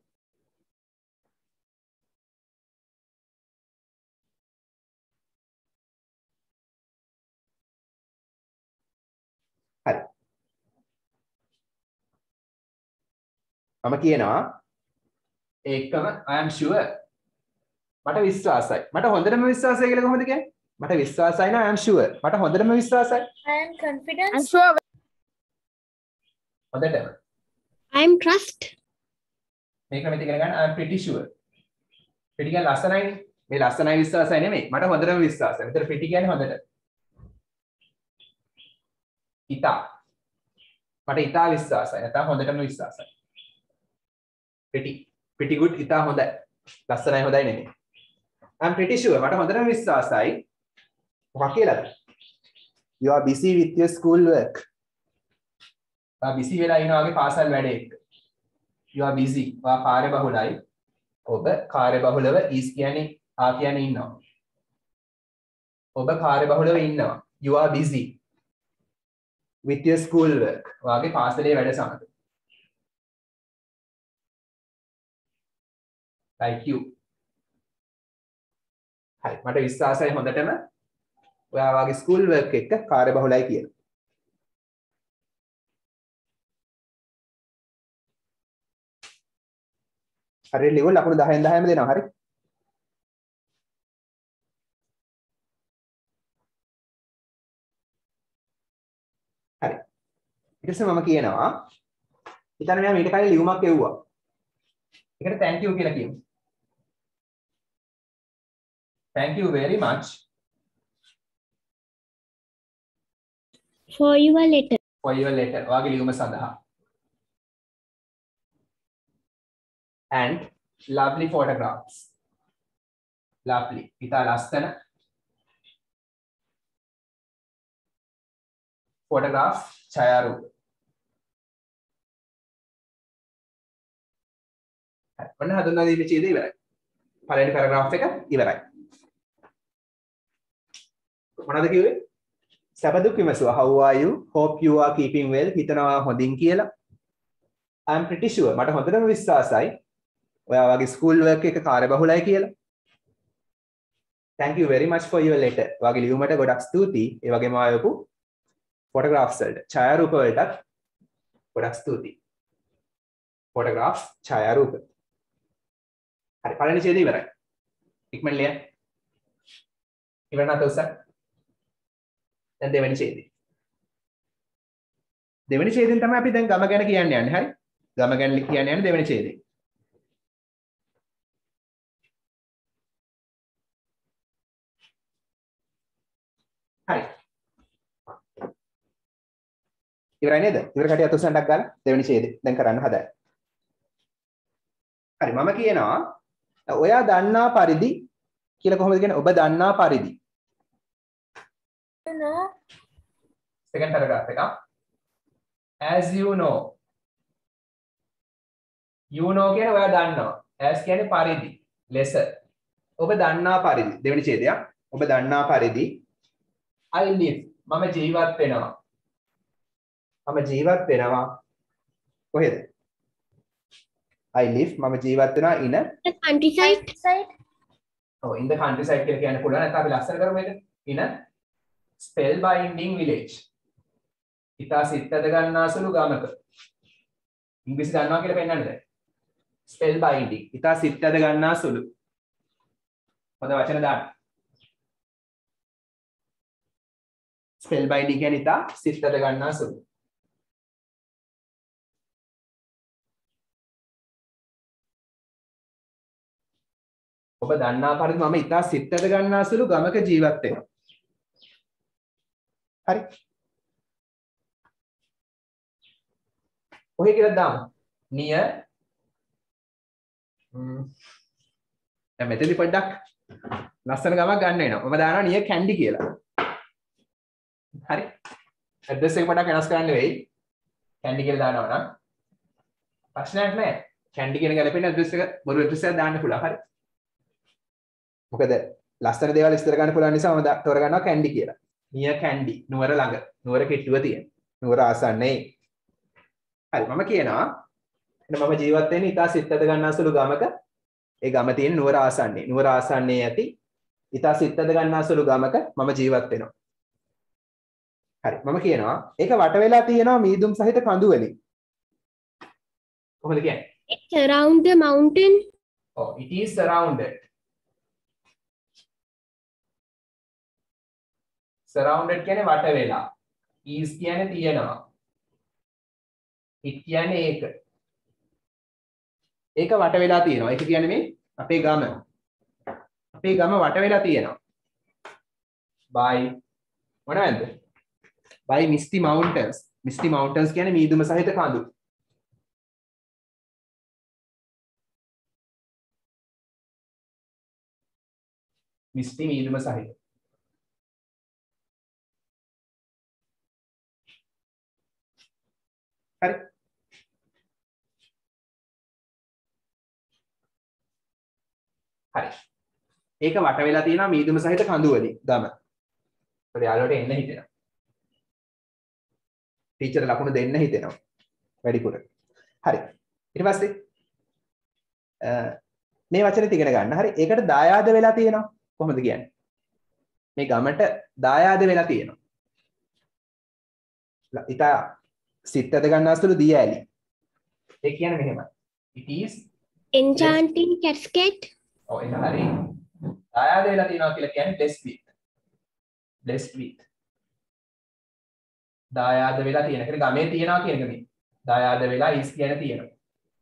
හරි. මම කියනවා ඒකම I am sure මට විශ්වාසයි. මට හොඳටම විශ්වාසයි කියලා කොහොමද කියන්නේ? මට විශ්වාසයි නෝ I am sure. මට හොඳටම විශ්වාසයි. I am confident I'm sure. හොඳටම. I'm trust. මේක මෙතන ඉගෙන ගන්න I'm pretty sure. pretty කියන්නේ ලස්සනයිනේ. මේ ලස්සනයි විශ්වාසයි නෙමෙයි. මට හොඳටම විශ්වාසයි. මෙතන pretty කියන්නේ හොඳට. ඉතා. මට ඉතා විශ්වාසයි. නැත්නම් හොඳටම විශ්වාසයි. pretty. pretty good ඉතා හොඳයි. ලස්සනයි හොඳයි නෙමෙයි. I'm pretty sure මට හොඳටම විශ්වාසයි. මොකක් කියලාද? You are busy with your school work. ඔයා busy වෙලා ඉනවා වගේ පාසල් වැඩේ එක්ක. You are busy. ඔයා කාර්යබහුලයි. ඔබ කාර්යබහුලව is කියන්නේ ආ කියන්නේ ඉන්නවා. ඔබ කාර්යබහුලව ඉන්නවා. You are busy with your school work. ඔයාගේ පාසලේ වැඩ සමග. Like you. හරි මට විශ්වාසයි හොඳටම ඔයා වාගේ ස්කූල් වර්ක් එක කාර්යබහුලයි කියලා. හරි ලියුව ලකුණු දහයෙන් දහයම දෙනවා හරි. හරි. ඊට පස්සේ මම කියනවා හිතන්න මෙයා මීට කලින් ලියුමක් එව්වා. ඒකට thank you කියලා කියමු. Thank you very much For your letter. for your letter. ඔයාගේ ලියුම සඳහා. And lovely photographs. Lovely. ඉතා ලස්සන photographs ඡායාරූප. හරි. ඔන්න හඳුන්වා දීමේ ඡේදය ඉවරයි. පළවෙනි පැරග්‍රාෆ් එක ඉවරයි. මොනවද කිව්වේ? සැපදුක් විමසුවා. How are you? Hope you are keeping well. හිතනවා හොඳින් කියලා. I'm pretty sure. මට හොඳටම විශ්වාසයි. ඔයා වගේ ස්කූල් වර්ක් එක කාර්යබහුලයි කියලා. Thank you very much for your letter. ඔයාගේ ලියුමට ගොඩක් ස්තුතියි. ඒ වගේම ආයපු photographs වලට, ඡායාරූප වලටත් ගොඩක් ස්තුතියි. photographs ඡායාරූප. හරි පළවෙනි ඡේදය ඉවරයි. ඉක්මන ලියන්න. ඉවර නැත උසක්. දැන් දෙවෙනි ඡේදය. දෙවෙනි ඡේදයෙන් තමයි අපි දැන් ගම ගැන කියන්න යන්නේ. හරි? ගම ගැන කියන්න යන්නේ දෙවෙනි ඡේදයෙන්. හරි. ඉවරයි නේද? ඉවර කටිය අතුසන්ඩක් ගන්න දෙවෙනි ඡේදය. දැන් කරන්න හදයි. හරි මම කියනවා ඔයා දන්නා පරිදි කියලා කොහොමද කියන්නේ? ඔබ දන්නා පරිදි. You know. Second paragraph එක. As you know. You know කියන්නේ ඔයා දන්නවා. As කියන්නේ පරිදි. ලෙස. ඔබ දන්නා පරිදි. දෙවෙනි ඡේදය. ඔබ දන්නා පරිදි I live. මම ජීවත් වෙනවා. මම ජීවත් වෙනවා. කොහෙද? I live. මම ජීවත් වෙනවා in a The countryside. Side. ඔව් in the countryside කියලා කියන්න පුළුවන්. නැත්නම් අපි ලස්සන කරමු මේක. in a spellbinding village. ඉතා සිත් ඇද ගන්නාසුළු ගමක. ඉංග්‍රීසි දන්නවා කියලා පෙන්නන්න දැන්. spellbinding. ඉතා සිත් ඇද ගන්නාසුළු. හොඳ වචන දාන්න. spellbinding කියන්නේ ඉතා සිත් ඇද ගන්නාසුළු. ඔබ දන්නා පරිදි මම ඉතා සිත් ඇද ගන්නාසුළු ගමක ජීවත් වෙනවා. හරි. ඔහේ කියලා දාමු. near ම්ම් දැන් මෙතනදි පොඩ්ඩක් ලස්සන ගමක් ගන්න වෙනවා. මම දානවා near candy කියලා. හරි. ඇඩ්‍රස් එක පොඩ්ඩක් වෙනස් කරන්න වෙයි. candy කියලා දානවා නම් ප්‍රශ්නයක් නැහැ. candy කියන ගැලපෙන ඇඩ්‍රස් එක බොරු ඇඩ්‍රස් එකක් දාන්න පුළුවන්. හරි. මොකද ලස්සන දේවල් ඉස්තර ගන්න පුළුවන් නිසා මම තෝරගන්නවා candy කියලා. near candy නුවර ළඟ නුවර කෙට්ටුව තියෙන නුවර ආසන්නයේ. හරි මම කියනවා එන්න මම ජීවත් වෙන්නේ ඉතා සිත් ඇද ගන්නාසුළු ගමක. ඒ ගම තියෙන නුවර ආසන්නයේ. නුවර ආසන්නයේ ඇති ඉතා සිත් ඇද ගන්නාසුළු ගමක මම ජීවත් වෙනවා. හරි මම කියනවා ඒක වට වෙලා තියෙනවා මීදුම් සහිත කඳු වලින්. කොහොමද කියන්නේ? It's around the mountain. Oh, it is surrounded. surrounded කියන්නේ වට වෙලා. is කියන්නේ තියෙනවා. it කියන්නේ ඒක. ඒක වට වෙලා තියෙනවා. ඒක කියන්නේ මේ අපේ ගම. අපේ ගම වට වෙලා තියෙනවා. by මොනවද? by Misty Mountains. Misty Mountains කියන්නේ මීදුම සහිත කඳු. Misty මීදුම සහිත. හරි. හරි. ඒක වට වෙලා තියෙනවා මීදුම සහිත කඳු වලින් ගම. ඒත් යාළුවට එන්න හිතෙනවා. ටීචර් ලකුණු දෙන්න හිතෙනවා. වැඩිපුර. හරි. ඊට පස්සේ මේ වචනේ ඉගෙන ගන්න. හරි. ඒකට දායාද වෙලා තියෙනවා. කොහොමද කියන්නේ? මේ ගමට දායාද වෙලා තියෙනවා. ඉතා සිත් ඇද ගන්නාසුළු දී ඇලි. ඒ කියන්නේ මෙහෙමයි. It is enchanting cascade. ඔව් ඒක හරි. දායාද වෙලා තියෙනවා කියලා කියන්නේ blessed with. blessed with. දායාද වෙලා තියෙන. ඒක ගමේ තියනවා කියන එක මේ. දායාද වෙලා is කියන තියෙනවා.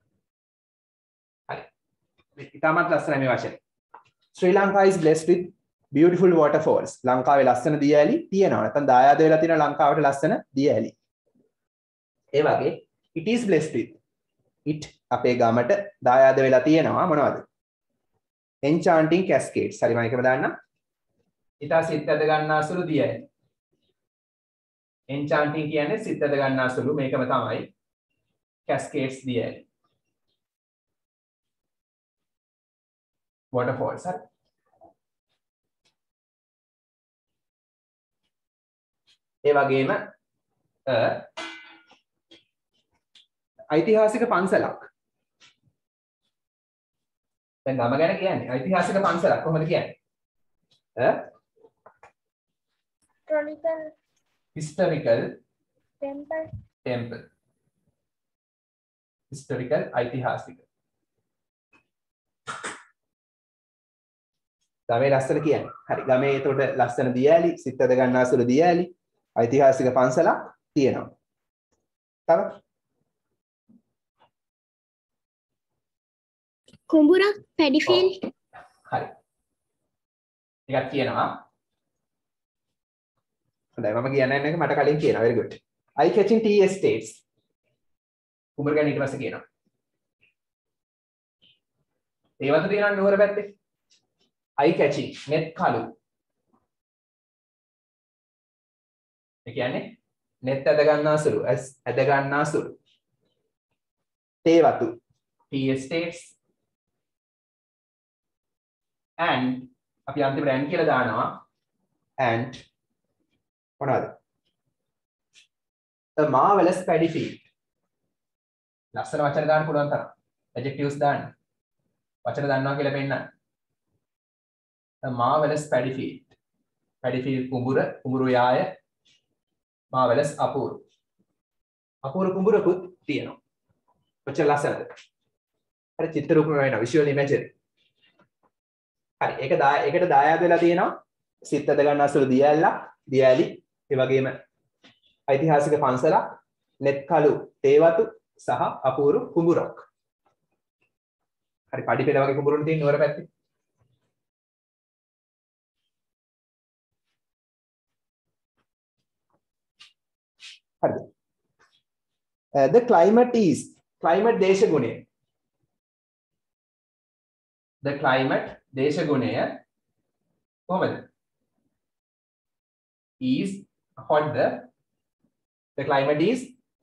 හරි. ඉතාමත් ලස්සනයි මේ වචනේ. Sri Lanka is blessed with beautiful waterfalls. ලංකාවේ ලස්සන දිය ඇලි තියෙනවා. නැත්නම් දායාද වෙලා තියෙන ලංකාවට ලස්සන දිය ඇලි. ඒ වගේ it is blessed with. it අපේ ගමට දායාද වෙලා තියෙනවා මොනවද? enchanting cascades. හරි මම එකම දාන්නම්. ඊට සිත් ඇද ගන්නාසුළු දිය ඇලි. enchanting කියන්නේ සිත් ඇද ගන්නාසුළු මේකම තමයි. cascades දිය ඇලි. waterfalls හරි. ඒ වගේම ඓතිහාසික පන්සලක්. දැන් ගම ගැන කියන්නේ ඓතිහාසික පන්සලක් කොහොමද කියන්නේ? ඈ historical historical temple. temple. historical ඓතිහාසික. ගමේ ලස්සන කියන්නේ. හරි ගමේ ඒතකොට ලස්සන දියඇලි, සිත් ඇද ගන්නාසුළු දියඇලි, ඓතිහාසික පන්සලක් තියෙනවා. තව කුඹුරක් paddy field. හරි. ටිකක් කියනවා. හොඳයි මම කියන්නේ නැහැ මට කලින් කියනවා. very good. eye catching tea estates. කුඹුර ගැන ඊට පස්සේ කියනවා. ඒවත් තියෙනවා නුවර පැත්තේ. eye catching net කළු. ඒ කියන්නේ net ඇද ගන්නාසුළු ඇද ගන්නාසුළු. තේ වතු tea estates and අපි අන්තිමට and කියලා දානවා and මොනවද? a marvelous paddy field. ලස්සන වචන දාන්න පුළුවන් තරම්. adjectives දාන්න. වචන දන්නවා කියලා පෙන්නන්න. a marvelous paddy field. paddy field කුඹුර, කුඹුරු යාය marvelous අපූර්ව. අපූර්ව කුඹුරකුත් තියෙනවා. කොච්චර ලස්සනද? හරි චිත්‍ර රූපම වෙනවා visual imagery. හරි ඒක දා ඒකට දායාද වෙලා තියෙනවා සිත් ඇද ගන්නාසුළු දියඇල්ලක්, දියඇලි, ඒ වගේම ඓතිහාසික පන්සලක්, net කළු තේවතු සහ අපූර්ව කුඹුරක්. හරි පඩි පෙළ වගේ කුඹුරුන් තියෙන නුවර පැත්තේ. හරිද? Uh, the climate is climate දේශගුණය. the climate දේශගුණය කොහොමද? is hot the the climate is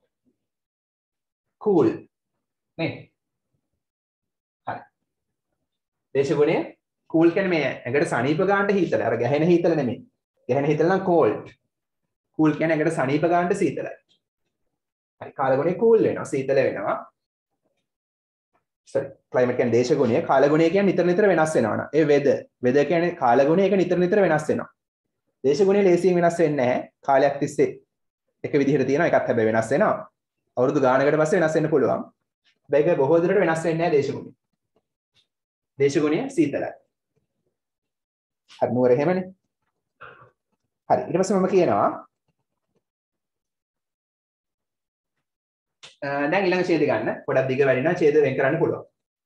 cool නේ. හරි. දේශගුණය cool කියන්නේ මේ ඇඟට සනීප ගන්නට හීතල. අර ගැහෙන හීතල නෙමෙයි. ගැහෙන හීතල නම් cold. cool කියන්නේ ඇඟට සනීප ගන්නට සීතලයි. හරි කාලගුණය cool වෙනවා, සීතල වෙනවා. sorry climate කියන්නේ දේශගුණය, කාලගුණය කියන්නේ නිතර නිතර වෙනස් වෙනවා නේ. ඒ weather weather කියන්නේ කාලගුණය, ඒක නිතර නිතර වෙනස් වෙනවා. දේශගුණය ලේසියෙන් වෙනස් වෙන්නේ නැහැ. කාලයක් තිස්සේ එක විදිහට තියෙනවා, එකක් හැබැයි වෙනස් වෙනවා. අවුරුදු ගානකට පස්සේ වෙනස් වෙන්න පුළුවන්. හැබැයි ඒක බොහෝ දුරට වෙනස් වෙන්නේ නැහැ දේශගුණය. දේශගුණය සීතලයි. හරි නුවර එහෙමනේ. හරි ඊට පස්සේ මම කියනවා දැන් ඊළඟ ඡේද ගන්න. පොඩක් දිග වැඩි නම් ඡේද වෙන් කරන්න පුළුවන්.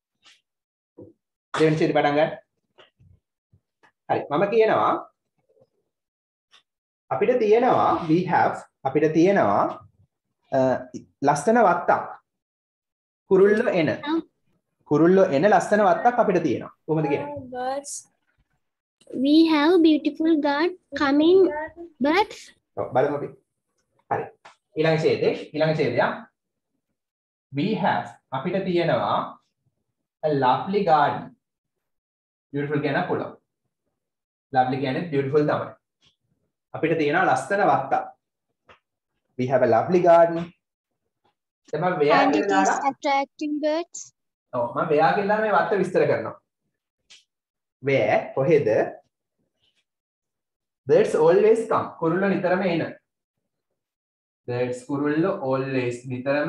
දෙවෙනි ඡේදය පටන් ගන්න. හරි. මම කියනවා අපිට තියෙනවා we have අපිට තියෙනවා ලස්සන වත්තක්. කුරුල්ලෝ එන. කුරුල්ලෝ එන ලස්සන වත්තක් අපිට තියෙනවා. කොහොමද කියන්නේ? Birds. We have beautiful bird coming birds. ඔව් බලමු අපි. හරි. ඊළඟ ඡේදේ ඊළඟ ඡේදය we have අපිට තියෙනවා a lovely garden. beautiful කියන පුළුවන්. lovely කියන්නේ beautiful තමයි. අපිට තියෙනවා ලස්සන වත්තක්. we have a lovely garden. තමයි where And it කියලා is දාලා attracting birds. ඔව් මම where කියලා මේ වත්ත විස්තර කරනවා. where කොහෙද birds always come. කුරුල්ලෝ නිතරම එන. birds කුරුල්ලෝ always නිතරම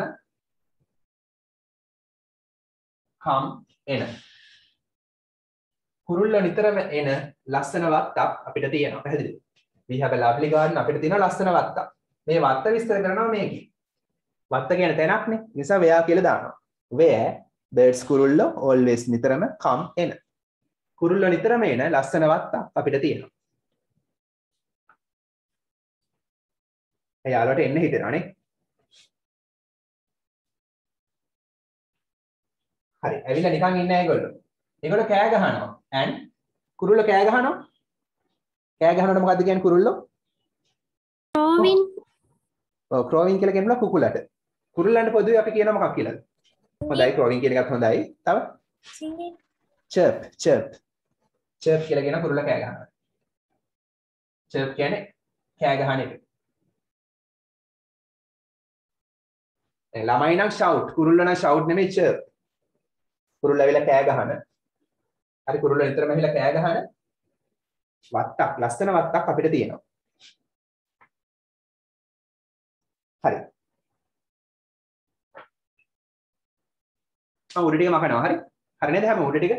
come එන. කුරුල්ලෝ නිතරම එන ලස්සන වත්තක් අපිට තියෙනවා. පැහැදිලිද? we have a lovely garden අපිට තියෙනවා ලස්සන වත්තක්. මේ වත්ත විස්තර කරනවා මේකේ. වත්ත කියන තැනක්නේ. නිසා where කියලා දානවා. where birds කුරුල්ලෝ always නිතරම come එන. කුරුල්ලෝ නිතරම එන ලස්සන වත්තක් අපිට තියෙනවා. එයාලට එන්න හිතෙනවා නේ. හරි. ඇවිල්ලා නිකන් ඉන්නේ ඒගොල්ලෝ. ඒගොල්ලෝ කෑ ගහනවා. and කුරුල්ලෝ කෑ ගහනවා. කෑ ගහනකොට මොකද්ද කියන්නේ කුරුල්ලෝ? Crowing. ඔව් crowing කියලා කියනවා කුකුලට. කුරුල්ලන්ට පොදුවේ අපි කියනවා මොකක් කියලාද? හොඳයි crowing කියන එකත් හොඳයි. තව Singing. chirp chirp. chirp කියලා කියන කුරුල්ල කෑ ගහනවා. chirp කියන්නේ කෑ ගහන එක. දැන් ළමයි නම් shout කුරුල්ල නම් shout නෙමෙයි chirp. කුරුල්ල ඇවිල්ලා කෑ ගහන. හරි කුරුල්ල නිතරම ඇවිල්ලා කෑ ගහන වත්තක් ලස්සන වත්තක් අපිට තියෙනවා. හරි. මම උඩ ටික මකනවා හරි. හරි නේද හැම උඩ ටික?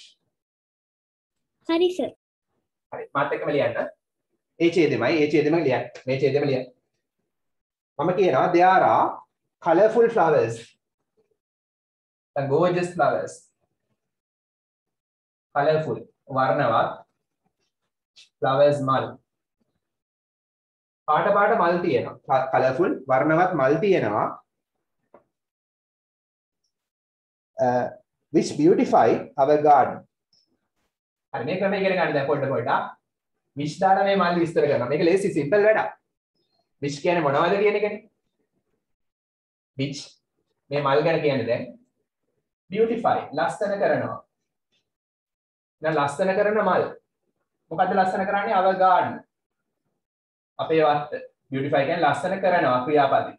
Sorry, sir. හරි. මාත් එක්කම ලියන්න. ඒ ඡේදෙමයි ඒ ඡේදෙම ලියන්න. මේ ඡේදෙම ලියන්න. මම කියනවා there are colorful flowers. The gorgeous flowers. Colorful වර්ණවත් flowers මල්. පාට පාට මල් තියෙනවා. colorful වර්ණවත් මල් තියෙනවා. Uh, which beautify our garden. හරි මේ ක්‍රමය ඉගෙන ගන්න දැන් පොඩ පොඩ. which දාලා මේ මල් විස්තර කරනවා. මේක ලේසි සිම්පල් වැඩක්. which කියන්නේ මොනවද කියන එකනේ. which මේ මල් ගැන කියන්නේ දැන් beautify ලස්සන කරනවා. දැන් ලස්සන කරන මල්. මොකද්ද ලස්සන කරන්නේ? our garden. අපේ වත්ත. beautify කියන්නේ ලස්සන කරනවා ක්‍රියාපදේ.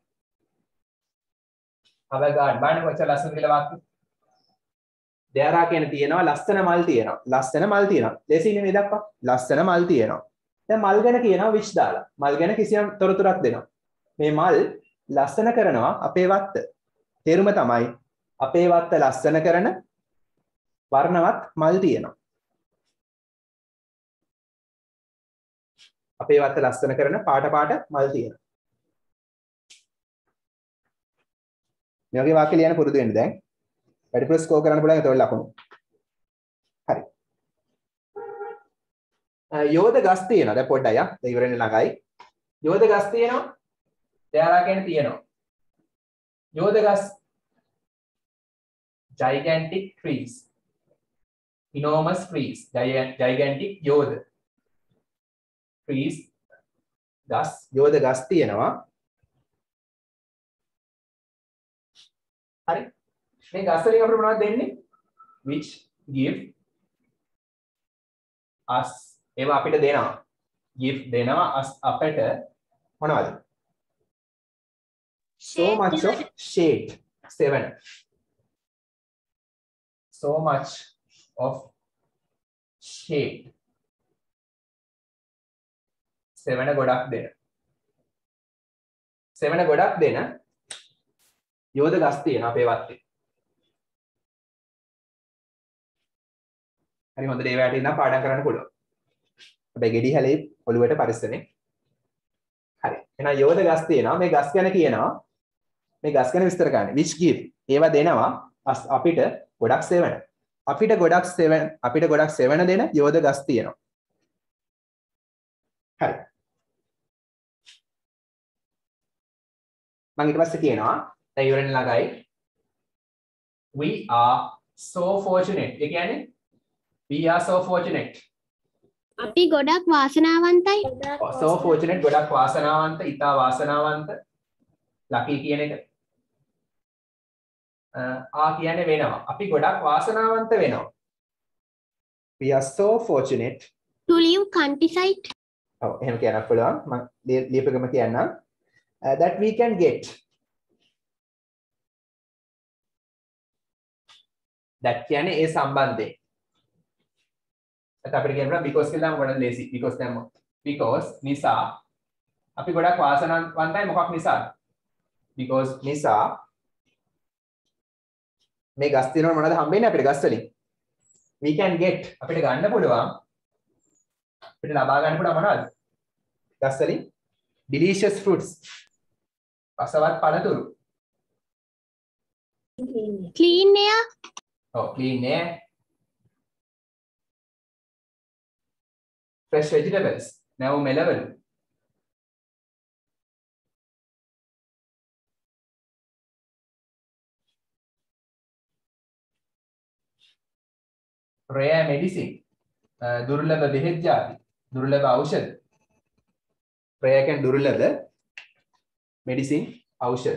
our garden. බලන්න කොච්චර ලස්සනද කියලා වාක්‍ය. there are කියන තියෙනවා ලස්සන මල් තියෙනවා. ලස්සන මල් තියෙනවා. ලේසියිනේ මේ දක්වා. ලස්සන මල් තියෙනවා. දැන් මල් ගැන කියනවා which දාලා. මල් ගැන කිසියම් තොරතුරක් දෙනවා. මේ මල් ලස්සන කරනවා අපේ වත්ත. තේරුම තමයි අපේ වත්ත ලස්සන කරන වර්ණවත් මල් තියෙනවා. අපේ වත්ත ලස්සන කරන පාට පාට මල් තියෙනවා. මේ වගේ වාක්‍ය ලියන්න පුරුදු වෙන්න දැන්. වැඩිපුර ස්කෝර් කරන්න පුළුවන් ඒතකොට ලකුණු. හරි. යෝධ ගස් තියෙනවා. දැන් පොඩ්ඩයි ආ. දැන් ඉවරෙන්න ළඟයි. යෝධ ගස් තියෙනවා. දෙයාලා කියන්නේ තියෙනවා. යෝධ ගස් gigantic trees. Enormous trees. Gigantic යෝධ. trees ගස් යෝධ ගස් තියෙනවා. හරි. මේ ගස් වලින් අපිට මොනවද දෙන්නේ? which give us ඒවා අපිට දෙනවා. give දෙනවා us අපට මොනවද? so much of shade. seven. so much of shade. seven ගොඩක් දෙන. seven ගොඩක් දෙන යෝධ ගස් තියෙන අපේ වත්තේ. හරි හොඳට ඒ වැට ඉඳන් පාඩම් කරන්න පුළුවන්. හැබැයි ගෙඩි හැලේ ඔළුවට පරිස්සමෙන්. හරි. එහෙනම් යෝධ ගස් තියෙනවා. මේ ගස් ගැන කියනවා. මේ ගස් ගැන විස්තර කරන්න. which give ඒවා දෙනවා අපිට ගොඩක් seven. අපිට ගොඩක් seven අපිට ගොඩක් seven දෙන යෝධ ගස් තියෙනවා. හරි. මම ඊට පස්සේ කියනවා දැන් ඉවරෙන් ළඟයි. We are so fortunate. ඒ කියන්නේ we are so fortunate. අපි ගොඩක් වාසනාවන්තයි. so fortunate ගොඩක් වාසනාවන්ත, ඉතා වාසනාවන්ත. lucky කියන එක. ආ කියන්නේ වෙනවා. අපි ගොඩක් වාසනාවන්ත වෙනවා. We are so fortunate to live countryside. ඔව් එහෙම කියන්න පුළුවන්. මම ලියපෙකම කියන්නම්. Uh, that we can get that කියන්නේ ඒ සම්බන්ධයෙන් අපිට කියනවා because කියලා නම් ගොඩක් lazy because දැම්ම because නිසා අපි ගොඩක් වාසනාවන්තයි මොකක් නිසාද because නිසා මේ ගස් තියෙනවනේ මොනවද හම්බෙන්නේ අපිට ගස් වලින් we can get අපිට ගන්න පුළුවන් අපිට ලබා ගන්න පුළුවන් මොනවද ගස් වලින් delicious fruits රසවත් පළතුරු clean air. oh clean air fresh vegetables now melawelu rare medicine uh, durlabha behet jati durlabha aushad rare can durlabha medicine aushad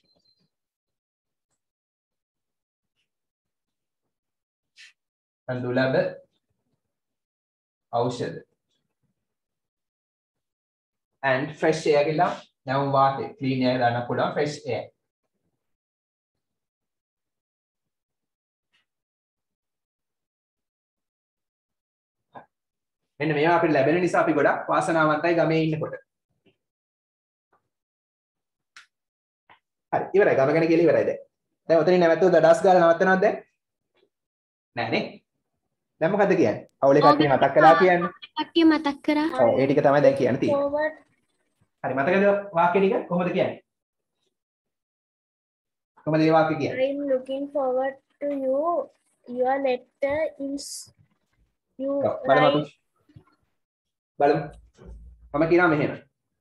and durlabha aushad and fresh air කියලා නැවුම් වාතය clean air දාන්න පුළුවන් fresh air මෙන්න මේවා අපිට ලැබෙන නිසා අපි ගොඩක් වාසනාවන්තයි ගමේ ඉන්නකොට හරි ඉවරයි ගම ගැන කියලා ඉවරයි දැන් දැන් ඔතනින් නැවතුව දඩස් ගාලා නවත්තනවද දැන් නෑනේ දැන් මොකද්ද කියන්නේ අවුලේ කට්ටිය මතක් කළා කියන්නේ කට්ටිය මතක් කරා. ඔව් ඒ ටික තමයි දැන් කියන්න තියෙන්නේ Forward. හරි මතකද වාක්‍ය ටික කොහොමද කියන්නේ කොහොමද මේ වාක්‍ය කියන්නේ I'm looking forward to you. Your letter is you ඔව් බලමු අපි write. බලමු මම කියනවා මෙහෙම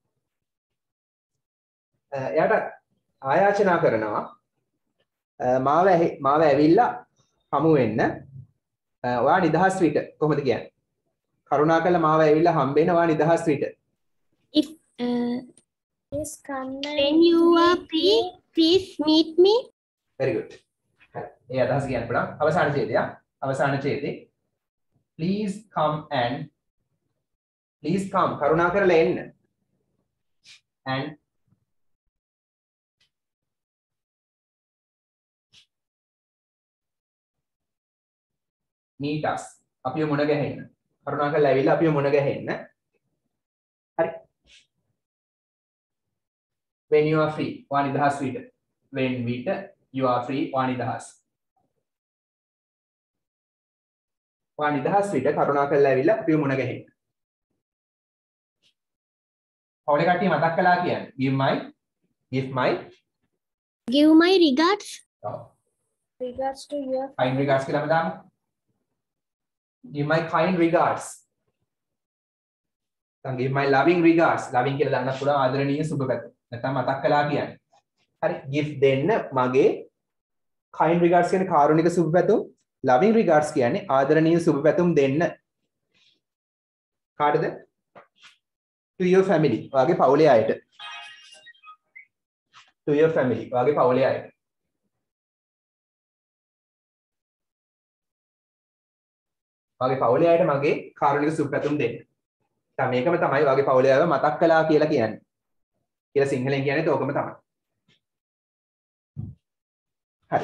එයාට ආයාචනා කරනවා මාව මාව ඇවිල්ලා හමු වෙන්න ඔයා නිදහස් විට කොහොමද කියන්නේ කරුණාකරලා මාව ඇවිල්ලා හම්බෙන්න ඔයා නිදහස් විට If uh, Please come and when you are free, please meet me. very good හරි ඒ අදහස කියන්න පුළුවන් අවසාන ඡේදය අවසාන ඡේදේ please come and please come කරුණාකරලා එන්න and meet us අපිව මුණ ගැහෙන්න කරුණාකරලා ඇවිල්ලා අපිව මුණ ගැහෙන්න හරි when you are free ඔයා නිදහස් විට when විට you are free ඔයා නිදහස් ඔයා නිදහස් විට කරුණාකරලා ඇවිල්ලා අපිව මුණ ගැහෙන්න අවුලේ කට්ටිය මතක් කළා කියන්නේ give my give my Give my regards. ඔව් regards to your kind regards කියලාම දාමු give my kind regards then give my loving regards loving කියලා දාන්න පුළුවන් ආදරණීය සුබ පැතුම් නැත්නම් මතක් කළා කියන්නේ හරි give දෙන්න මගේ kind regards කියන්නේ කාරුණික සුබ පැතුම් loving regards කියන්නේ ආදරණීය සුබ පැතුම් දෙන්න කාටද to your family ඔයාගේ පවුලේ අයට to your family ඔයාගේ පවුලේ අයට ඔයාගේ පවුලේ අයට මගේ කාරුණික සුබ පැතුම් දෙන්න. දැන් මේකම තමයි ඔයාගේ පවුලේ අයව මතක් කළා කියලා කියන්නේ. කියලා සිංහලෙන් කියන්නේ ඒකම තමයි. හරි.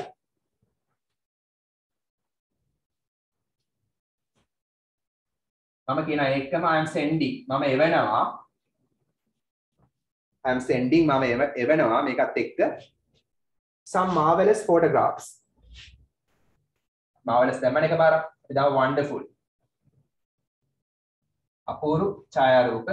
මම කියන එකම I am sending මම එවනවා I am sending මම එවනවා මේකත් එක්ක some marvelous photographs marvelous දැම්මන එකපාරක් that wonderful අපූර්ව ඡායාරූප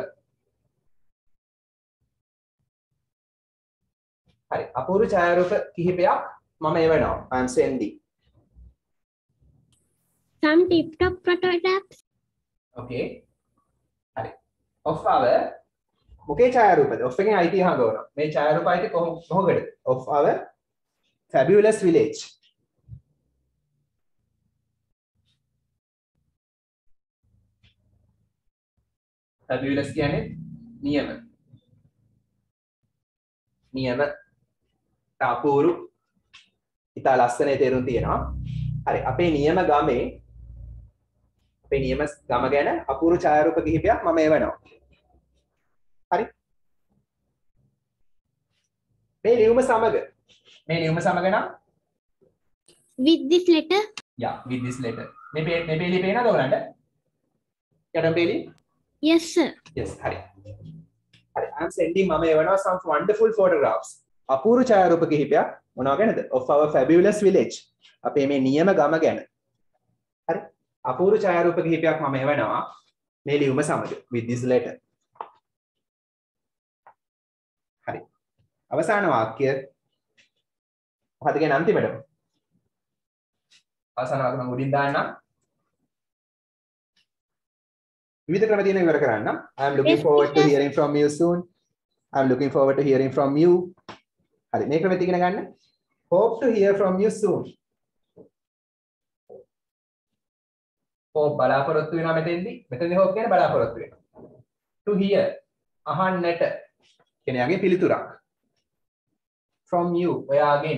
හරි අපූර්ව ඡායාරූප කිහිපයක් මම එවනවා I am sending some tip-top prototypes. Okay. හරි. of our මොකේ ඡායාරූපද? of එකෙන් අයිතිය හංගවනවා. මේ ඡායාරූප අයිතිය කොහොමද? of our fabulous village. fabulous කියන්නේ නියම. නියම. තාපූරු. ඉතා ලස්සනේ තේරුම් තියෙනවා. හරි. අපේ නියම ගමේ අපේ නියම ගම ගැන අපූර්ව ඡායාරූප කිහිපයක් මම එවනවා. හරි. මේ ලියුම සමග මේ ලියුම සමග නම් With this letter, yeah with this letter මේ මේ පේලි පේනවද ඔයාලට? යටම පේලි? yes sir. yes හරි. හරි I am sending මම එවනවා some wonderful photographs. අපූර්ව ඡායාරූප කිහිපයක් මොනවා ගැනද? of our fabulous village. අපේ මේ නියම ගම ගැන. හරි. අපූර්ව ඡායාරූප කිහිපයක් මම එවනවා මේ ලියුම සමග with this letter. හරි. අවසාන වාක්‍ය මොකද කියන්නේ අන්තිමටම? අවසාන වාක්‍ය මම උඩින් දාන්නම්. විවිධ ක්‍රම තියෙන ඉවර කරන්න. I am looking Yes, forward to teacher. hearing from you soon. I am looking forward to hearing from you. හරි මේ ක්‍රමෙත් ඉගෙන ගන්න. Hope to hear from you soon. hope බලාපොරොත්තු වෙනවා මෙතෙන්දී. මෙතෙන්දී hope කියන්නේ බලාපොරොත්තු වෙනවා. To hear අහන්නට කියන යගේ පිළිතුරක්. From you ඔයාගෙන්.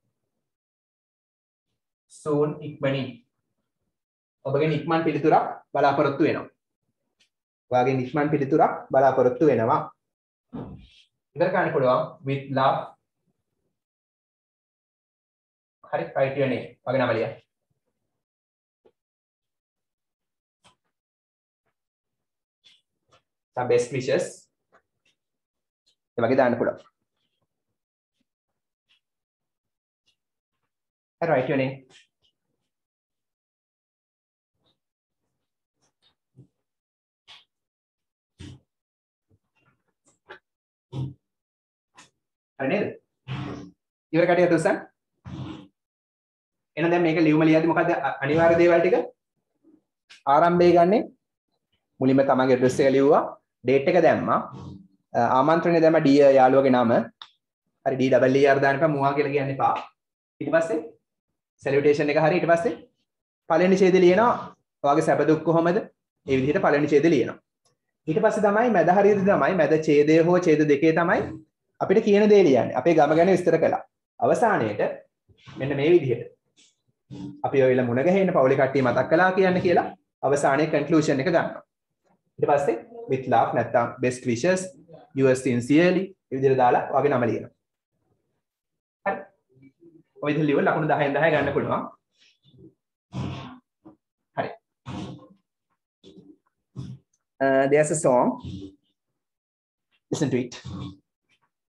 soon ඉක්මනින්. ඔබගෙන් ඉක්මන් පිළිතුරක් බලාපොරොත්තු වෙනවා. ඔයාගෙන් ඉක්මන් පිළිතුරක් බලාපොරොත්තු වෙනවා. ඉවර කරන්න පුළුවන් with love. හරි write your name. වගේ නම ලියන්න. some best wishes. ඒ වගේ දාන්න පුළුවන්. හරි write your name. හරි නේද? ඉවර කටියට උස්සන්න. එහෙනම් දැන් මේක ලියුම ලියද්දි මොකද්ද අනිවාර්ය දේවල් ටික? ආරම්භය ගන්නේ මුලින්ම තමන්ගේ ඇඩ්‍රස් එක ලියුවා, ඩේට් එක දැම්මා, ආමන්ත්‍රණය දැම්මා ඩී යාළුවගේ නම. හරි ඩී ඩබල් ඊ ආර් දාන්න එපා, මුවා කියලා කියන්න එපා. ඊට පස්සේ සැලියුටේෂන් එක හරි ඊට පස්සේ පළවෙනි ඡේදය ලියනවා. ඔයාගේ සැප දුක් කොහමද? ඒ විදිහට පළවෙනි ඡේදය ලියනවා. ඊට පස්සේ තමයි මැද හරියද තමයි මැද ඡේදය හෝ ඡේද දෙකේ තමයි අපිට කියන දේ ලියන්නේ. අපේ ගම ගැන විස්තර කළා. අවසානයේට මෙන්න මේ විදිහට අපි ඔයලා මුණ ගැහෙන්න පවුලේ කට්ටිය මතක් කළා කියන්නේ කියලා අවසානයේ කන්ක්ලූෂන් එක ගන්නවා. ඊට පස්සේ with love නැත්නම් best wishes yours sincerely මේ විදිහට දාලා ඔයාගේ නම ලියනවා. හරි. ඔය විදිහට ලියුවා ලකුණු දහයෙන් දහය ගන්න පුළුවන්. හරි. Uh, there's a song. Listen to it.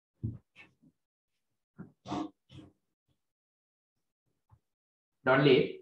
Don't leave.